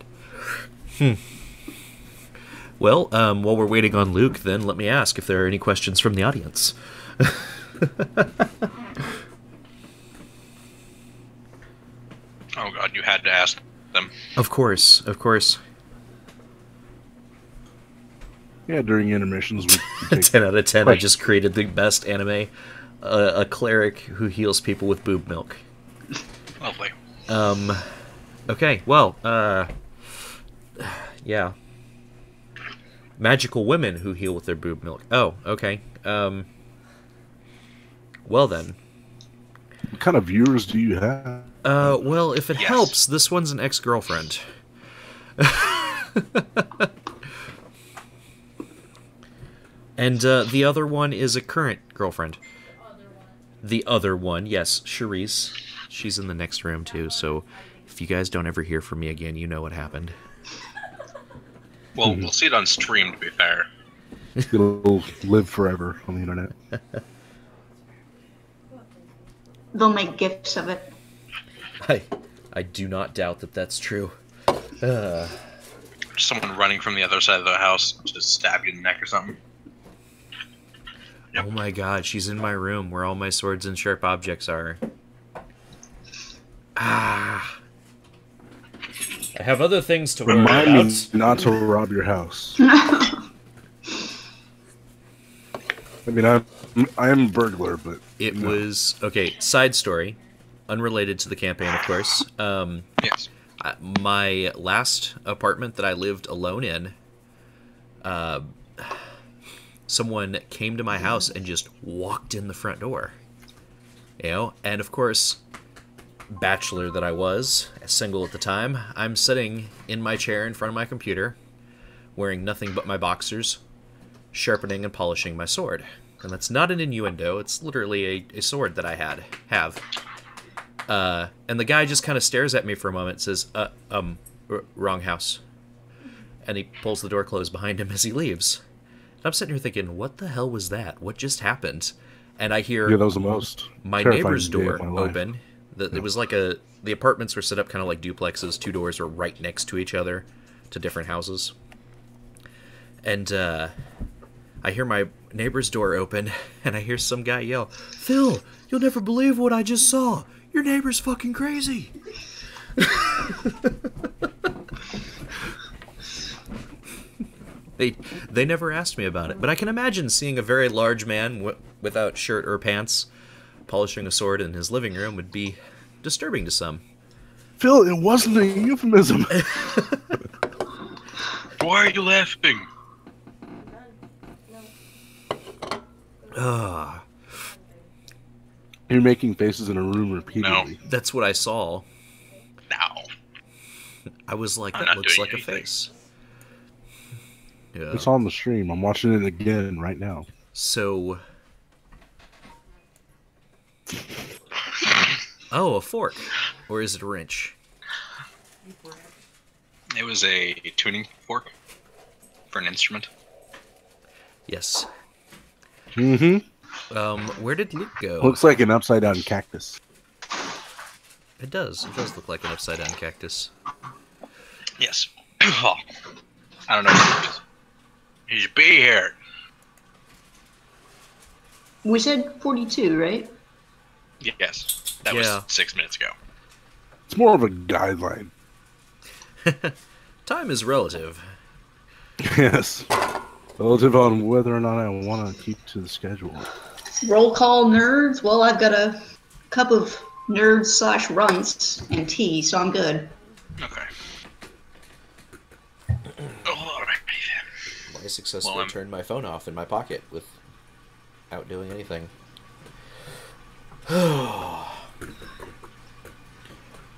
Well, while we're waiting on Luke, then let me ask if there are any questions from the audience. Oh God, you had to ask them. Of course. Yeah, during intermissions, we take 10 out of 10. I questions. just created the best anime. A cleric who heals people with boob milk. Lovely. Okay, well, yeah. Magical women who heal with their boob milk. Oh, okay. Well then. What kind of viewers do you have? Well, if it Yes. helps, this one's an ex-girlfriend. And the other one is a current girlfriend. The other one, yes, Cherise. She's in the next room too, so if you guys don't ever hear from me again, you know what happened. Well, we'll see it on stream, to be fair. It'll live forever on the internet. They'll make gifts of it. I do not doubt that that's true. Someone running from the other side of the house just stab you in the neck or something. Yep. Oh my God, she's in my room where all my swords and sharp objects are. Ah. I have other things to worry Remind about. me not to rob your house. Oh, I mean, I am a burglar, but It no. was... Okay, side story. Unrelated to the campaign, of course. Yes. My last apartment that I lived alone in, someone came to my house and just walked in the front door. You know, and of course, bachelor that I was, single at the time, I'm sitting in my chair in front of my computer, wearing nothing but my boxers, sharpening and polishing my sword. And that's not an innuendo, it's literally a sword that I have. And the guy just kind of stares at me for a moment and says, wrong house. And he pulls the door closed behind him as he leaves. And I'm sitting here thinking, what the hell was that? What just happened? And I hear Yeah, that was the most my terrifying neighbor's day of door my life. open. It was like the apartments were set up kind of like duplexes. Two doors were right next to each other to different houses. And I hear my neighbor's door open, and I hear some guy yell, "Phil, you'll never believe what I just saw. Your neighbor's fucking crazy." They never asked me about it, but I can imagine seeing a very large man without shirt or pants polishing a sword in his living room would be disturbing to some. Phil, it wasn't a euphemism. Why are you laughing? Ah, You're making faces in a room repeatedly. that's what I saw. No. I was like, I'm that not looks doing like anything. a face. Yeah. It's on the stream. I'm watching it again right now. So... Oh, a fork. Or is it a wrench? It was a tuning fork for an instrument. Yes. Mm-hmm. Where did Luke go? Looks like an upside-down cactus. It does. It does look like an upside-down cactus. Yes. Oh, I don't know. He should be here. we said 42, right? Yes. That Yeah. was 6 minutes ago. It's more of a guideline. Time is relative. Yes. Relative on whether or not I want to keep to the schedule. Roll call nerds. Well, I've got a cup of nerds / runts and tea, so I'm good. Okay. All right. I successfully Well, I'm- turned my phone off in my pocket without doing anything.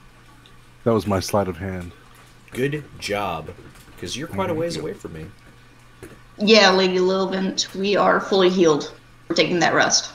That was my sleight of hand. Good job. Because you're quite a ways away from me. Yeah, Lady Lilvent, we are fully healed. We're taking that rest.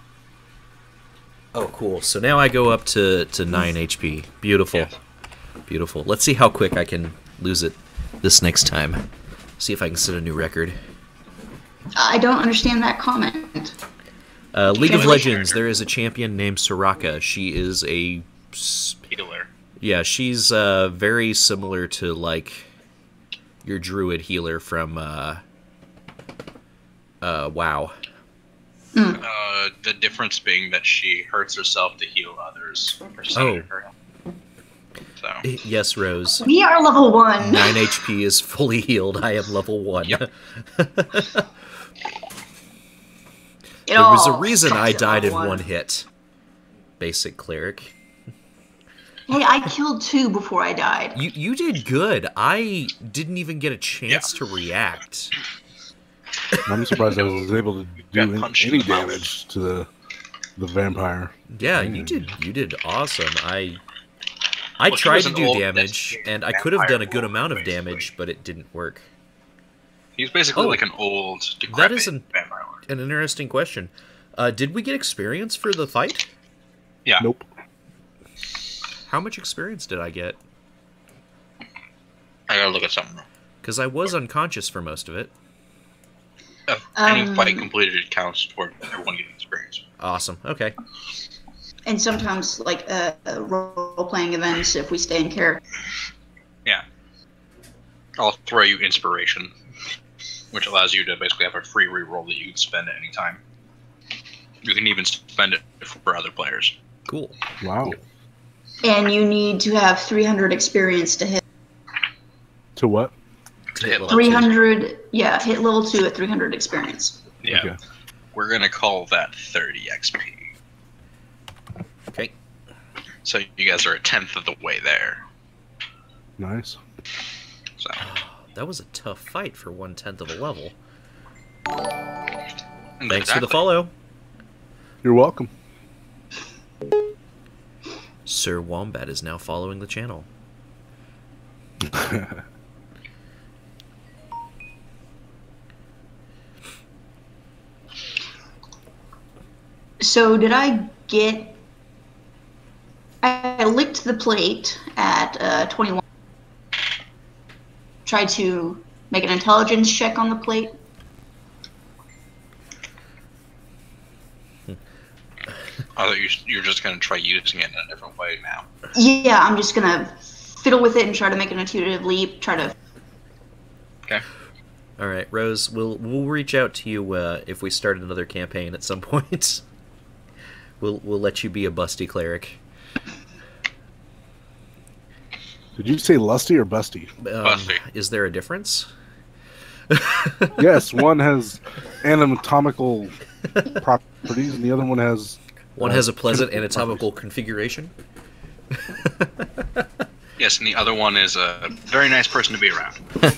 Oh, cool. So now I go up to 9 HP. Beautiful. Yes. Beautiful. Let's see how quick I can lose it this next time. See if I can set a new record. I don't understand that comment. League of Legends, there is a champion named Soraka. She is a... Healer. Yeah, she's very similar to, like, your druid healer from WoW. The difference being that she hurts herself to heal others. Oh. So. Yes, Rose. We are level 1. 9 HP is fully healed. I am level 1. Yep. There was a reason I died in one hit. Basic cleric. Hey, I killed 2 before I died. You did good. I didn't even get a chance to react. I'm surprised I was able to do punched any in the mouth. damage to the vampire. Yeah, you did awesome. I Well, she tried was to an do old damage, dead and I could have vampire done a good wolf, amount of basically. damage, but it didn't work. He's basically Oh. like an old, That decrepit is vampire lord. an interesting question. Did we get experience for the fight? Yeah. Nope. How much experience did I get? I gotta look at something. Because I was unconscious for most of it. Any fight completed counts toward everyone getting experience. Awesome. Okay. And sometimes, like, role-playing events, if we stay in character. Yeah. I'll throw you inspiration, which allows you to basically have a free reroll that you can spend at any time. You can even spend it for other players. Cool. Wow. And you need to have 300 experience to hit. To what? To hit level 300, yeah, hit level 2 at 300 experience. Yeah. Okay. We're gonna call that 30 XP. Okay. So you guys are a tenth of the way there. Nice. So That was a tough fight for 1/10 of a level. and Thanks for the exactly. follow. You're welcome. Sir Wombat is now following the channel. So did I get... I licked the plate at 21. Tried to make an intelligence check on the plate. I thought you're just gonna try using it in a different way now. Yeah, I'm just gonna fiddle with it and try to make an intuitive leap. Try to... Okay. All right, Rose. We'll reach out to you if we start another campaign at some point. We'll let you be a busty cleric. Did you say lusty or busty? Busty. Is there a difference? Yes, one has anatomical properties, and the other one has. One has a pleasant anatomical configuration. Yes, and the other one is a very nice person to be around.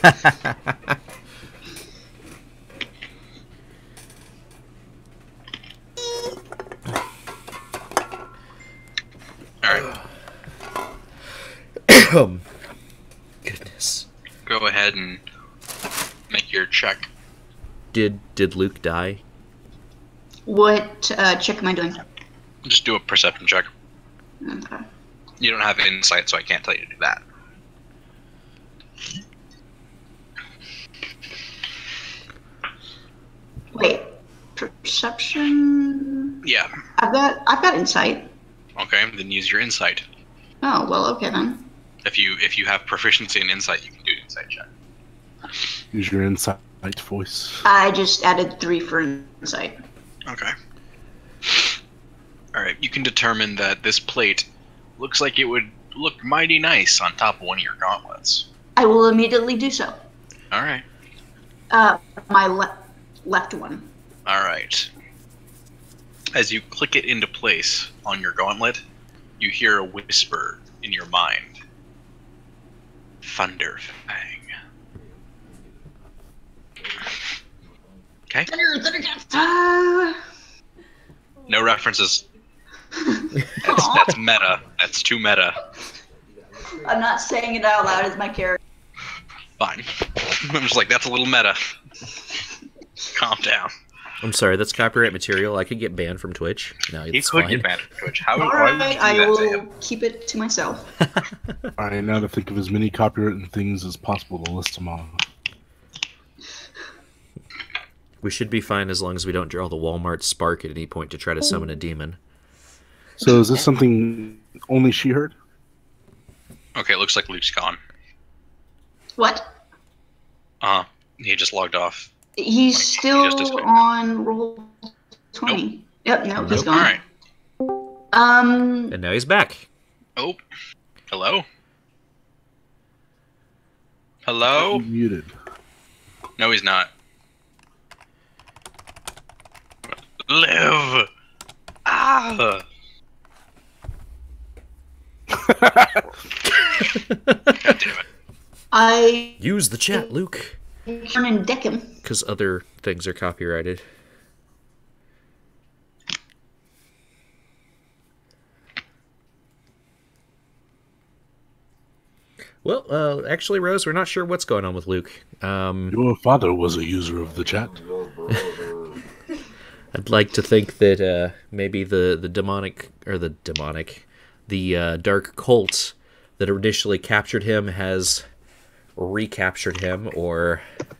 Alright, Goodness. go ahead and make your check. Did Luke die? What check am I doing? Just do a perception check. Okay. You don't have insight, so I can't tell you to do that. Wait, perception. Yeah. I've got insight. Okay, then use your insight. Oh well, okay then. If you have proficiency in insight, you can do an insight check. Use your insight voice. I just added 3 for insight. Okay. Alright, you can determine that this plate looks like it would look mighty nice on top of one of your gauntlets. I will immediately do so. Alright. My left one. Alright. As you click it into place on your gauntlet, you hear a whisper in your mind. Thunderfang. Okay? No references. That's meta. That's too meta. I'm not saying it out loud as my character. Fine. I'm just like, that's a little meta. Calm down. I'm sorry, that's copyright material. I could get banned from Twitch. No, He it's could fine. get banned from Twitch. All Why would you right, do I that to will him? keep it to myself. All right, now to think of as many copyrighted things as possible to list them off. We should be fine as long as we don't draw the Walmart spark at any point to try to summon a demon. So is this something only she heard? Okay, it looks like Luke's gone. What? He just logged off. He's Like, he still just disappeared. on roll 20. Yep, no, he's Nope. gone. Alright. And now he's back. Oh. Hello? Hello? Muted. No, he's not. Live! Ah! God damn it. I Use the chat, Luke. turn and deck him. Because other things are copyrighted. Well, actually, Rose, we're not sure what's going on with Luke. Your father was a user of the chat. I'd like to think that maybe the dark cult that initially captured him has recaptured him, or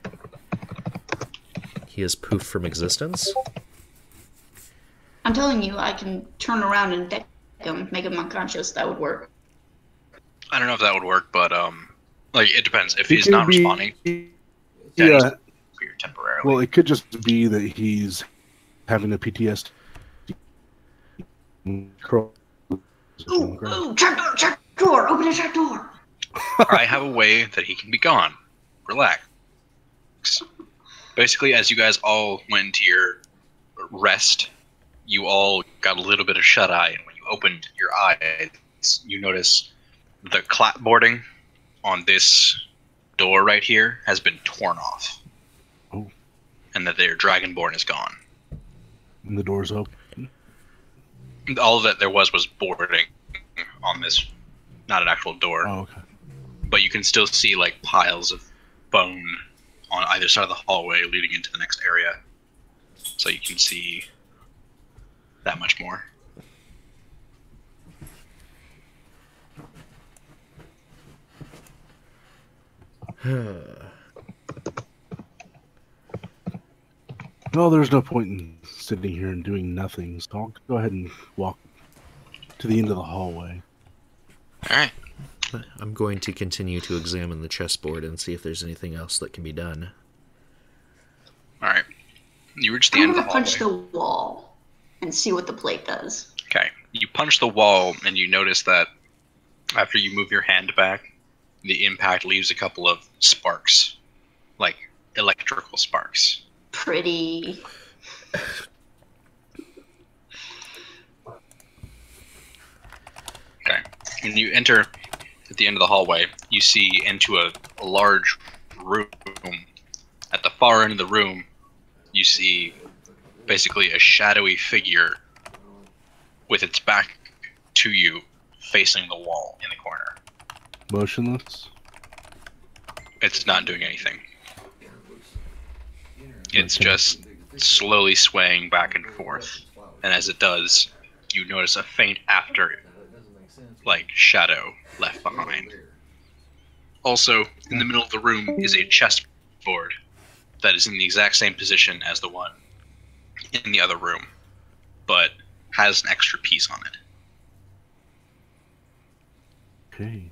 he has poofed from existence. I'm telling you, I can turn around and deck him, make him unconscious. That would work. I don't know if that would work, but, like, it depends. If It he's could not be- responding, then Yeah. he's disappeared temporarily. Well, it could just be that he's having a PTSD. Ooh, trap door, open the trap door. I have a way that he can be gone. Relax. Basically, as you guys all went into your rest, you all got a little bit of shut-eye, and when you opened your eyes, you notice the clapboarding on this door right here has been torn off. Oh. And that their Dragonborn is gone. And the door's open. All that there was boarding on this, not an actual door. Oh, okay. But you can still see like piles of bone on either side of the hallway leading into the next area. So you can see that much more. Well, there's no point in sitting here and doing nothing, so I'll go ahead and walk to the end of the hallway. Alright. I'm going to continue to examine the chessboard and see if there's anything else that can be done. Alright. You reach the I'm end of the gonna hallway. punch the wall and see what the plate does. Okay. You punch the wall and you notice that after you move your hand back, the impact leaves a couple of sparks. Like electrical sparks. Pretty. Okay. When you enter at the end of the hallway, you see into a large room. At the far end of the room, you see basically a shadowy figure with its back to you, facing the wall in the corner. Motionless? It's not doing anything. It's just slowly swaying back and forth. And as it does, you notice a faint after, like, shadow left behind. Also, in the middle of the room is a chessboard that is in the exact same position as the one in the other room, but has an extra piece on it. Okay.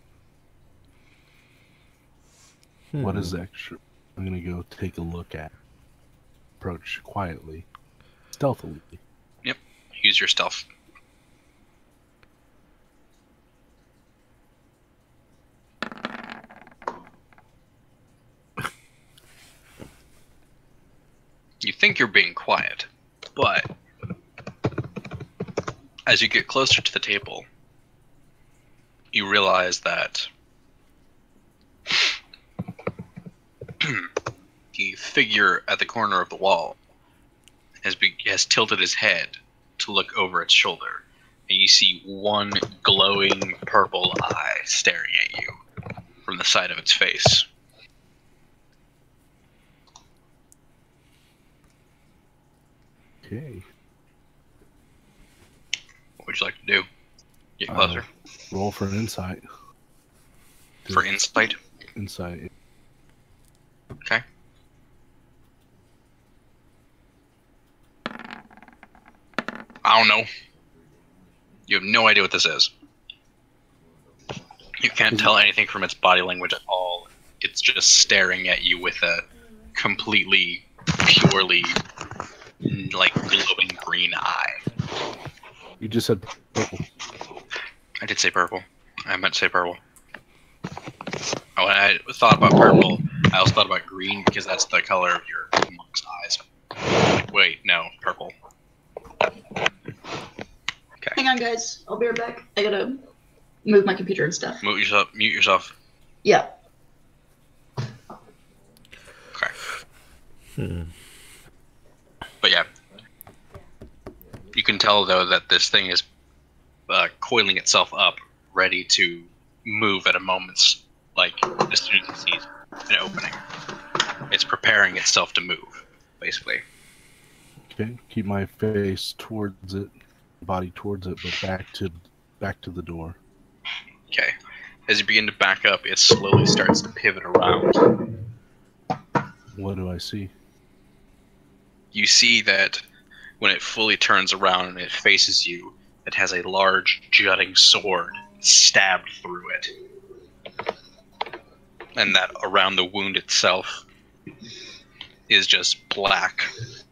What is extra? I'm gonna go take a look at. Approach quietly, stealthily. Yep. Use your stealth. You think you're being quiet, but as you get closer to the table, you realize that the figure at the corner of the wall has tilted his head to look over its shoulder, and you see one glowing purple eye staring at you from the side of its face. Okay. What would you like to do? Get closer. Roll for an insight. For insight? Insight. Okay. I don't know. You have no idea what this is. You can't tell anything from its body language at all. It's just staring at you with a completely, purely, like, glowing green eye. You just said purple. I did say purple. I meant to say purple. Oh, and I thought about purple. I also thought about green because that's the color of your monk's eyes. Wait, no, purple. Okay. Hang on, guys. I'll be right back. I gotta move my computer and stuff. Mute yourself. Yeah. Okay. But yeah. You can tell, though, that this thing is coiling itself up, ready to move at a moment's, like, as soon as it sees an opening. It's preparing itself to move, basically. Okay. Keep my face towards it, body towards it, but back to the door. Okay. As you begin to back up, it slowly starts to pivot around. What do I see? You see that when it fully turns around and it faces you, it has a large, jutting sword stabbed through it. And that around the wound itself is just black.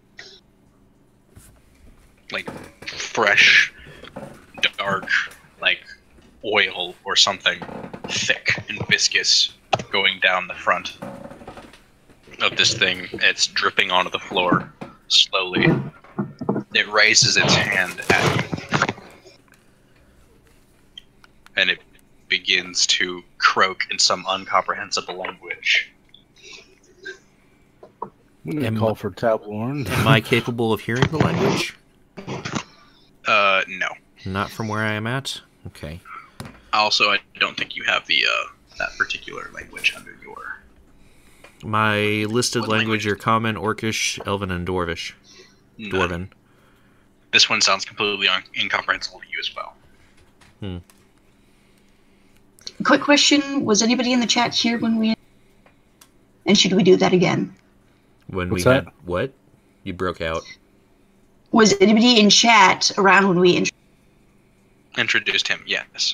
Like fresh, dark, like oil or something thick and viscous going down the front of this thing. It's dripping onto the floor slowly. It raises its hand at you. And it begins to croak in some incomprehensible language. I'm going to call for Tablorn. Am I capable of hearing the language? No. Not from where I am at? Okay. Also, I don't think you have the that particular language under your... My listed What language are language? Common, Orcish, Elven, and Dwarvish. No. Dwarven. This one sounds completely incomprehensible to you as well. Quick question: was anybody in the chat here when we? And should we do that again? When What's we that? had... What? You broke out. Was anybody in chat around when we? Introduced him, yes.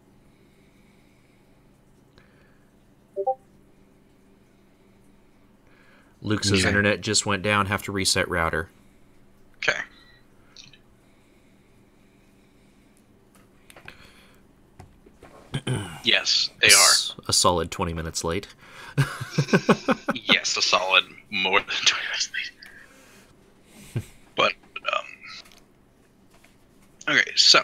Luke's Okay. internet just went down. Have to reset router. Okay. Yes, they are. A solid 20 minutes late. Yes, a solid more than 20 minutes late. But, okay, so.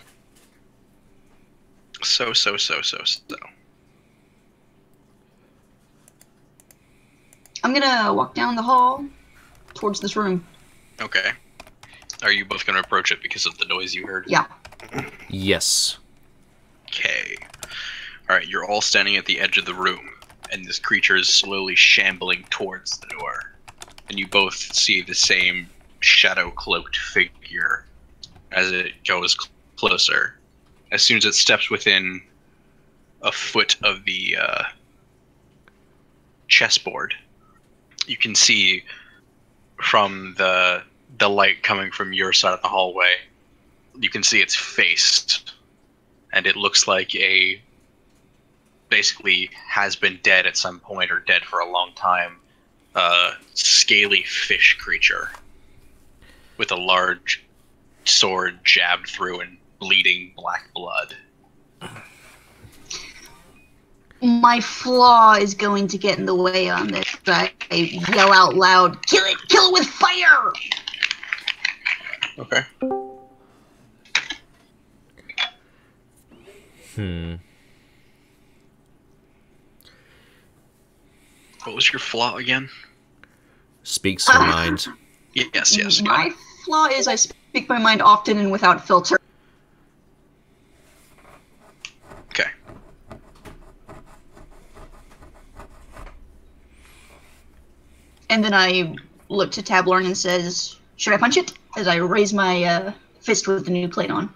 I'm gonna walk down the hall towards this room. Okay. Are you both going to approach it because of the noise you heard? Yeah. Yes. Okay. Alright, you're all standing at the edge of the room, and this creature is slowly shambling towards the door. And you both see the same shadow-cloaked figure as it goes closer. As soon as it steps within a foot of the chessboard, you can see from the light coming from your side of the hallway, you can see its face, and it looks like a basically has been dead at some point or dead for a long time, scaly fish creature with a large sword jabbed through and bleeding black blood. My flaw is going to get in the way on this. I yell out loud, "Kill it! Kill it with fire!" Okay. What was your flaw again? Speaks her mind. Yes, got My it. flaw is I speak my mind often and without filter. Okay. And then I look to Tablorn and says, Should I punch it? As I raise my fist with the new plate on.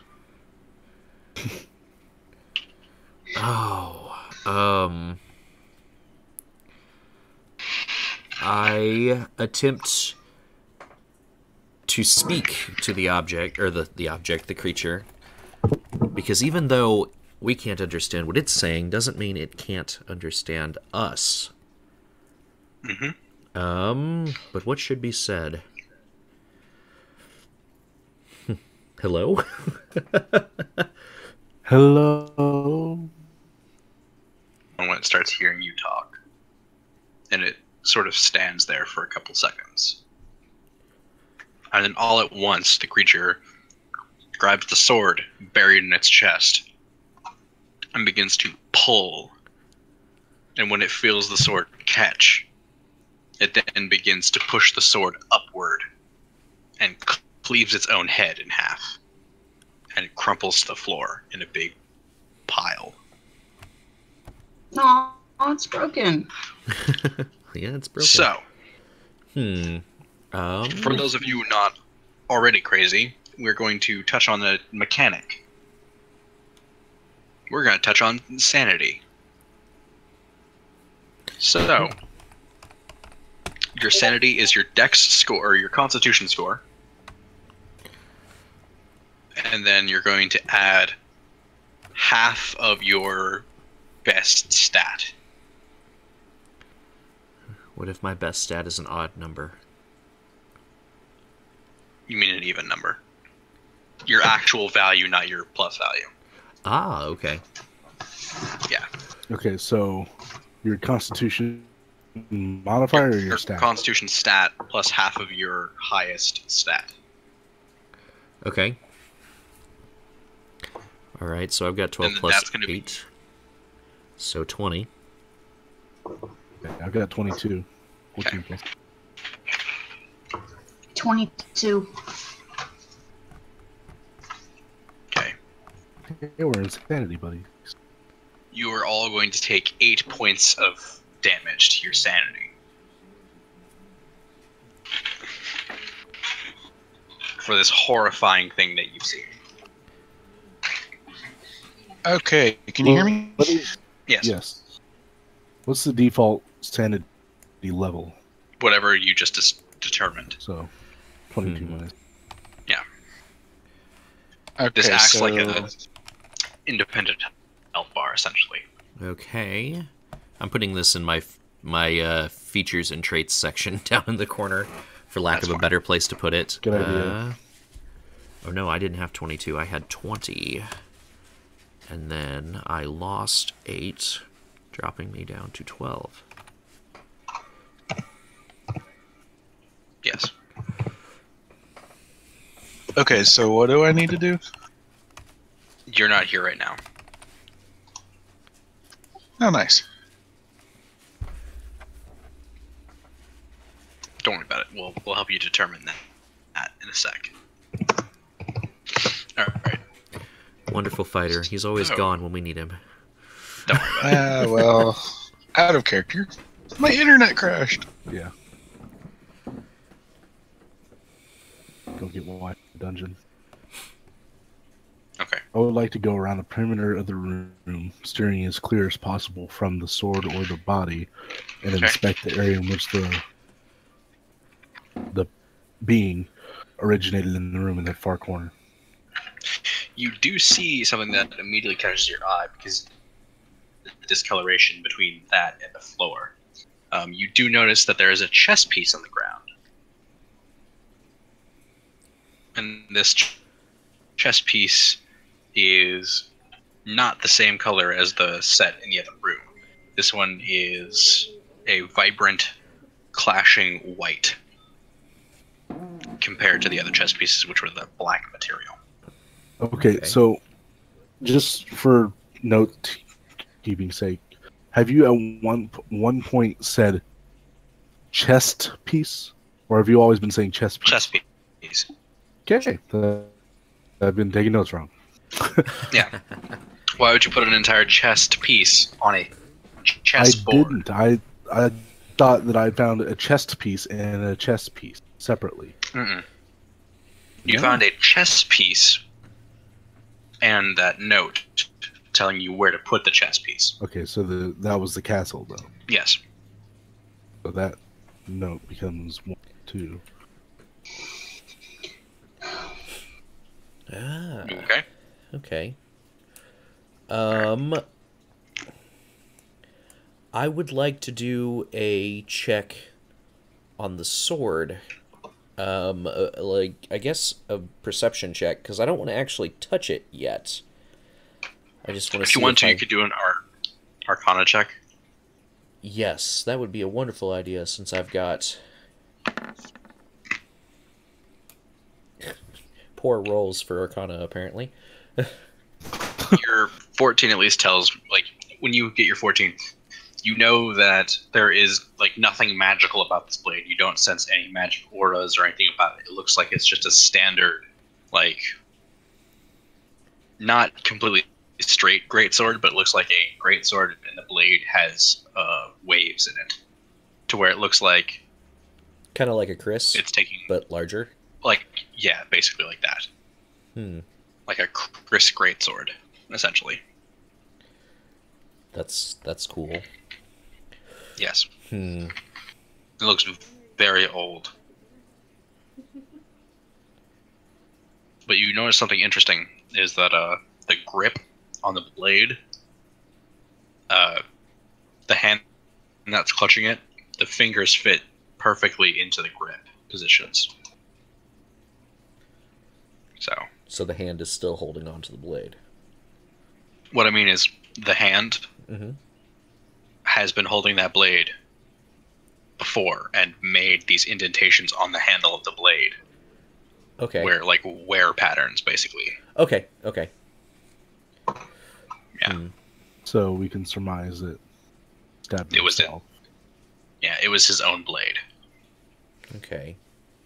I attempt to speak to the object, or the creature, because even though we can't understand what it's saying, doesn't mean it can't understand us. But what should be said? Hello? Hello. And when it starts hearing you talk, and it sort of stands there for a couple seconds. And then all at once, the creature grabs the sword buried in its chest and begins to pull. And when it feels the sword catch, it then begins to push the sword upward and cleaves its own head in half. And it crumples to the floor in a big pile. Aw, it's broken. Yeah, it's broken. So, for for those of you not already crazy, we're going to touch on the mechanic. We're going to touch on sanity. So, your sanity is your dex score, or your constitution score. And then you're going to add half of your best stat. What if my best stat is an odd number? You mean an even number. Your actual value, not your plus value. Ah, okay. Yeah. Okay, so your constitution modifier or your stat? Constitution stat plus half of your highest stat. Okay. Alright, so I've got 12 And plus that's gonna 8. be- So 20. Okay, I've got 22. 14 plus. 22. Okay. Hey, we're insanity, buddy. You are all going to take 8 points of damage to your sanity. For this horrifying thing that you've seen. Okay, can you hear me? What is- Yes. Yes. What's the default sanity level? Whatever you just determined. So, 22 minus. Okay, This acts so like an independent health bar, essentially. Okay. I'm putting this in my features and traits section down in the corner, for lack That's of a fine. better place to put it. Good idea. Oh no, I didn't have 22. I had 20. And then I lost 8, dropping me down to 12. Yes. okay, so what do I need to do? You're not here right now. Oh, nice. Don't worry about it. We'll help you determine that in a sec. Alright. Wonderful fighter. He's always Oh. gone when we need him. Don't worry about it. Well, out of character. My internet crashed. Yeah. Go get one dungeon. Okay. I would like to go around the perimeter of the room, steering as clear as possible from the sword or the body, and Okay. inspect the area in which the being originated in the room in that far corner. You do see something that immediately catches your eye because the discoloration between that and the floor. You do notice that there is a chess piece on the ground. And this chess piece is not the same color as the set in the other room. This one is a vibrant, clashing white compared to the other chess pieces, which were the black material. Okay, Okay. so just for note keeping sake, have you at one point said chest piece, or have you always been saying chest piece? Chess piece. Okay, I've been taking notes wrong. Yeah. Why would you put an entire chest piece on a chess I board? didn't. I thought that I found a chest piece and a chest piece separately. Mm-mm. You found a chess piece and that note telling you where to put the chess piece. Okay, so that was the castle, though. Yes. So that note becomes 1, 2. Ah. Okay. Okay. I would like to do a check on the sword. Like, I guess a perception check, because I don't want to actually touch it yet. I just want to see if you want to, I... you could do an Arcana check. Yes, that would be a wonderful idea, since I've got poor rolls for Arcana, apparently. Your 14 at least tells, like, when you get your 14, you know that there is, like, nothing magical about this blade. You don't sense any magic auras or anything about it. It looks like it's just a standard, like, not completely straight greatsword, but it looks like a greatsword, and the blade has waves in it, to where it looks like kind of like a Chris, it's taking, but larger. Like, yeah, basically like that. Like a Chris greatsword, essentially. That's cool. Yes. It looks very old. But you notice something interesting is that the grip on the blade, the hand that's clutching it, the fingers fit perfectly into the grip positions. So the hand is still holding onto the blade. What I mean is the hand has been holding that blade before and made these indentations on the handle of the blade. Okay. Where, like, wear patterns, basically. Okay. Yeah. So we can surmise that stabbed himself. Yeah, it was his own blade. Okay.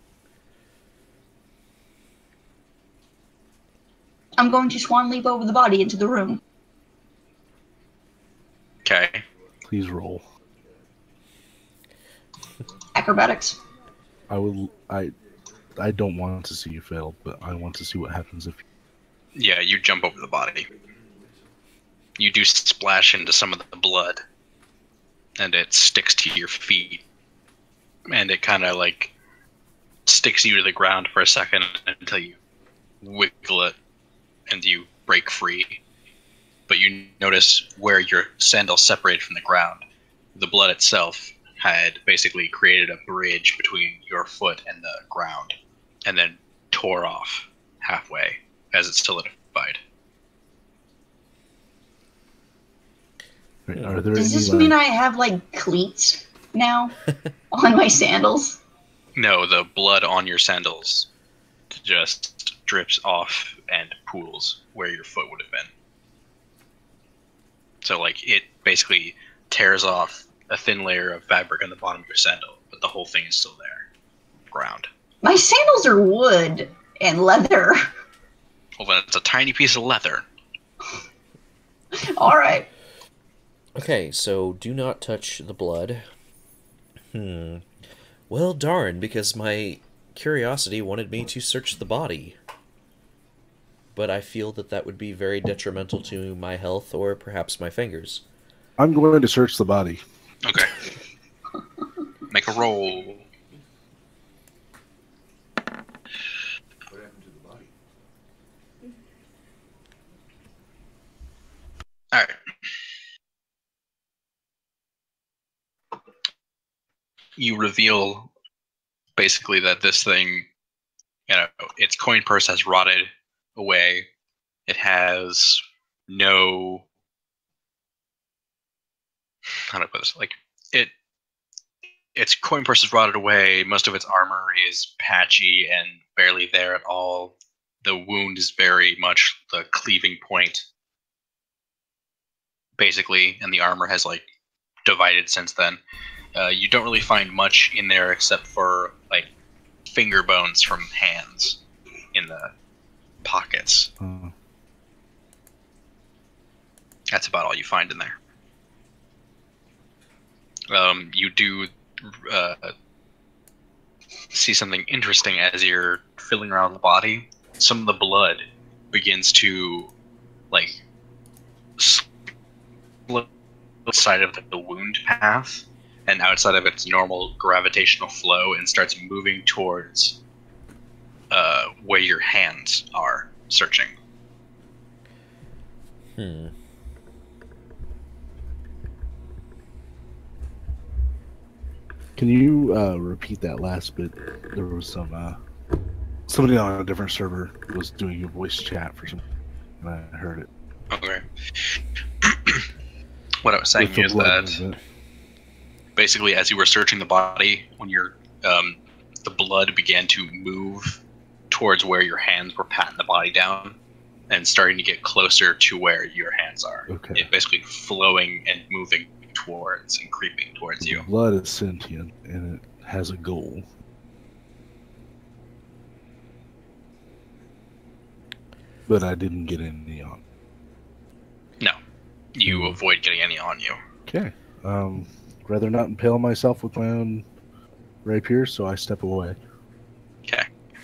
I'm going to swan leap over the body into the room. Okay. Please roll. Acrobatics. I don't want to see you fail, but I want to see what happens if. Yeah, you jump over the body. You do splash into some of the blood, and it sticks to your feet, and it kind of like sticks you to the ground for a second until you wiggle it and you break free. But you notice where your sandal separated from the ground, the blood itself had basically created a bridge between your foot and the ground, and then tore off halfway as it solidified. Are there Does this mean I have, like, cleats now on my sandals? No, the blood on your sandals just drips off and pools where your foot would have been. So, like, it basically tears off a thin layer of fabric on the bottom of your sandal, but the whole thing is still there. Ground. My sandals are wood and leather. Well, then it's a tiny piece of leather. Alright. Okay, so do not touch the blood. Well, darn, because my curiosity wanted me to search the body. But I feel that would be very detrimental to my health or perhaps my fingers. I'm going to search the body. Okay. Make a roll. What happened to the body? Alright. You reveal basically that this thing, its coin purse has rotted away. It has no, how do I put this? Like, its coin purse is rotted away. Most of its armor is patchy and barely there at all. The wound is very much the cleaving point, basically, and the armor has, like, divided since then. You don't really find much in there except for, like, finger bones from hands in the pockets. That's about all you find in there. You do see something interesting as you're filling around the body, some of the blood begins to, like, split outside of the wound path and outside of its normal gravitational flow and starts moving towards where your hands are searching. Hmm. Can you repeat that last bit? There was some somebody on a different server was doing a voice chat for some, and I heard it. Okay. What I was saying With the is blood that movement. basically, as you were searching the body, when the blood began to move towards where your hands were patting the body down, and starting to get closer to where your hands are. Okay. It basically flowing and moving towards and creeping towards you. The blood is sentient and it has a goal. But I didn't get any on. No, you avoid getting any on you. Okay. Rather not impale myself with my own rapier, so I step away. Okay.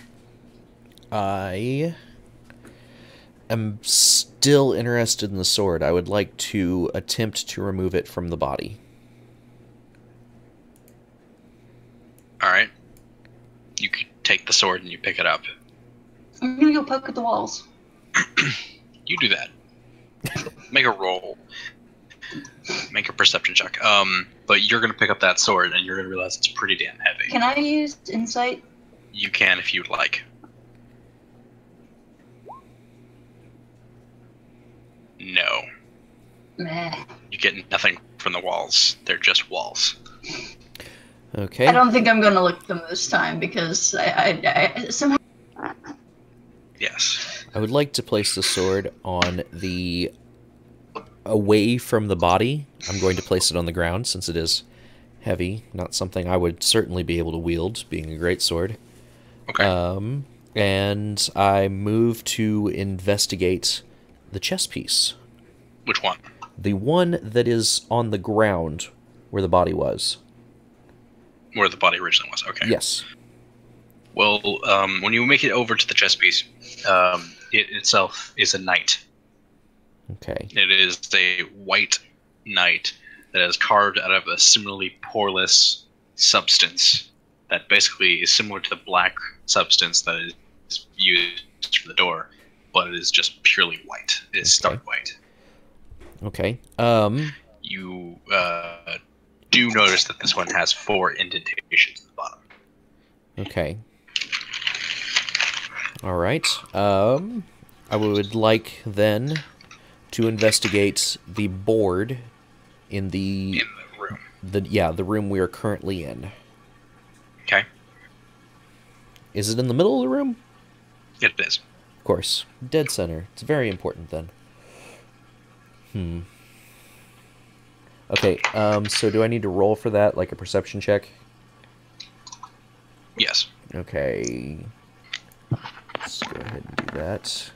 I am still interested in the sword. I would like to attempt to remove it from the body. Alright. You could take the sword and you pick it up. I'm gonna go poke at the walls. You do that. Make a roll. Make a perception check. But you're gonna pick up that sword and you're gonna realize it's pretty damn heavy. Can I use insight? You can if you'd like. No. Meh. You get nothing from the walls. They're just walls. Okay. I don't think I'm gonna look at them this time because I somehow. Yes. I would like to place the sword on the... away from the body. I'm going to place it on the ground since it is heavy. Not something I would certainly be able to wield, being a great sword. Okay. And I move to investigate the chess piece. Which one? The one that is on the ground where the body was. Where the body originally was. Okay. Yes. Well, when you make it over to the chess piece, it itself is a knight. Okay. It is a white knight that is carved out of a similarly poreless substance that basically is similar to the black substance that is used for the door, but it is just purely white. It is stark white. Okay. You do notice that this one has 4 indentations at the bottom. Okay. All right. I would like then to investigate the board in the room. The room we are currently in. Okay. Is it in the middle of the room? It is. Of course. Dead center. It's very important then. Okay, so do I need to roll for that, like a perception check? Yes. Okay. Let's go ahead and do that.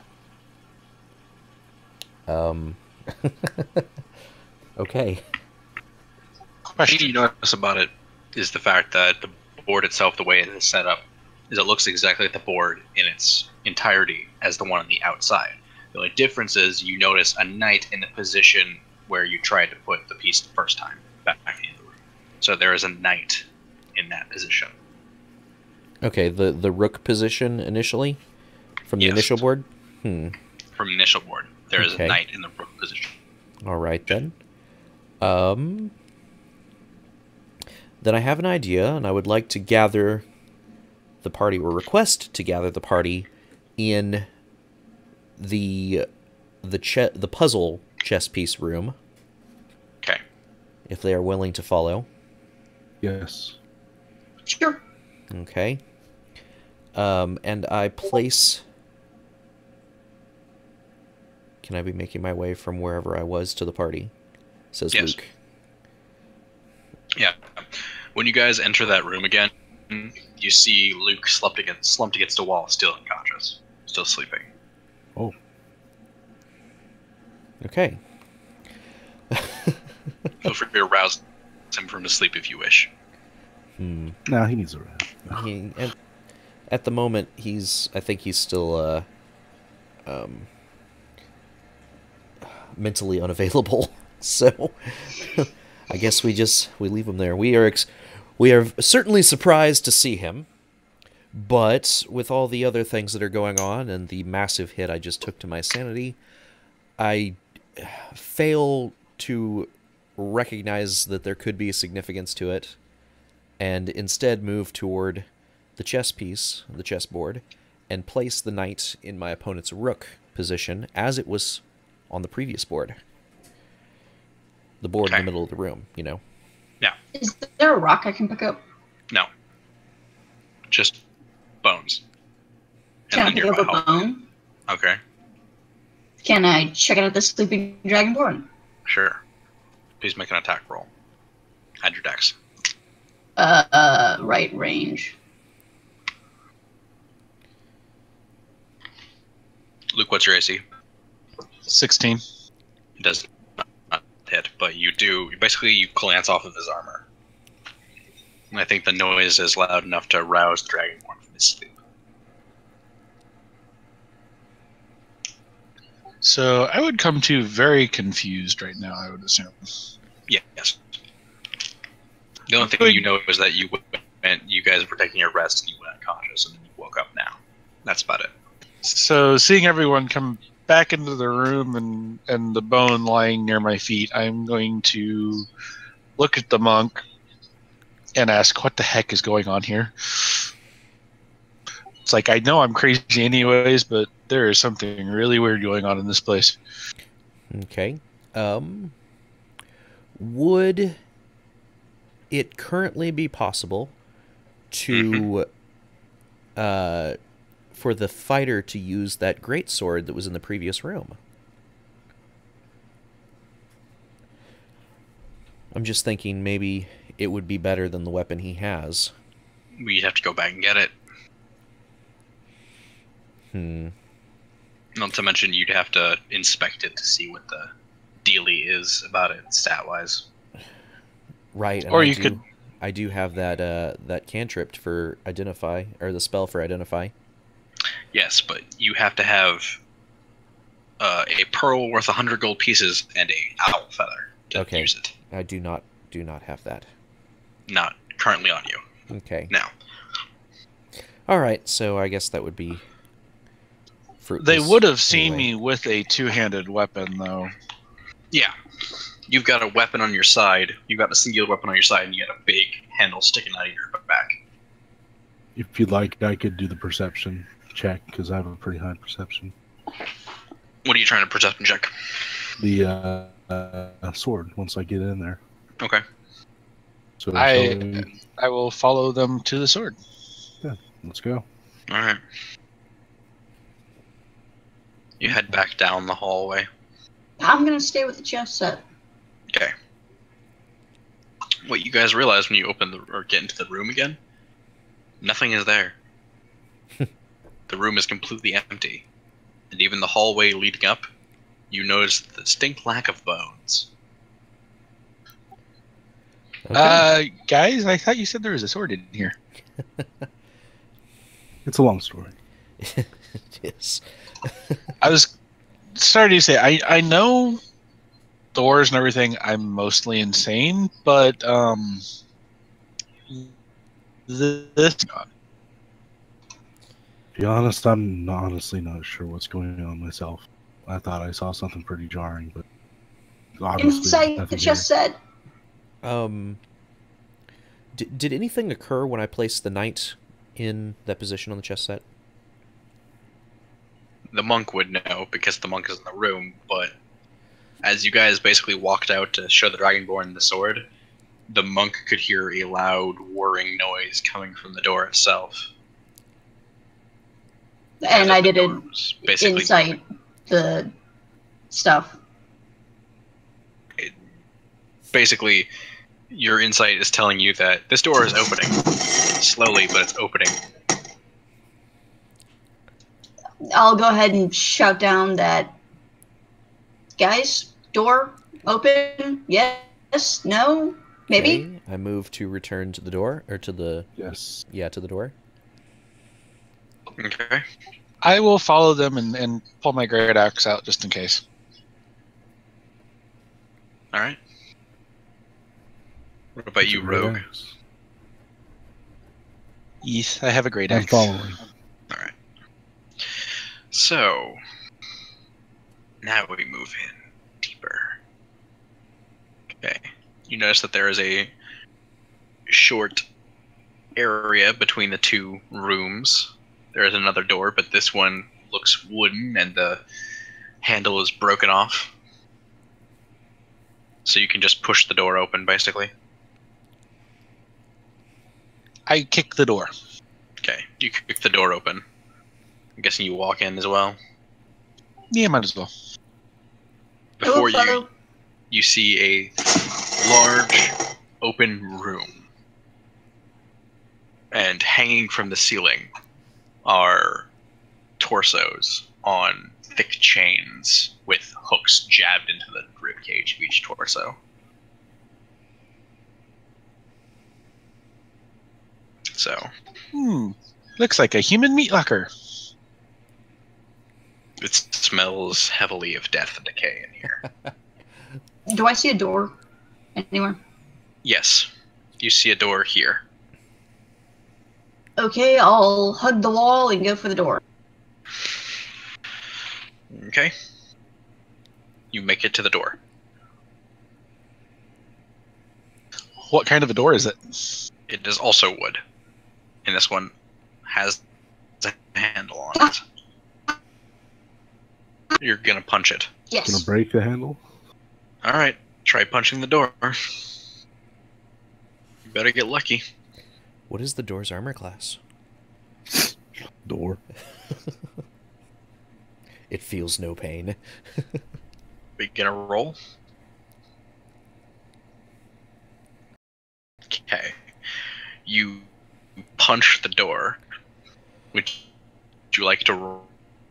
Okay. Question you notice about it is the fact that the board itself, the way it is set up, is it looks exactly like the board in its entirety as the one on the outside. The only difference is you notice a knight in the position where you tried to put the piece the first time back in the room. So there is a knight in that position. Okay, the rook position initially? From the initial board? From the initial board. There is a knight in the rook position. Alright then. Then I have an idea, and I would like to gather the party, or request to gather the party in the puzzle chess piece room. Okay. If they are willing to follow. Yes. Sure. Okay. And I place... Can I be making my way from wherever I was to the party? Says yes. Luke. Yeah. When you guys enter that room again, you see Luke slumped against the wall, still unconscious, still sleeping. Oh. Okay. Feel free to rouse him from his sleep if you wish. No, he needs a rest. At the moment, I think he's still mentally unavailable. So I guess we leave him there. We are certainly surprised to see him, but with all the other things that are going on and the massive hit I just took to my sanity, I fail to recognize that there could be a significance to it, and instead move toward the chess piece, the chessboard, and place the knight in my opponent's rook position as it was on the previous board. The board in the middle of the room, you know. Yeah. Is there a rock I can pick up? No. Just bones. Can I pick up a bone? Okay. Can I check out the sleeping dragonborn? Sure. Please make an attack roll. Add your dex. Right range. Luke, what's your AC? 16. It does not hit, but you glance off of his armor. And I think the noise is loud enough to rouse the dragonborn from his sleep. So I would come to very confused right now, I would assume. Yes. The only thing you know is that you guys were taking a rest and you went unconscious and then you woke up now. That's about it. So seeing everyone come back into the room and the bone lying near my feet, I'm going to look at the monk and ask, what the heck is going on here? It's like, I know I'm crazy anyways, but there is something really weird going on in this place. Okay. Would it currently be possible to, for the fighter to use that greatsword that was in the previous room? I'm just thinking maybe it would be better than the weapon he has. We'd have to go back and get it. Not to mention you'd have to inspect it to see what the dealie is about it stat-wise. Right. Or you could... I do have that cantrip for identify, or the spell for identify. Yes, but you have to have a pearl worth 100 gold pieces and a owl feather to use it. I do not have that. Not currently on you. Okay. Now. All right, so I guess that would be fruitless. They would have seen me with a two-handed weapon, though. Yeah. You've got a weapon on your side. You've got a singular weapon on your side, and you got a big handle sticking out of your back. If you'd like, I could do the perception check, because I have a pretty high perception. What are you trying to perception check? The sword, once I get in there. Okay. So I will follow them to the sword. Yeah, let's go. All right. You head back down the hallway. I'm gonna stay with the chess set. Okay. What you guys realize when you get into the room again? Nothing is there. The room is completely empty. And even the hallway leading up, you notice the distinct lack of bones. Okay. Guys, I thought you said there was a sword in here. It's a long story. Yes. I was starting to say, I know doors and everything, I'm mostly insane, but this... To be honest, I'm honestly not sure what's going on myself. I thought I saw something pretty jarring, but obviously Inside the chess set. Did anything occur when I placed the knight in that position on the chess set? The monk would know, because the monk is in the room, but as you guys basically walked out to show the Dragonborn the sword, the monk could hear a loud whirring noise coming from the door itself. And I did it basically inside the stuff. Basically, your insight is telling you that this door is opening. Slowly, but it's opening. I'll go ahead and shout down that, guys, door open, yes, no, maybe? Okay, I move to return to the door, or to the... Yes. Yeah, to the door. Okay. I will follow them and pull my great axe out just in case. All right. What about It's a you, great Rogue? axe. Yes, I have a great I'm axe. following. All right. So now we move in deeper. Okay. You notice that there is a short area between the two rooms. There is another door, but this one looks wooden and the handle is broken off. So you can just push the door open, basically. I kick the door. Okay, you kick the door open. I'm guessing you walk in as well. Yeah, might as well. Before Hello. you see a large open room. And hanging from the ceiling are torsos on thick chains with hooks jabbed into the ribcage of each torso. So, Looks like a human meat locker. it smells heavily of death and decay in here. Do I see a door anywhere? Yes, you see a door here. Okay, I'll hug the wall and go for the door. Okay. You make it to the door. What kind of a door is it? It is also wood. And this one has a handle on it. You're gonna punch it. Yes. Gonna break the handle? Alright, try punching the door. You better get lucky. What is the door's armor class? Door. It feels no pain. We gonna roll? Okay. You punch the door. Would you like to roll?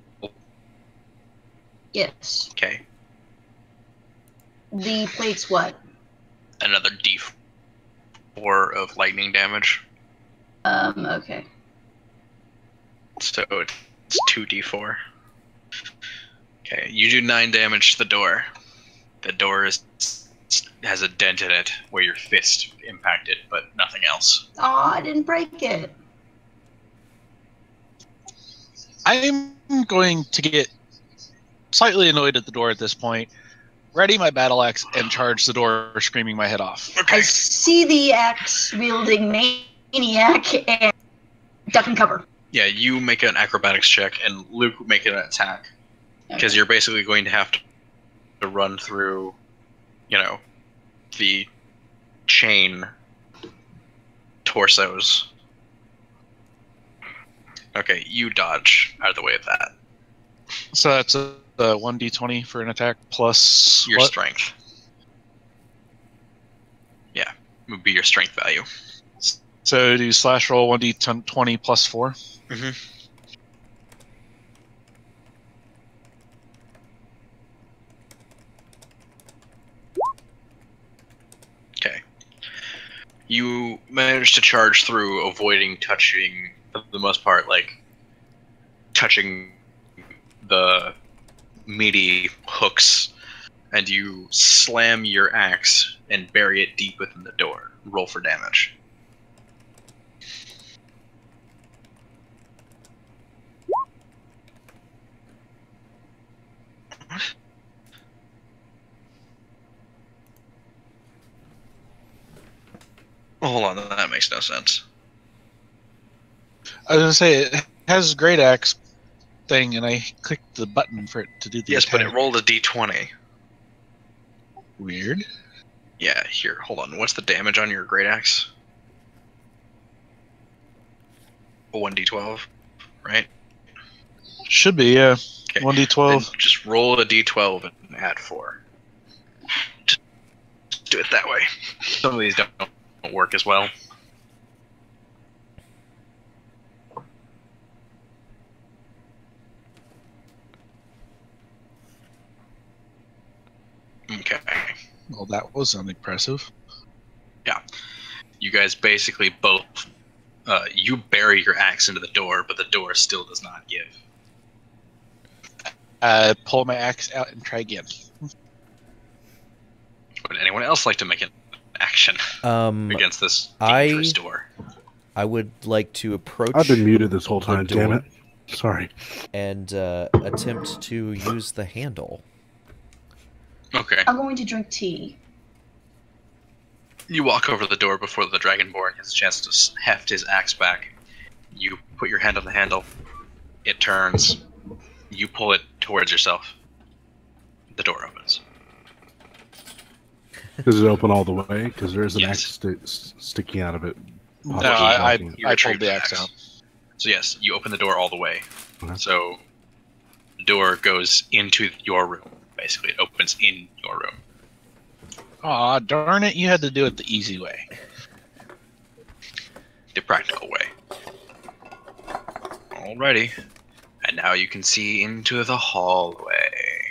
Yes. Okay. The plate's what? Another d4 of lightning damage. Okay. So it's 2d4. Okay, you do 9 damage to the door. The door has a dent in it where your fist impacted, but nothing else. Aw, I didn't break it. I'm going to get slightly annoyed at the door at this point, ready my battle axe, and charge the door, screaming my head off. Okay. I see the axe-wielding maniac and duck and cover. Yeah, you make an acrobatics check, and Luke make an attack. Because you're basically going to have to run through, the chain torsos. Okay, you dodge out of the way of that. So that's a 1d20 for an attack plus Your what? strength. Yeah, would be your strength value. So do slash roll 1d20 plus 4. Mm-hmm. Okay. You manage to charge through, avoiding touching, for the most part, touching the meaty hooks, and you slam your axe and bury it deep within the door. Roll for damage. Well, hold on, that makes no sense. I was going to say, it has great axe thing, and I clicked the button for it to do the Yes, attack. but it rolled a d20. Weird. Yeah, here, hold on. What's the damage on your great axe? A 1d12, right? Should be, yeah. Okay. 1d12. Then just roll a d12 and add 4. Just do it that way. Some of these don't work as well. Okay. Well, that was unimpressive. Yeah. You guys basically both You bury your axe into the door, but the door still does not give. Pull my axe out and try again. Would anyone else like to make an action against this dangerous door? I would like to approach. I've been muted this whole the time, damn door it. Sorry. And attempt to use the handle. Okay. I'm going to drink tea. You walk over to the door before the Dragonborn has a chance to heft his axe back. You put your hand on the handle. It turns. You pull it towards yourself. The door opens. Does it open all the way? Because there is an Yes. axe sticking out of it. No, Possibly I blocking it. You pulled retrieve the axe out. So yes, you open the door all the way. Okay. So the door goes into your room. Basically, it opens in your room. Aw, darn it, you had to do it the easy way. The practical way. Alrighty. And now you can see into the hallway.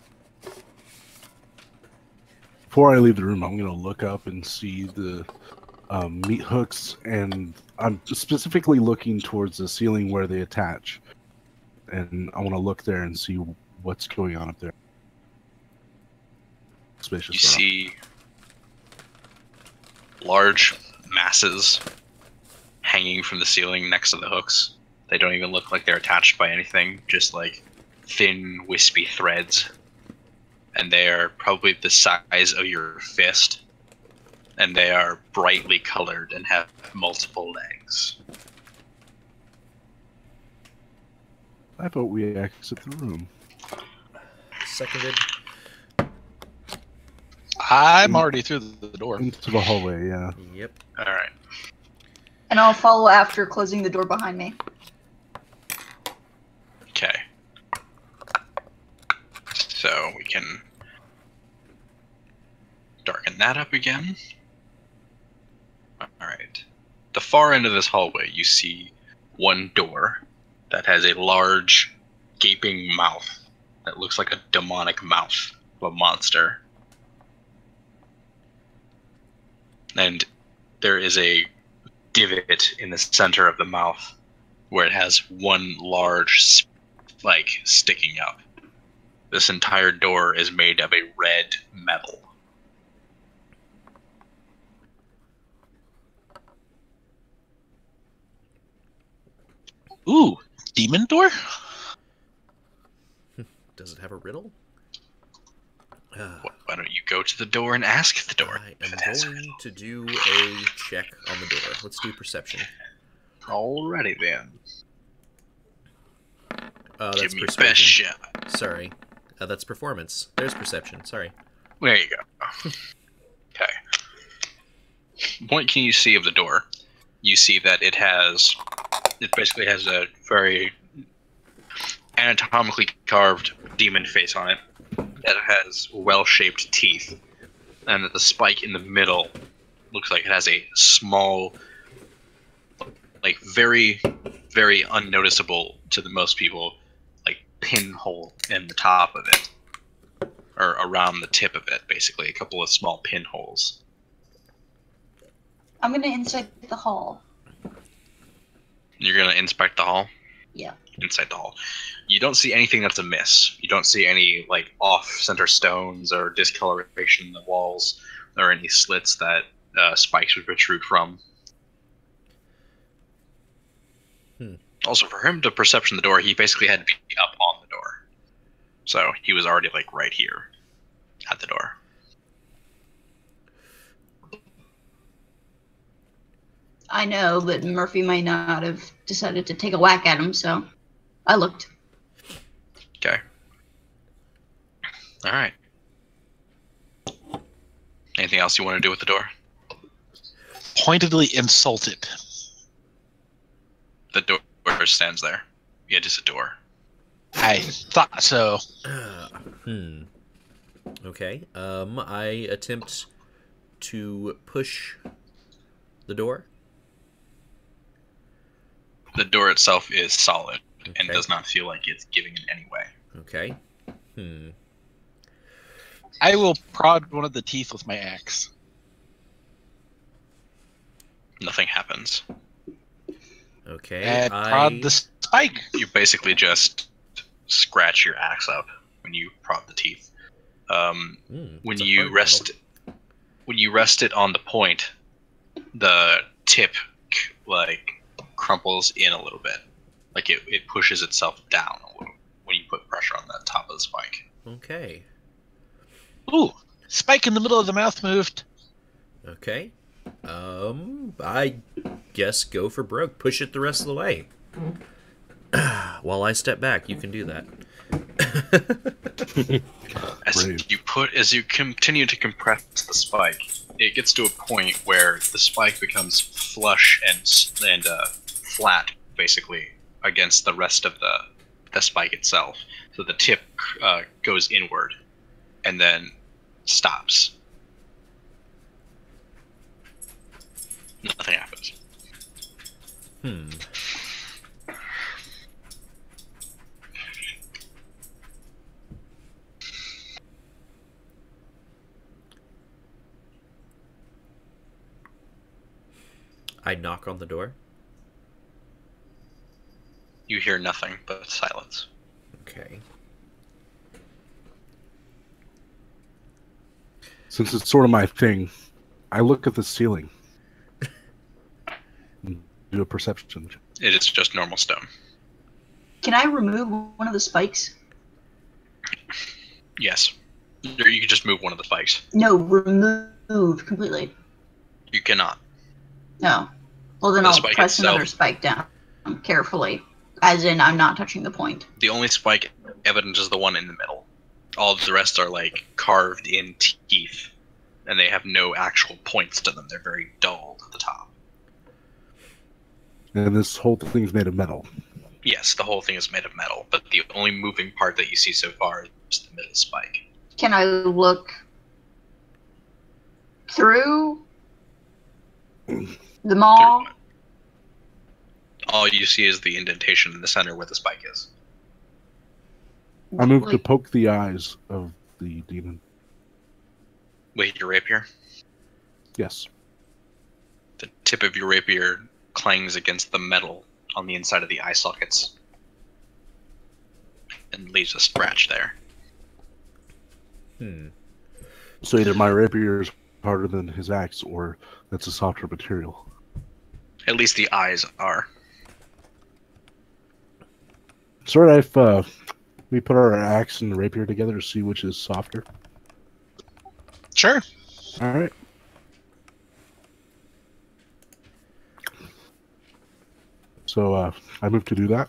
Before I leave the room, I'm going to look up and see the meat hooks, and I'm specifically looking towards the ceiling where they attach. And I want to look there and see what's going on up there. Suspicious. You see large masses hanging from the ceiling next to the hooks. They don't even look like they're attached by anything, just like thin, wispy threads. And they are probably the size of your fist. And they are brightly colored and have multiple legs. I vote we exit the room. Seconded. I'm already through the door. Into the hallway, yeah. Yep. Alright. And I'll follow after closing the door behind me. Okay. So we can darken that up again. Alright. The far end of this hallway, you see one door that has a large, gaping mouth that looks like a demonic mouth of a monster. And there is a divot in the center of the mouth where it has one large spike sticking up. This entire door is made of a red metal. Ooh, demon door? Does it have a riddle? Why don't you go to the door and ask the door I if am it has a going riddle? to do a check on the door. Let's do perception. Alrighty then. That's Give me persuasion. best shot. Sorry. That's performance. There's perception. Sorry. There you go. Okay. What can you see of the door? You see that it basically has a very anatomically carved demon face on it. That has well-shaped teeth. And that the spike in the middle looks like it has a small, like very, very unnoticeable to the most people, like pinhole in the top of it. Or around the tip of it, basically. A couple of small pinholes. I'm going to inspect the hall. You're going to inspect the hall? Yeah. Inside the hall. You don't see anything that's amiss. You don't see any like off-center stones or discoloration in the walls or any slits that spikes would protrude from. Also, for him to perception the door, he basically had to be up on the door. So he was already like right here at the door. I know, but Murphy might not have decided to take a whack at him, so I looked. Okay. All right. Anything else you want to do with the door? Pointedly insulted. The door stands there. It is a door. I thought so. Okay. I attempt to push the door. The door itself is solid and Okay. does not feel like it's giving in any way. Okay. I will prod one of the teeth with my axe. Nothing happens. Okay. And prod the spike. You basically just scratch your axe up when you prod the teeth. When you rest it on the point, the tip like crumples in a little bit, like it pushes itself down a little when you put pressure on the top of the spike. Okay. Ooh, spike in the middle of the mouth moved. Okay. I guess go for broke. Push it the rest of the way. While I step back, you can do that. As you continue to compress the spike, it gets to a point where the spike becomes flush and flat, basically, against the rest of the spike itself. So the tip goes inward, and then stops. Nothing happens. I knock on the door. You hear nothing but silence. Okay. Since it's sort of my thing, I look at the ceiling. Do a perception check. It is just normal stone. Can I remove one of the spikes? Yes. Or you can just move one of the spikes. No, remove completely. You cannot. No. Well, then The I'll spike press itself- another spike down carefully. As in, I'm not touching the point. The only spike evident is the one in the middle. All of the rest are like carved in teeth, and they have no actual points to them. They're very dull at the top. And this whole thing's made of metal. Yes, the whole thing is made of metal, but the only moving part that you see so far is the middle spike. Can I look through the mall? All you see is the indentation in the center where the spike is. I move to poke the eyes of the demon. With your rapier, Yes. the tip of your rapier clangs against the metal on the inside of the eye sockets and leaves a scratch there. So either my rapier is harder than his axe, or that's a softer material. At least the eyes are. Sort of, we put our axe and rapier together to see which is softer. Sure. All right. So I move to do that.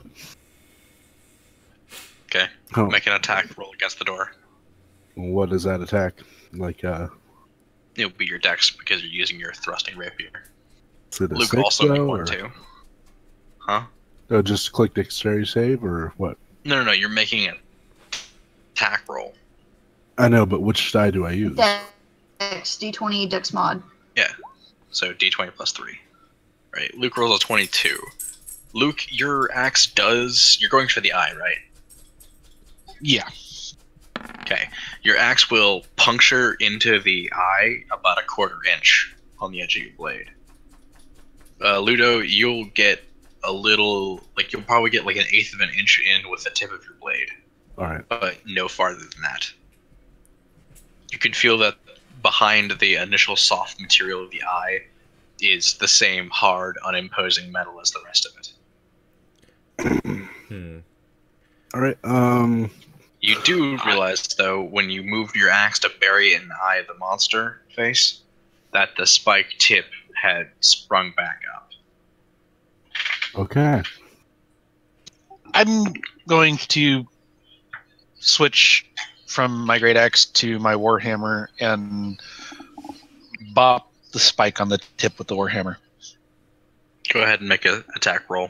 Okay. Oh. Make an attack roll against the door. What is that attack? Like, It'll be your dex because you're using your thrusting rapier. is it a Luke 6 also make though, one or too. Huh? just click dexterity save or what? No, you're making an attack roll. I know, but which die do I use? Dex, D20, Dex mod. Yeah. So d20 plus 3. Right. Luke rolls a 22. Luke, your axe does... You're going for the eye, right? Yeah. Okay. Your axe will puncture into the eye about a 1/4 inch on the edge of your blade. Ludo, you'll get a little... Like, you'll probably get like 1/8 of an inch in with the tip of your blade. Alright. But no farther than that. You can feel that behind the initial soft material of the eye is the same hard, unimposing metal as the rest of it. Alright, You do realize, though, when you moved your axe to bury it in the eye of the monster face, that the spike tip had sprung back up. okay. I'm going to switch from my great axe to my warhammer and bop the spike on the tip with the warhammer. Go ahead and make an attack roll.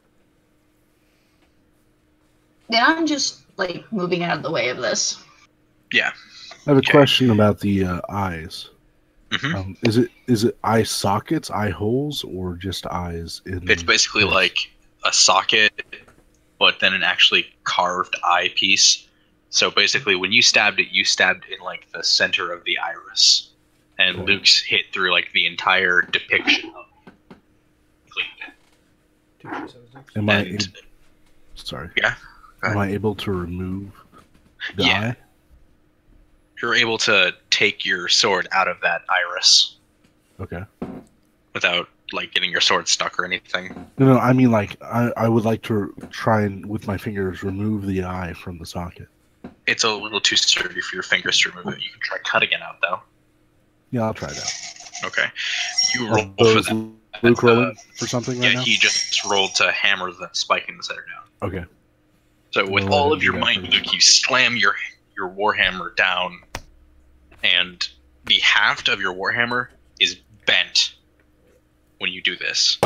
Then I'm just, like, moving out of the way of this. Yeah. I have a Okay. question about the eyes. Hmm. Is it eye sockets, eye holes, or just eyes? It's basically like a socket, but then an actually carved eye piece. So basically, when you stabbed it, you stabbed in like the center of the iris, and Okay. Luke's hit through like the entire depiction of it. Am I? And- Sorry. Yeah. Go Am ahead. I able to remove the Yeah. eye? You're able to take your sword out of that iris Okay. without like getting your sword stuck or anything. No, I mean like I would like to try and with my fingers remove the eye from the socket. It's a little too sturdy for your fingers to remove it. You can try cutting it out though. Yeah, I'll try that. Okay. You Are roll for those that. Luke rolling for something right Yeah, now? he just rolled to hammer the spike in the center down. Okay. So with We'll all let of him your do that might, first. Luke, you slam your warhammer down, and the haft of your warhammer is bent when you do this.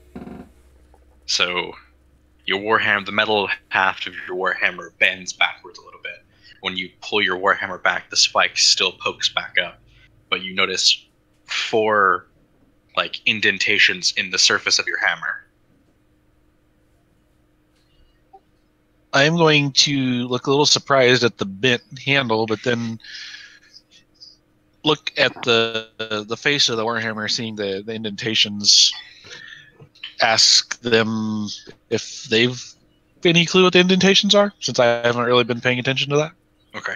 So your warhammer, the metal haft of your warhammer bends backwards a little bit. When you pull your warhammer back, the spike still pokes back up, but you notice 4 like indentations in the surface of your hammer. I am going to look a little surprised at the bent handle, but then look at the face of the warhammer, seeing the indentations. Ask them if they've any clue what the indentations are, since I haven't really been paying attention to that. Okay.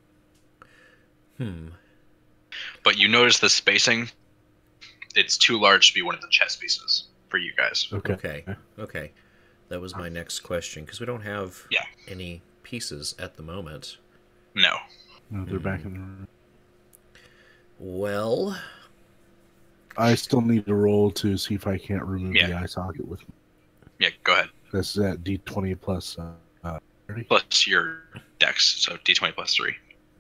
Hmm. But you notice the spacing. It's too large to be one of the chess pieces for you guys. Okay. Okay. That was my next question, because we don't have Yeah. any pieces at the moment. No. No, they're back in the room. Well, I still need to roll to see if I can't remove Yeah. the eye socket with. Yeah, go ahead. That's at D20 plus 30. Plus your dex, so d20 plus 3.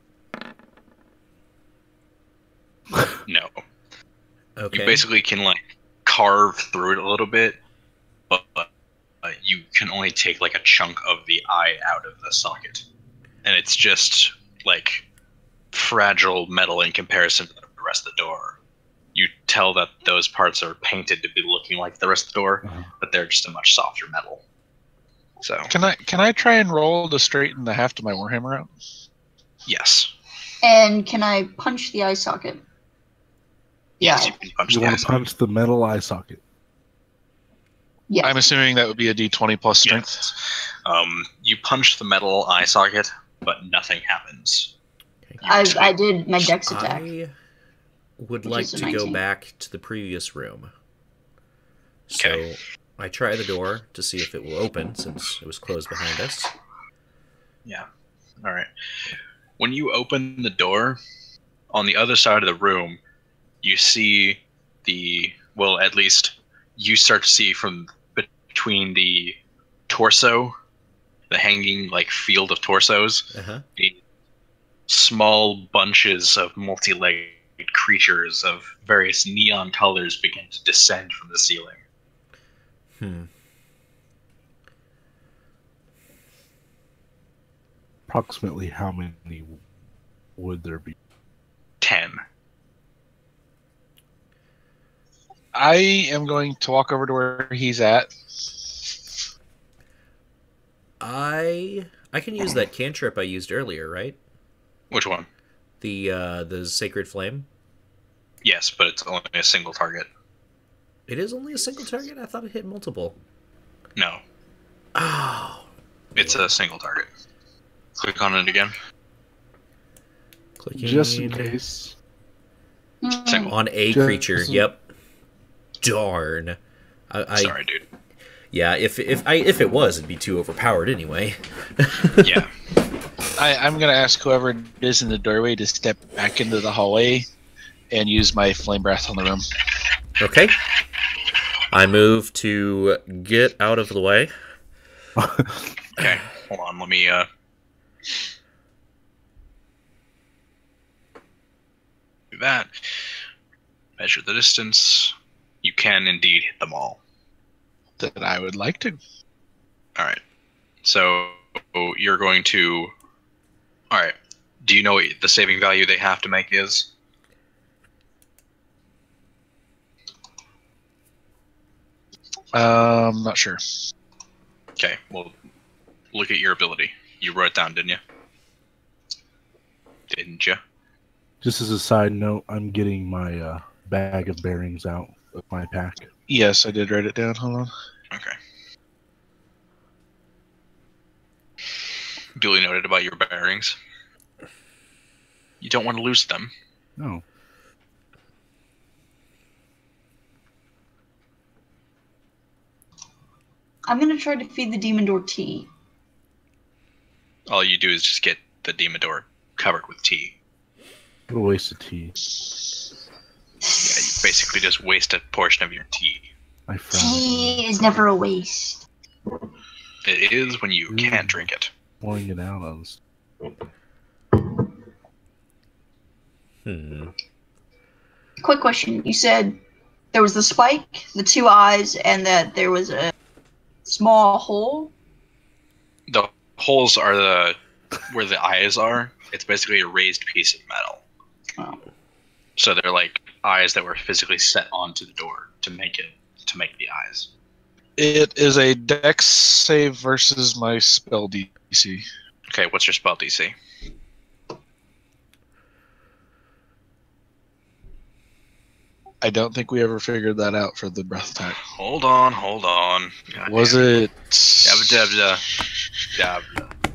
No. okay. You basically can like carve through it a little bit, but you can only take like a chunk of the eye out of the socket, and it's just like fragile metal in comparison to the rest of the door. You tell that those parts are painted to be looking like the rest of the door, but they're just a much softer metal. So Can I try and roll to straighten the haft of my warhammer out? yes, And can I punch the eye socket? yes, Yeah. you can punch You the want eye to socket. punch the metal eye socket. Yeah. I'm assuming that would be a d20 plus strength. Yes. You punch the metal eye socket, but nothing happens. I did my dex attack. I would Which like is a to go 19. back to the previous room. So Okay. I try the door to see if it will open, since it was closed behind us. Yeah. All right. When you open the door, on the other side of the room, you see at least you start to see from between the torso, the hanging like field of torsos, Uh-huh. the small bunches of multi-legged creatures of various neon colors begin to descend from the ceiling. Approximately how many would there be? 10. I am going to walk over to where he's at. I can use that cantrip I used earlier, right? Which one? The Sacred Flame. Yes, but it's only a single target. It is only a single target? I thought it hit multiple. No, Oh. it's a single target. Click on it again. Clicking. Just in case. Single. On a Just creature, in- yep. Darn. Sorry, dude. Yeah, if it was, it'd be too overpowered anyway. Yeah. I'm going to ask whoever is in the doorway to step back into the hallway and use my flame breath on the room. Okay. I move to get out of the way. Okay, hold on. Let me. Do that. Measure the distance. You can indeed hit them all. That I would like to. All right. So you're going to. All right. Do you know what the saving value they have to make is? Not sure. Okay. Well, look at your ability. You wrote it down, didn't you? Didn't you? Just as a side note, I'm getting my bag of bearings out of my pack. Yes, I did write it down. Hold on. Okay. Duly noted about your bearings. You don't want to lose them. No. I'm gonna try to feed the demon door tea. All you do is just get the demon door covered with tea. What a waste of tea. Yeah, you basically just waste a portion of your tea. I frown. Tea is never a waste. It is when you can't drink it. Pouring it out on us. Quick question. You said there was the spike, the 2 eyes, and that there was a small hole? The holes are where the eyes are. It's basically a raised piece of metal. Oh. So they're like eyes that were physically set onto the door to make the eyes. It is a dex save versus my spell DC. Okay, what's your spell DC? I don't think we ever figured that out for the breath attack. Hold on. God Was damn it? Dabba. Stop.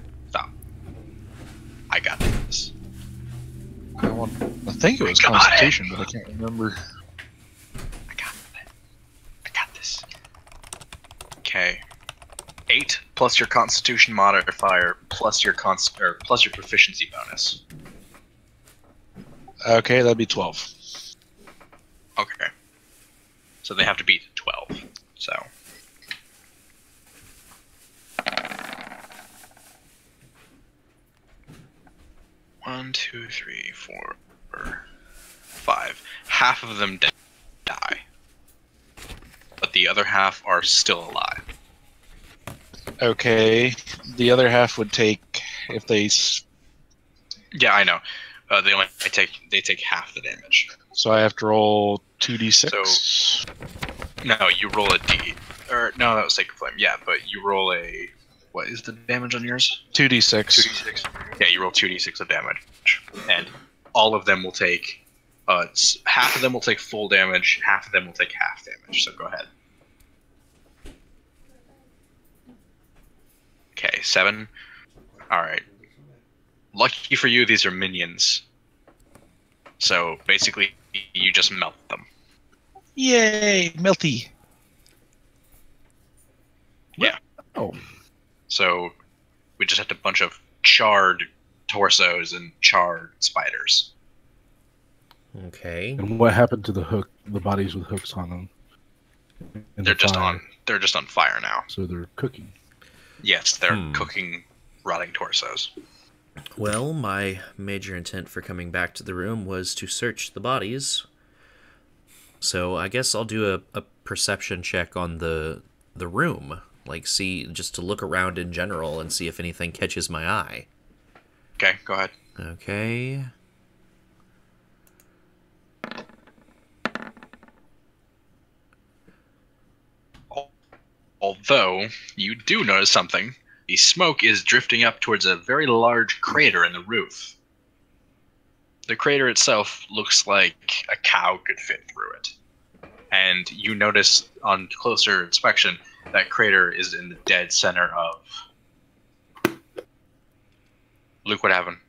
I got this. I think it was got Constitution, but I can't remember. I got this. Okay. 8 plus your Constitution modifier plus your plus your proficiency bonus. Okay, that'd be 12. Okay. So they have to beat 12. So. One, two, three, 4, 5. Half of them die. But the other half are still alive. Okay, the other half would take if they. Yeah, I know. They take half the damage. So I have to roll 2d6. So, no, you roll a d. Or no, that was Sacred Flame. Yeah, but you roll a. What is the damage on yours? 2d6. 2d6. Yeah, you roll 2d6 of damage, and all of them will take. Half of them will take full damage. Half of them will take half damage. So go ahead. Okay, 7. All right. Lucky for you, these are minions. So basically, you just melt them. Yay, melty. Yeah. Oh. So we just had a bunch of charred torsos and charred spiders. Okay. And what happened to the bodies with hooks on them? In They're the just fire? they're just on fire now. So they're cooking. Yes, they're cooking, rotting torsos. Well, my major intent for coming back to the room was to search the bodies. So I guess I'll do a perception check on the room. Like, just to look around in general and see if anything catches my eye. Okay, go ahead. Okay. Although, you do notice something. The smoke is drifting up towards a very large crater in the roof. The crater itself looks like a cow could fit through it. And you notice on closer inspection that crater is in the dead center of... Luke, what happened?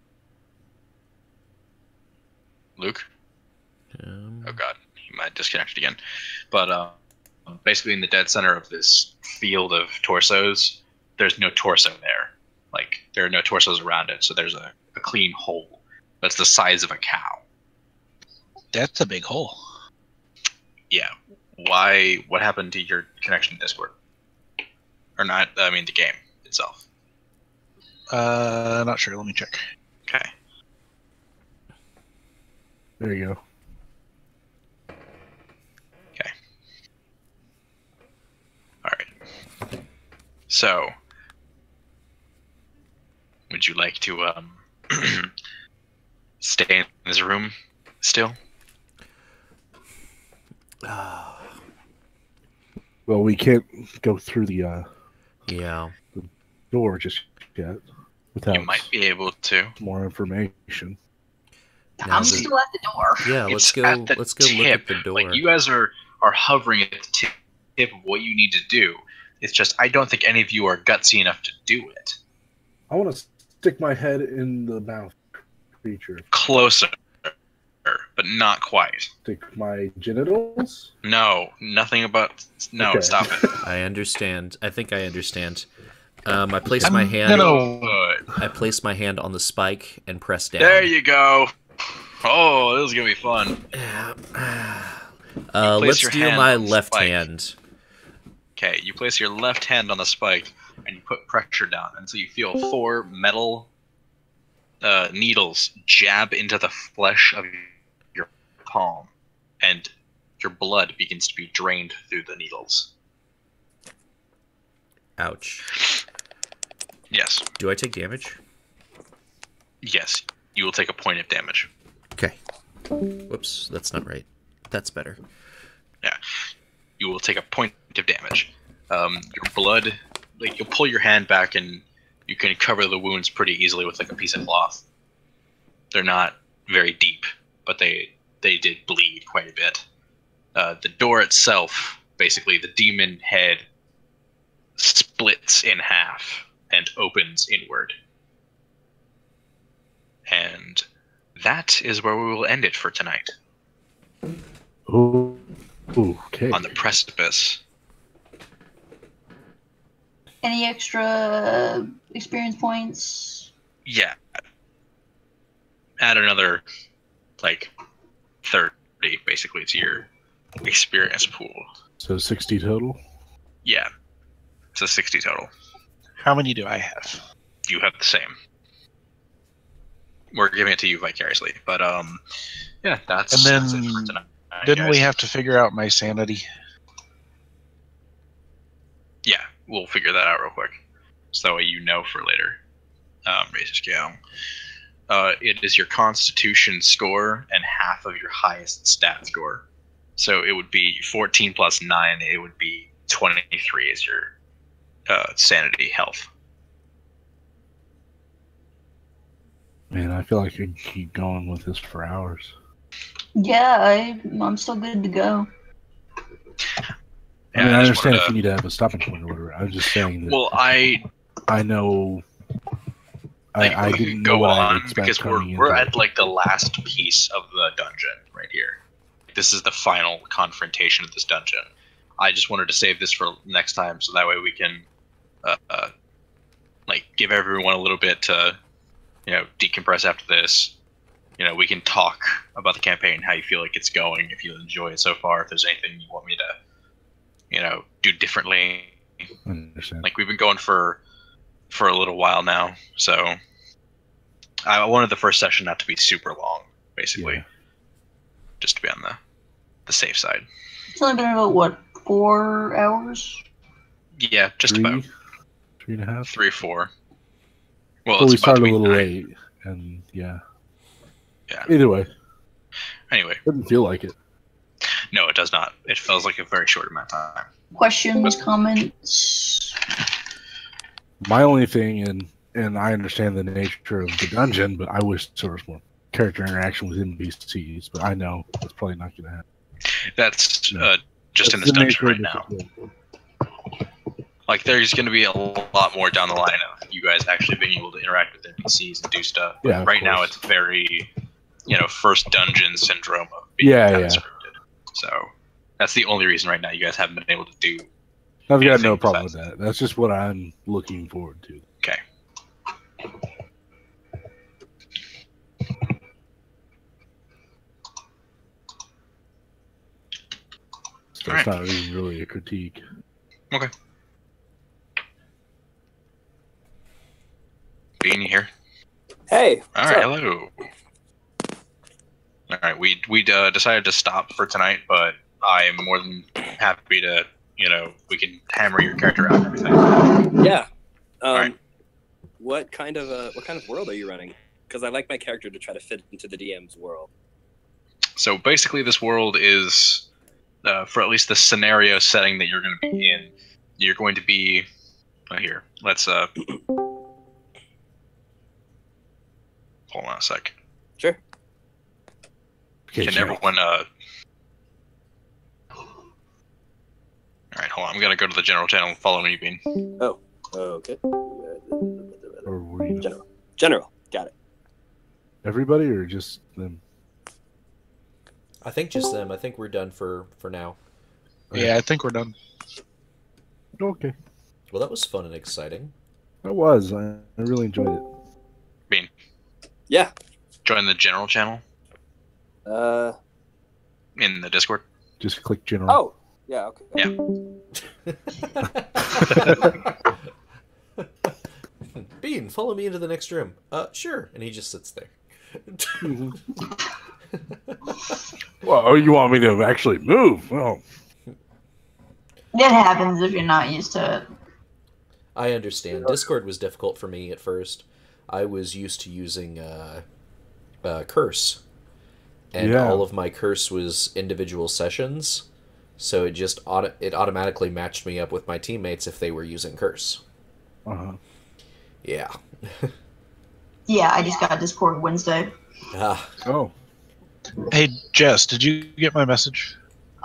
Luke? Oh god, he might disconnect again. But basically in the dead center of this field of torsos, there's no torso there. Like, there are no torsos around it, so there's a clean hole that's the size of a cow. That's a big hole. Yeah. Why? What happened to your connection to Discord? Or not, I mean the game itself. Not sure, let me check. Okay. There you go. Okay. Alright. So, would you like to stay in this room still? Well, we can't go through the Yeah. door just yet without You might be able to. more information. Now I'm the- still at the door. Yeah, let's It's go. at the Let's go look tip. at the door. Like, you guys are hovering at the tip tip of what you need to do. It's just I don't think any of you are gutsy enough to do it. I want to stick my head in the mouth creature. Closer, but not quite. Stick my genitals? No, nothing about... No, Okay. stop it. I understand. I think I understand. I place my hand. Good. I place my hand on the spike and press down. There you go. Oh, this is gonna be fun. Let's your do hand my on the left spike. hand. Okay, you place your left hand on the spike and you put pressure down, and so you feel 4 metal needles jab into the flesh of your palm, and your blood begins to be drained through the needles. Ouch. Yes. Do I take damage? Yes. You will take a point of damage. Okay. Whoops, that's not right. That's better. Yeah. You will take a point of damage. Your blood, like, you'll pull your hand back and you can cover the wounds pretty easily with, like, a piece of cloth. They're not very deep, but they did bleed quite a bit. The door itself, basically, the demon head splits in half and opens inward. And that is where we will end it for tonight. Oh, okay. On the precipice. Any extra experience points? Yeah. Add another, like, 30, basically, to your experience pool. So 60 total? Yeah. It's a 60 total. How many do I have? You have the same. We're giving it to you vicariously, but yeah, that's And then that's it for tonight, didn't we guys. have to figure out my sanity? Yeah, we'll figure that out real quick, so that way you know for later. Raise the scale. It is your Constitution score and half of your highest stat score. So it would be 14 plus 9. It would be 23 is your sanity health. Man, I feel like I could keep going with this for hours. Yeah, I'm still good to go. I mean, Yeah, I just understand wanted if to- you need to have a stopping point or whatever. I'm just saying that Well, I know like, I we didn't could know go what I on expect because coming we're into at like the last piece of the dungeon right here. This is the final confrontation of this dungeon. I just wanted to save this for next time, so that way we can like give everyone a little bit to decompress after this. We can talk about the campaign, how you feel like it's going, if you enjoy it so far, if there's anything you want me to do differently. I understand. Like, we've been going for a little while now, so I wanted the first session not to be super long, basically. Yeah. Just to be on the safe side. It's only been about, what, 4 hours? Yeah, just Three? about 3.5? 3 or 4. Well, Well, we it's about to started a be little 9. late, and yeah. Yeah. Either way, Anyway, doesn't feel like it. no, it does not. It feels like a very short amount of time. Questions, comments? My only thing, and I understand the nature of the dungeon, but I wish there was more character interaction with NPCs. But I know that's probably not going to happen. That's just That's in this the dungeon nature right of now. the- Like, there's going to be a lot more down the line of you guys actually being able to interact with NPCs and do stuff. But Yeah, of right now, course. it's very, first dungeon syndrome of being Yeah, kind yeah. of scripted. So that's the only reason right now you guys haven't been able to do. I've got anything no problem with besides that. That's just what I'm looking forward to. Okay. So Alright. it's not even really a critique. Okay. Bean, you here? Hey, All what's right, up? hello. All right, we decided to stop for tonight, but I am more than happy to, we can hammer your character out and everything. Yeah. Alright. What kind of world are you running? Because I like my character to try to fit into the DM's world. So basically, this world is, for at least the scenario setting that you're going to be in, you're going to be. Here, let's. Hold on a sec. Sure. Okay, Can sure. everyone? All right. hold on. I'm gonna go to the general channel. Follow me, Bean. Oh, okay. Or were you General. Got it. everybody or just them? I think just them. I think we're done for now. Yeah, I think we're done. Okay. Well, that was fun and exciting. That was. I really enjoyed it. Bean, Yeah. join the general channel Uh. in the Discord. Just click general. Oh. Yeah. Okay. Yeah. Bean, follow me into the next room. Sure. And he just sits there. Well, you want me to actually move? Well, It happens if you're not used to it. I understand. Discord was difficult for me at first. I was used to using Curse. And Yeah. all of my Curse was individual sessions. So it just it automatically matched me up with my teammates if they were using Curse. uh-huh. Yeah. Yeah, I just got Discord Wednesday. Ah, Oh, Hey, Jess, did you get my message?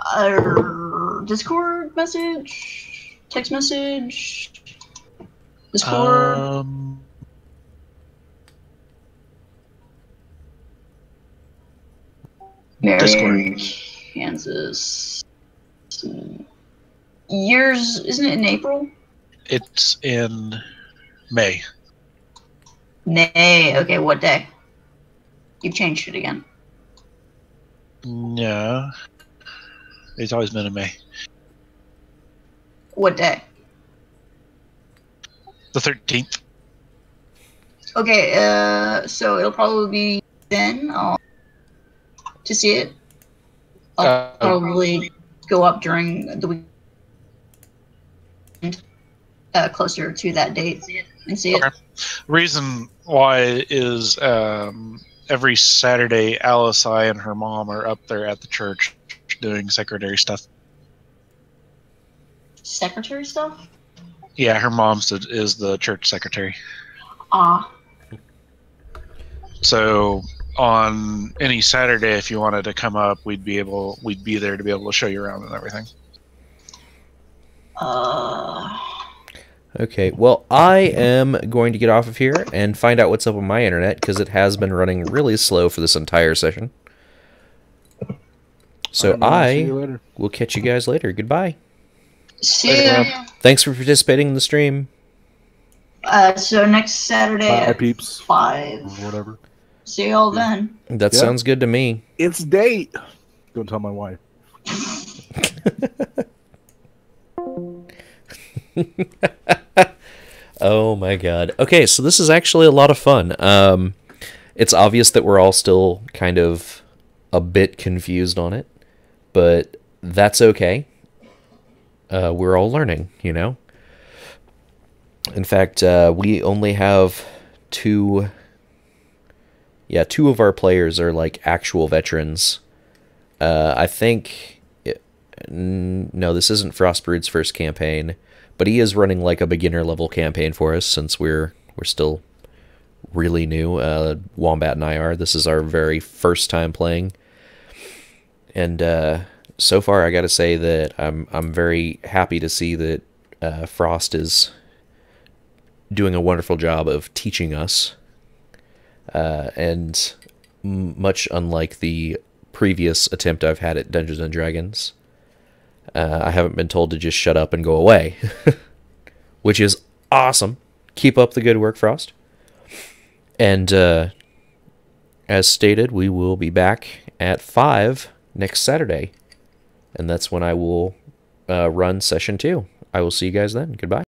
Discord message? Text message? Discord? Marion, Kansas. Yours, isn't it in April? It's in May. May. Okay, what day? You've changed it again. Yeah. It's always been in May. What day? The 13th. Okay, so it'll probably be then to see it. I'll probably go up during the weekend, closer to that date and see it. Okay. Reason why is every Saturday, Alice, I, and her mom are up there at the church doing secretary stuff. Secretary stuff? Yeah, her mom is the church secretary. Ah. So on any Saturday, if you wanted to come up, we'd be there to be able to show you around and everything. okay, well, I am going to get off of here and find out what's up on my internet, because it has been running really slow for this entire session. So see you later. will catch you guys later. Goodbye. See ya. Thanks for participating in the stream. So next Saturday Bye, at peeps. 5. Or whatever. See y'all then. That Yeah. sounds good to me. It's date. Don't tell my wife. Oh my god. Okay, so this is actually a lot of fun. It's obvious that we're all still kind of a bit confused on it, but that's okay. We're all learning, you know? In fact, we only have two of our players are like actual veterans. I think... no, this isn't Frostbrood's first campaign, but he is running like a beginner level campaign for us since we're still really new. Wombat and I are. This is our very first time playing. And so far I got to say that I'm very happy to see that Frost is doing a wonderful job of teaching us. And much unlike the previous attempt I've had at Dungeons & Dragons, I haven't been told to just shut up and go away, which is awesome. Keep up the good work, Frost. And as stated, we will be back at 5 next Saturday, and that's when I will run session 2. I will see you guys then. Goodbye.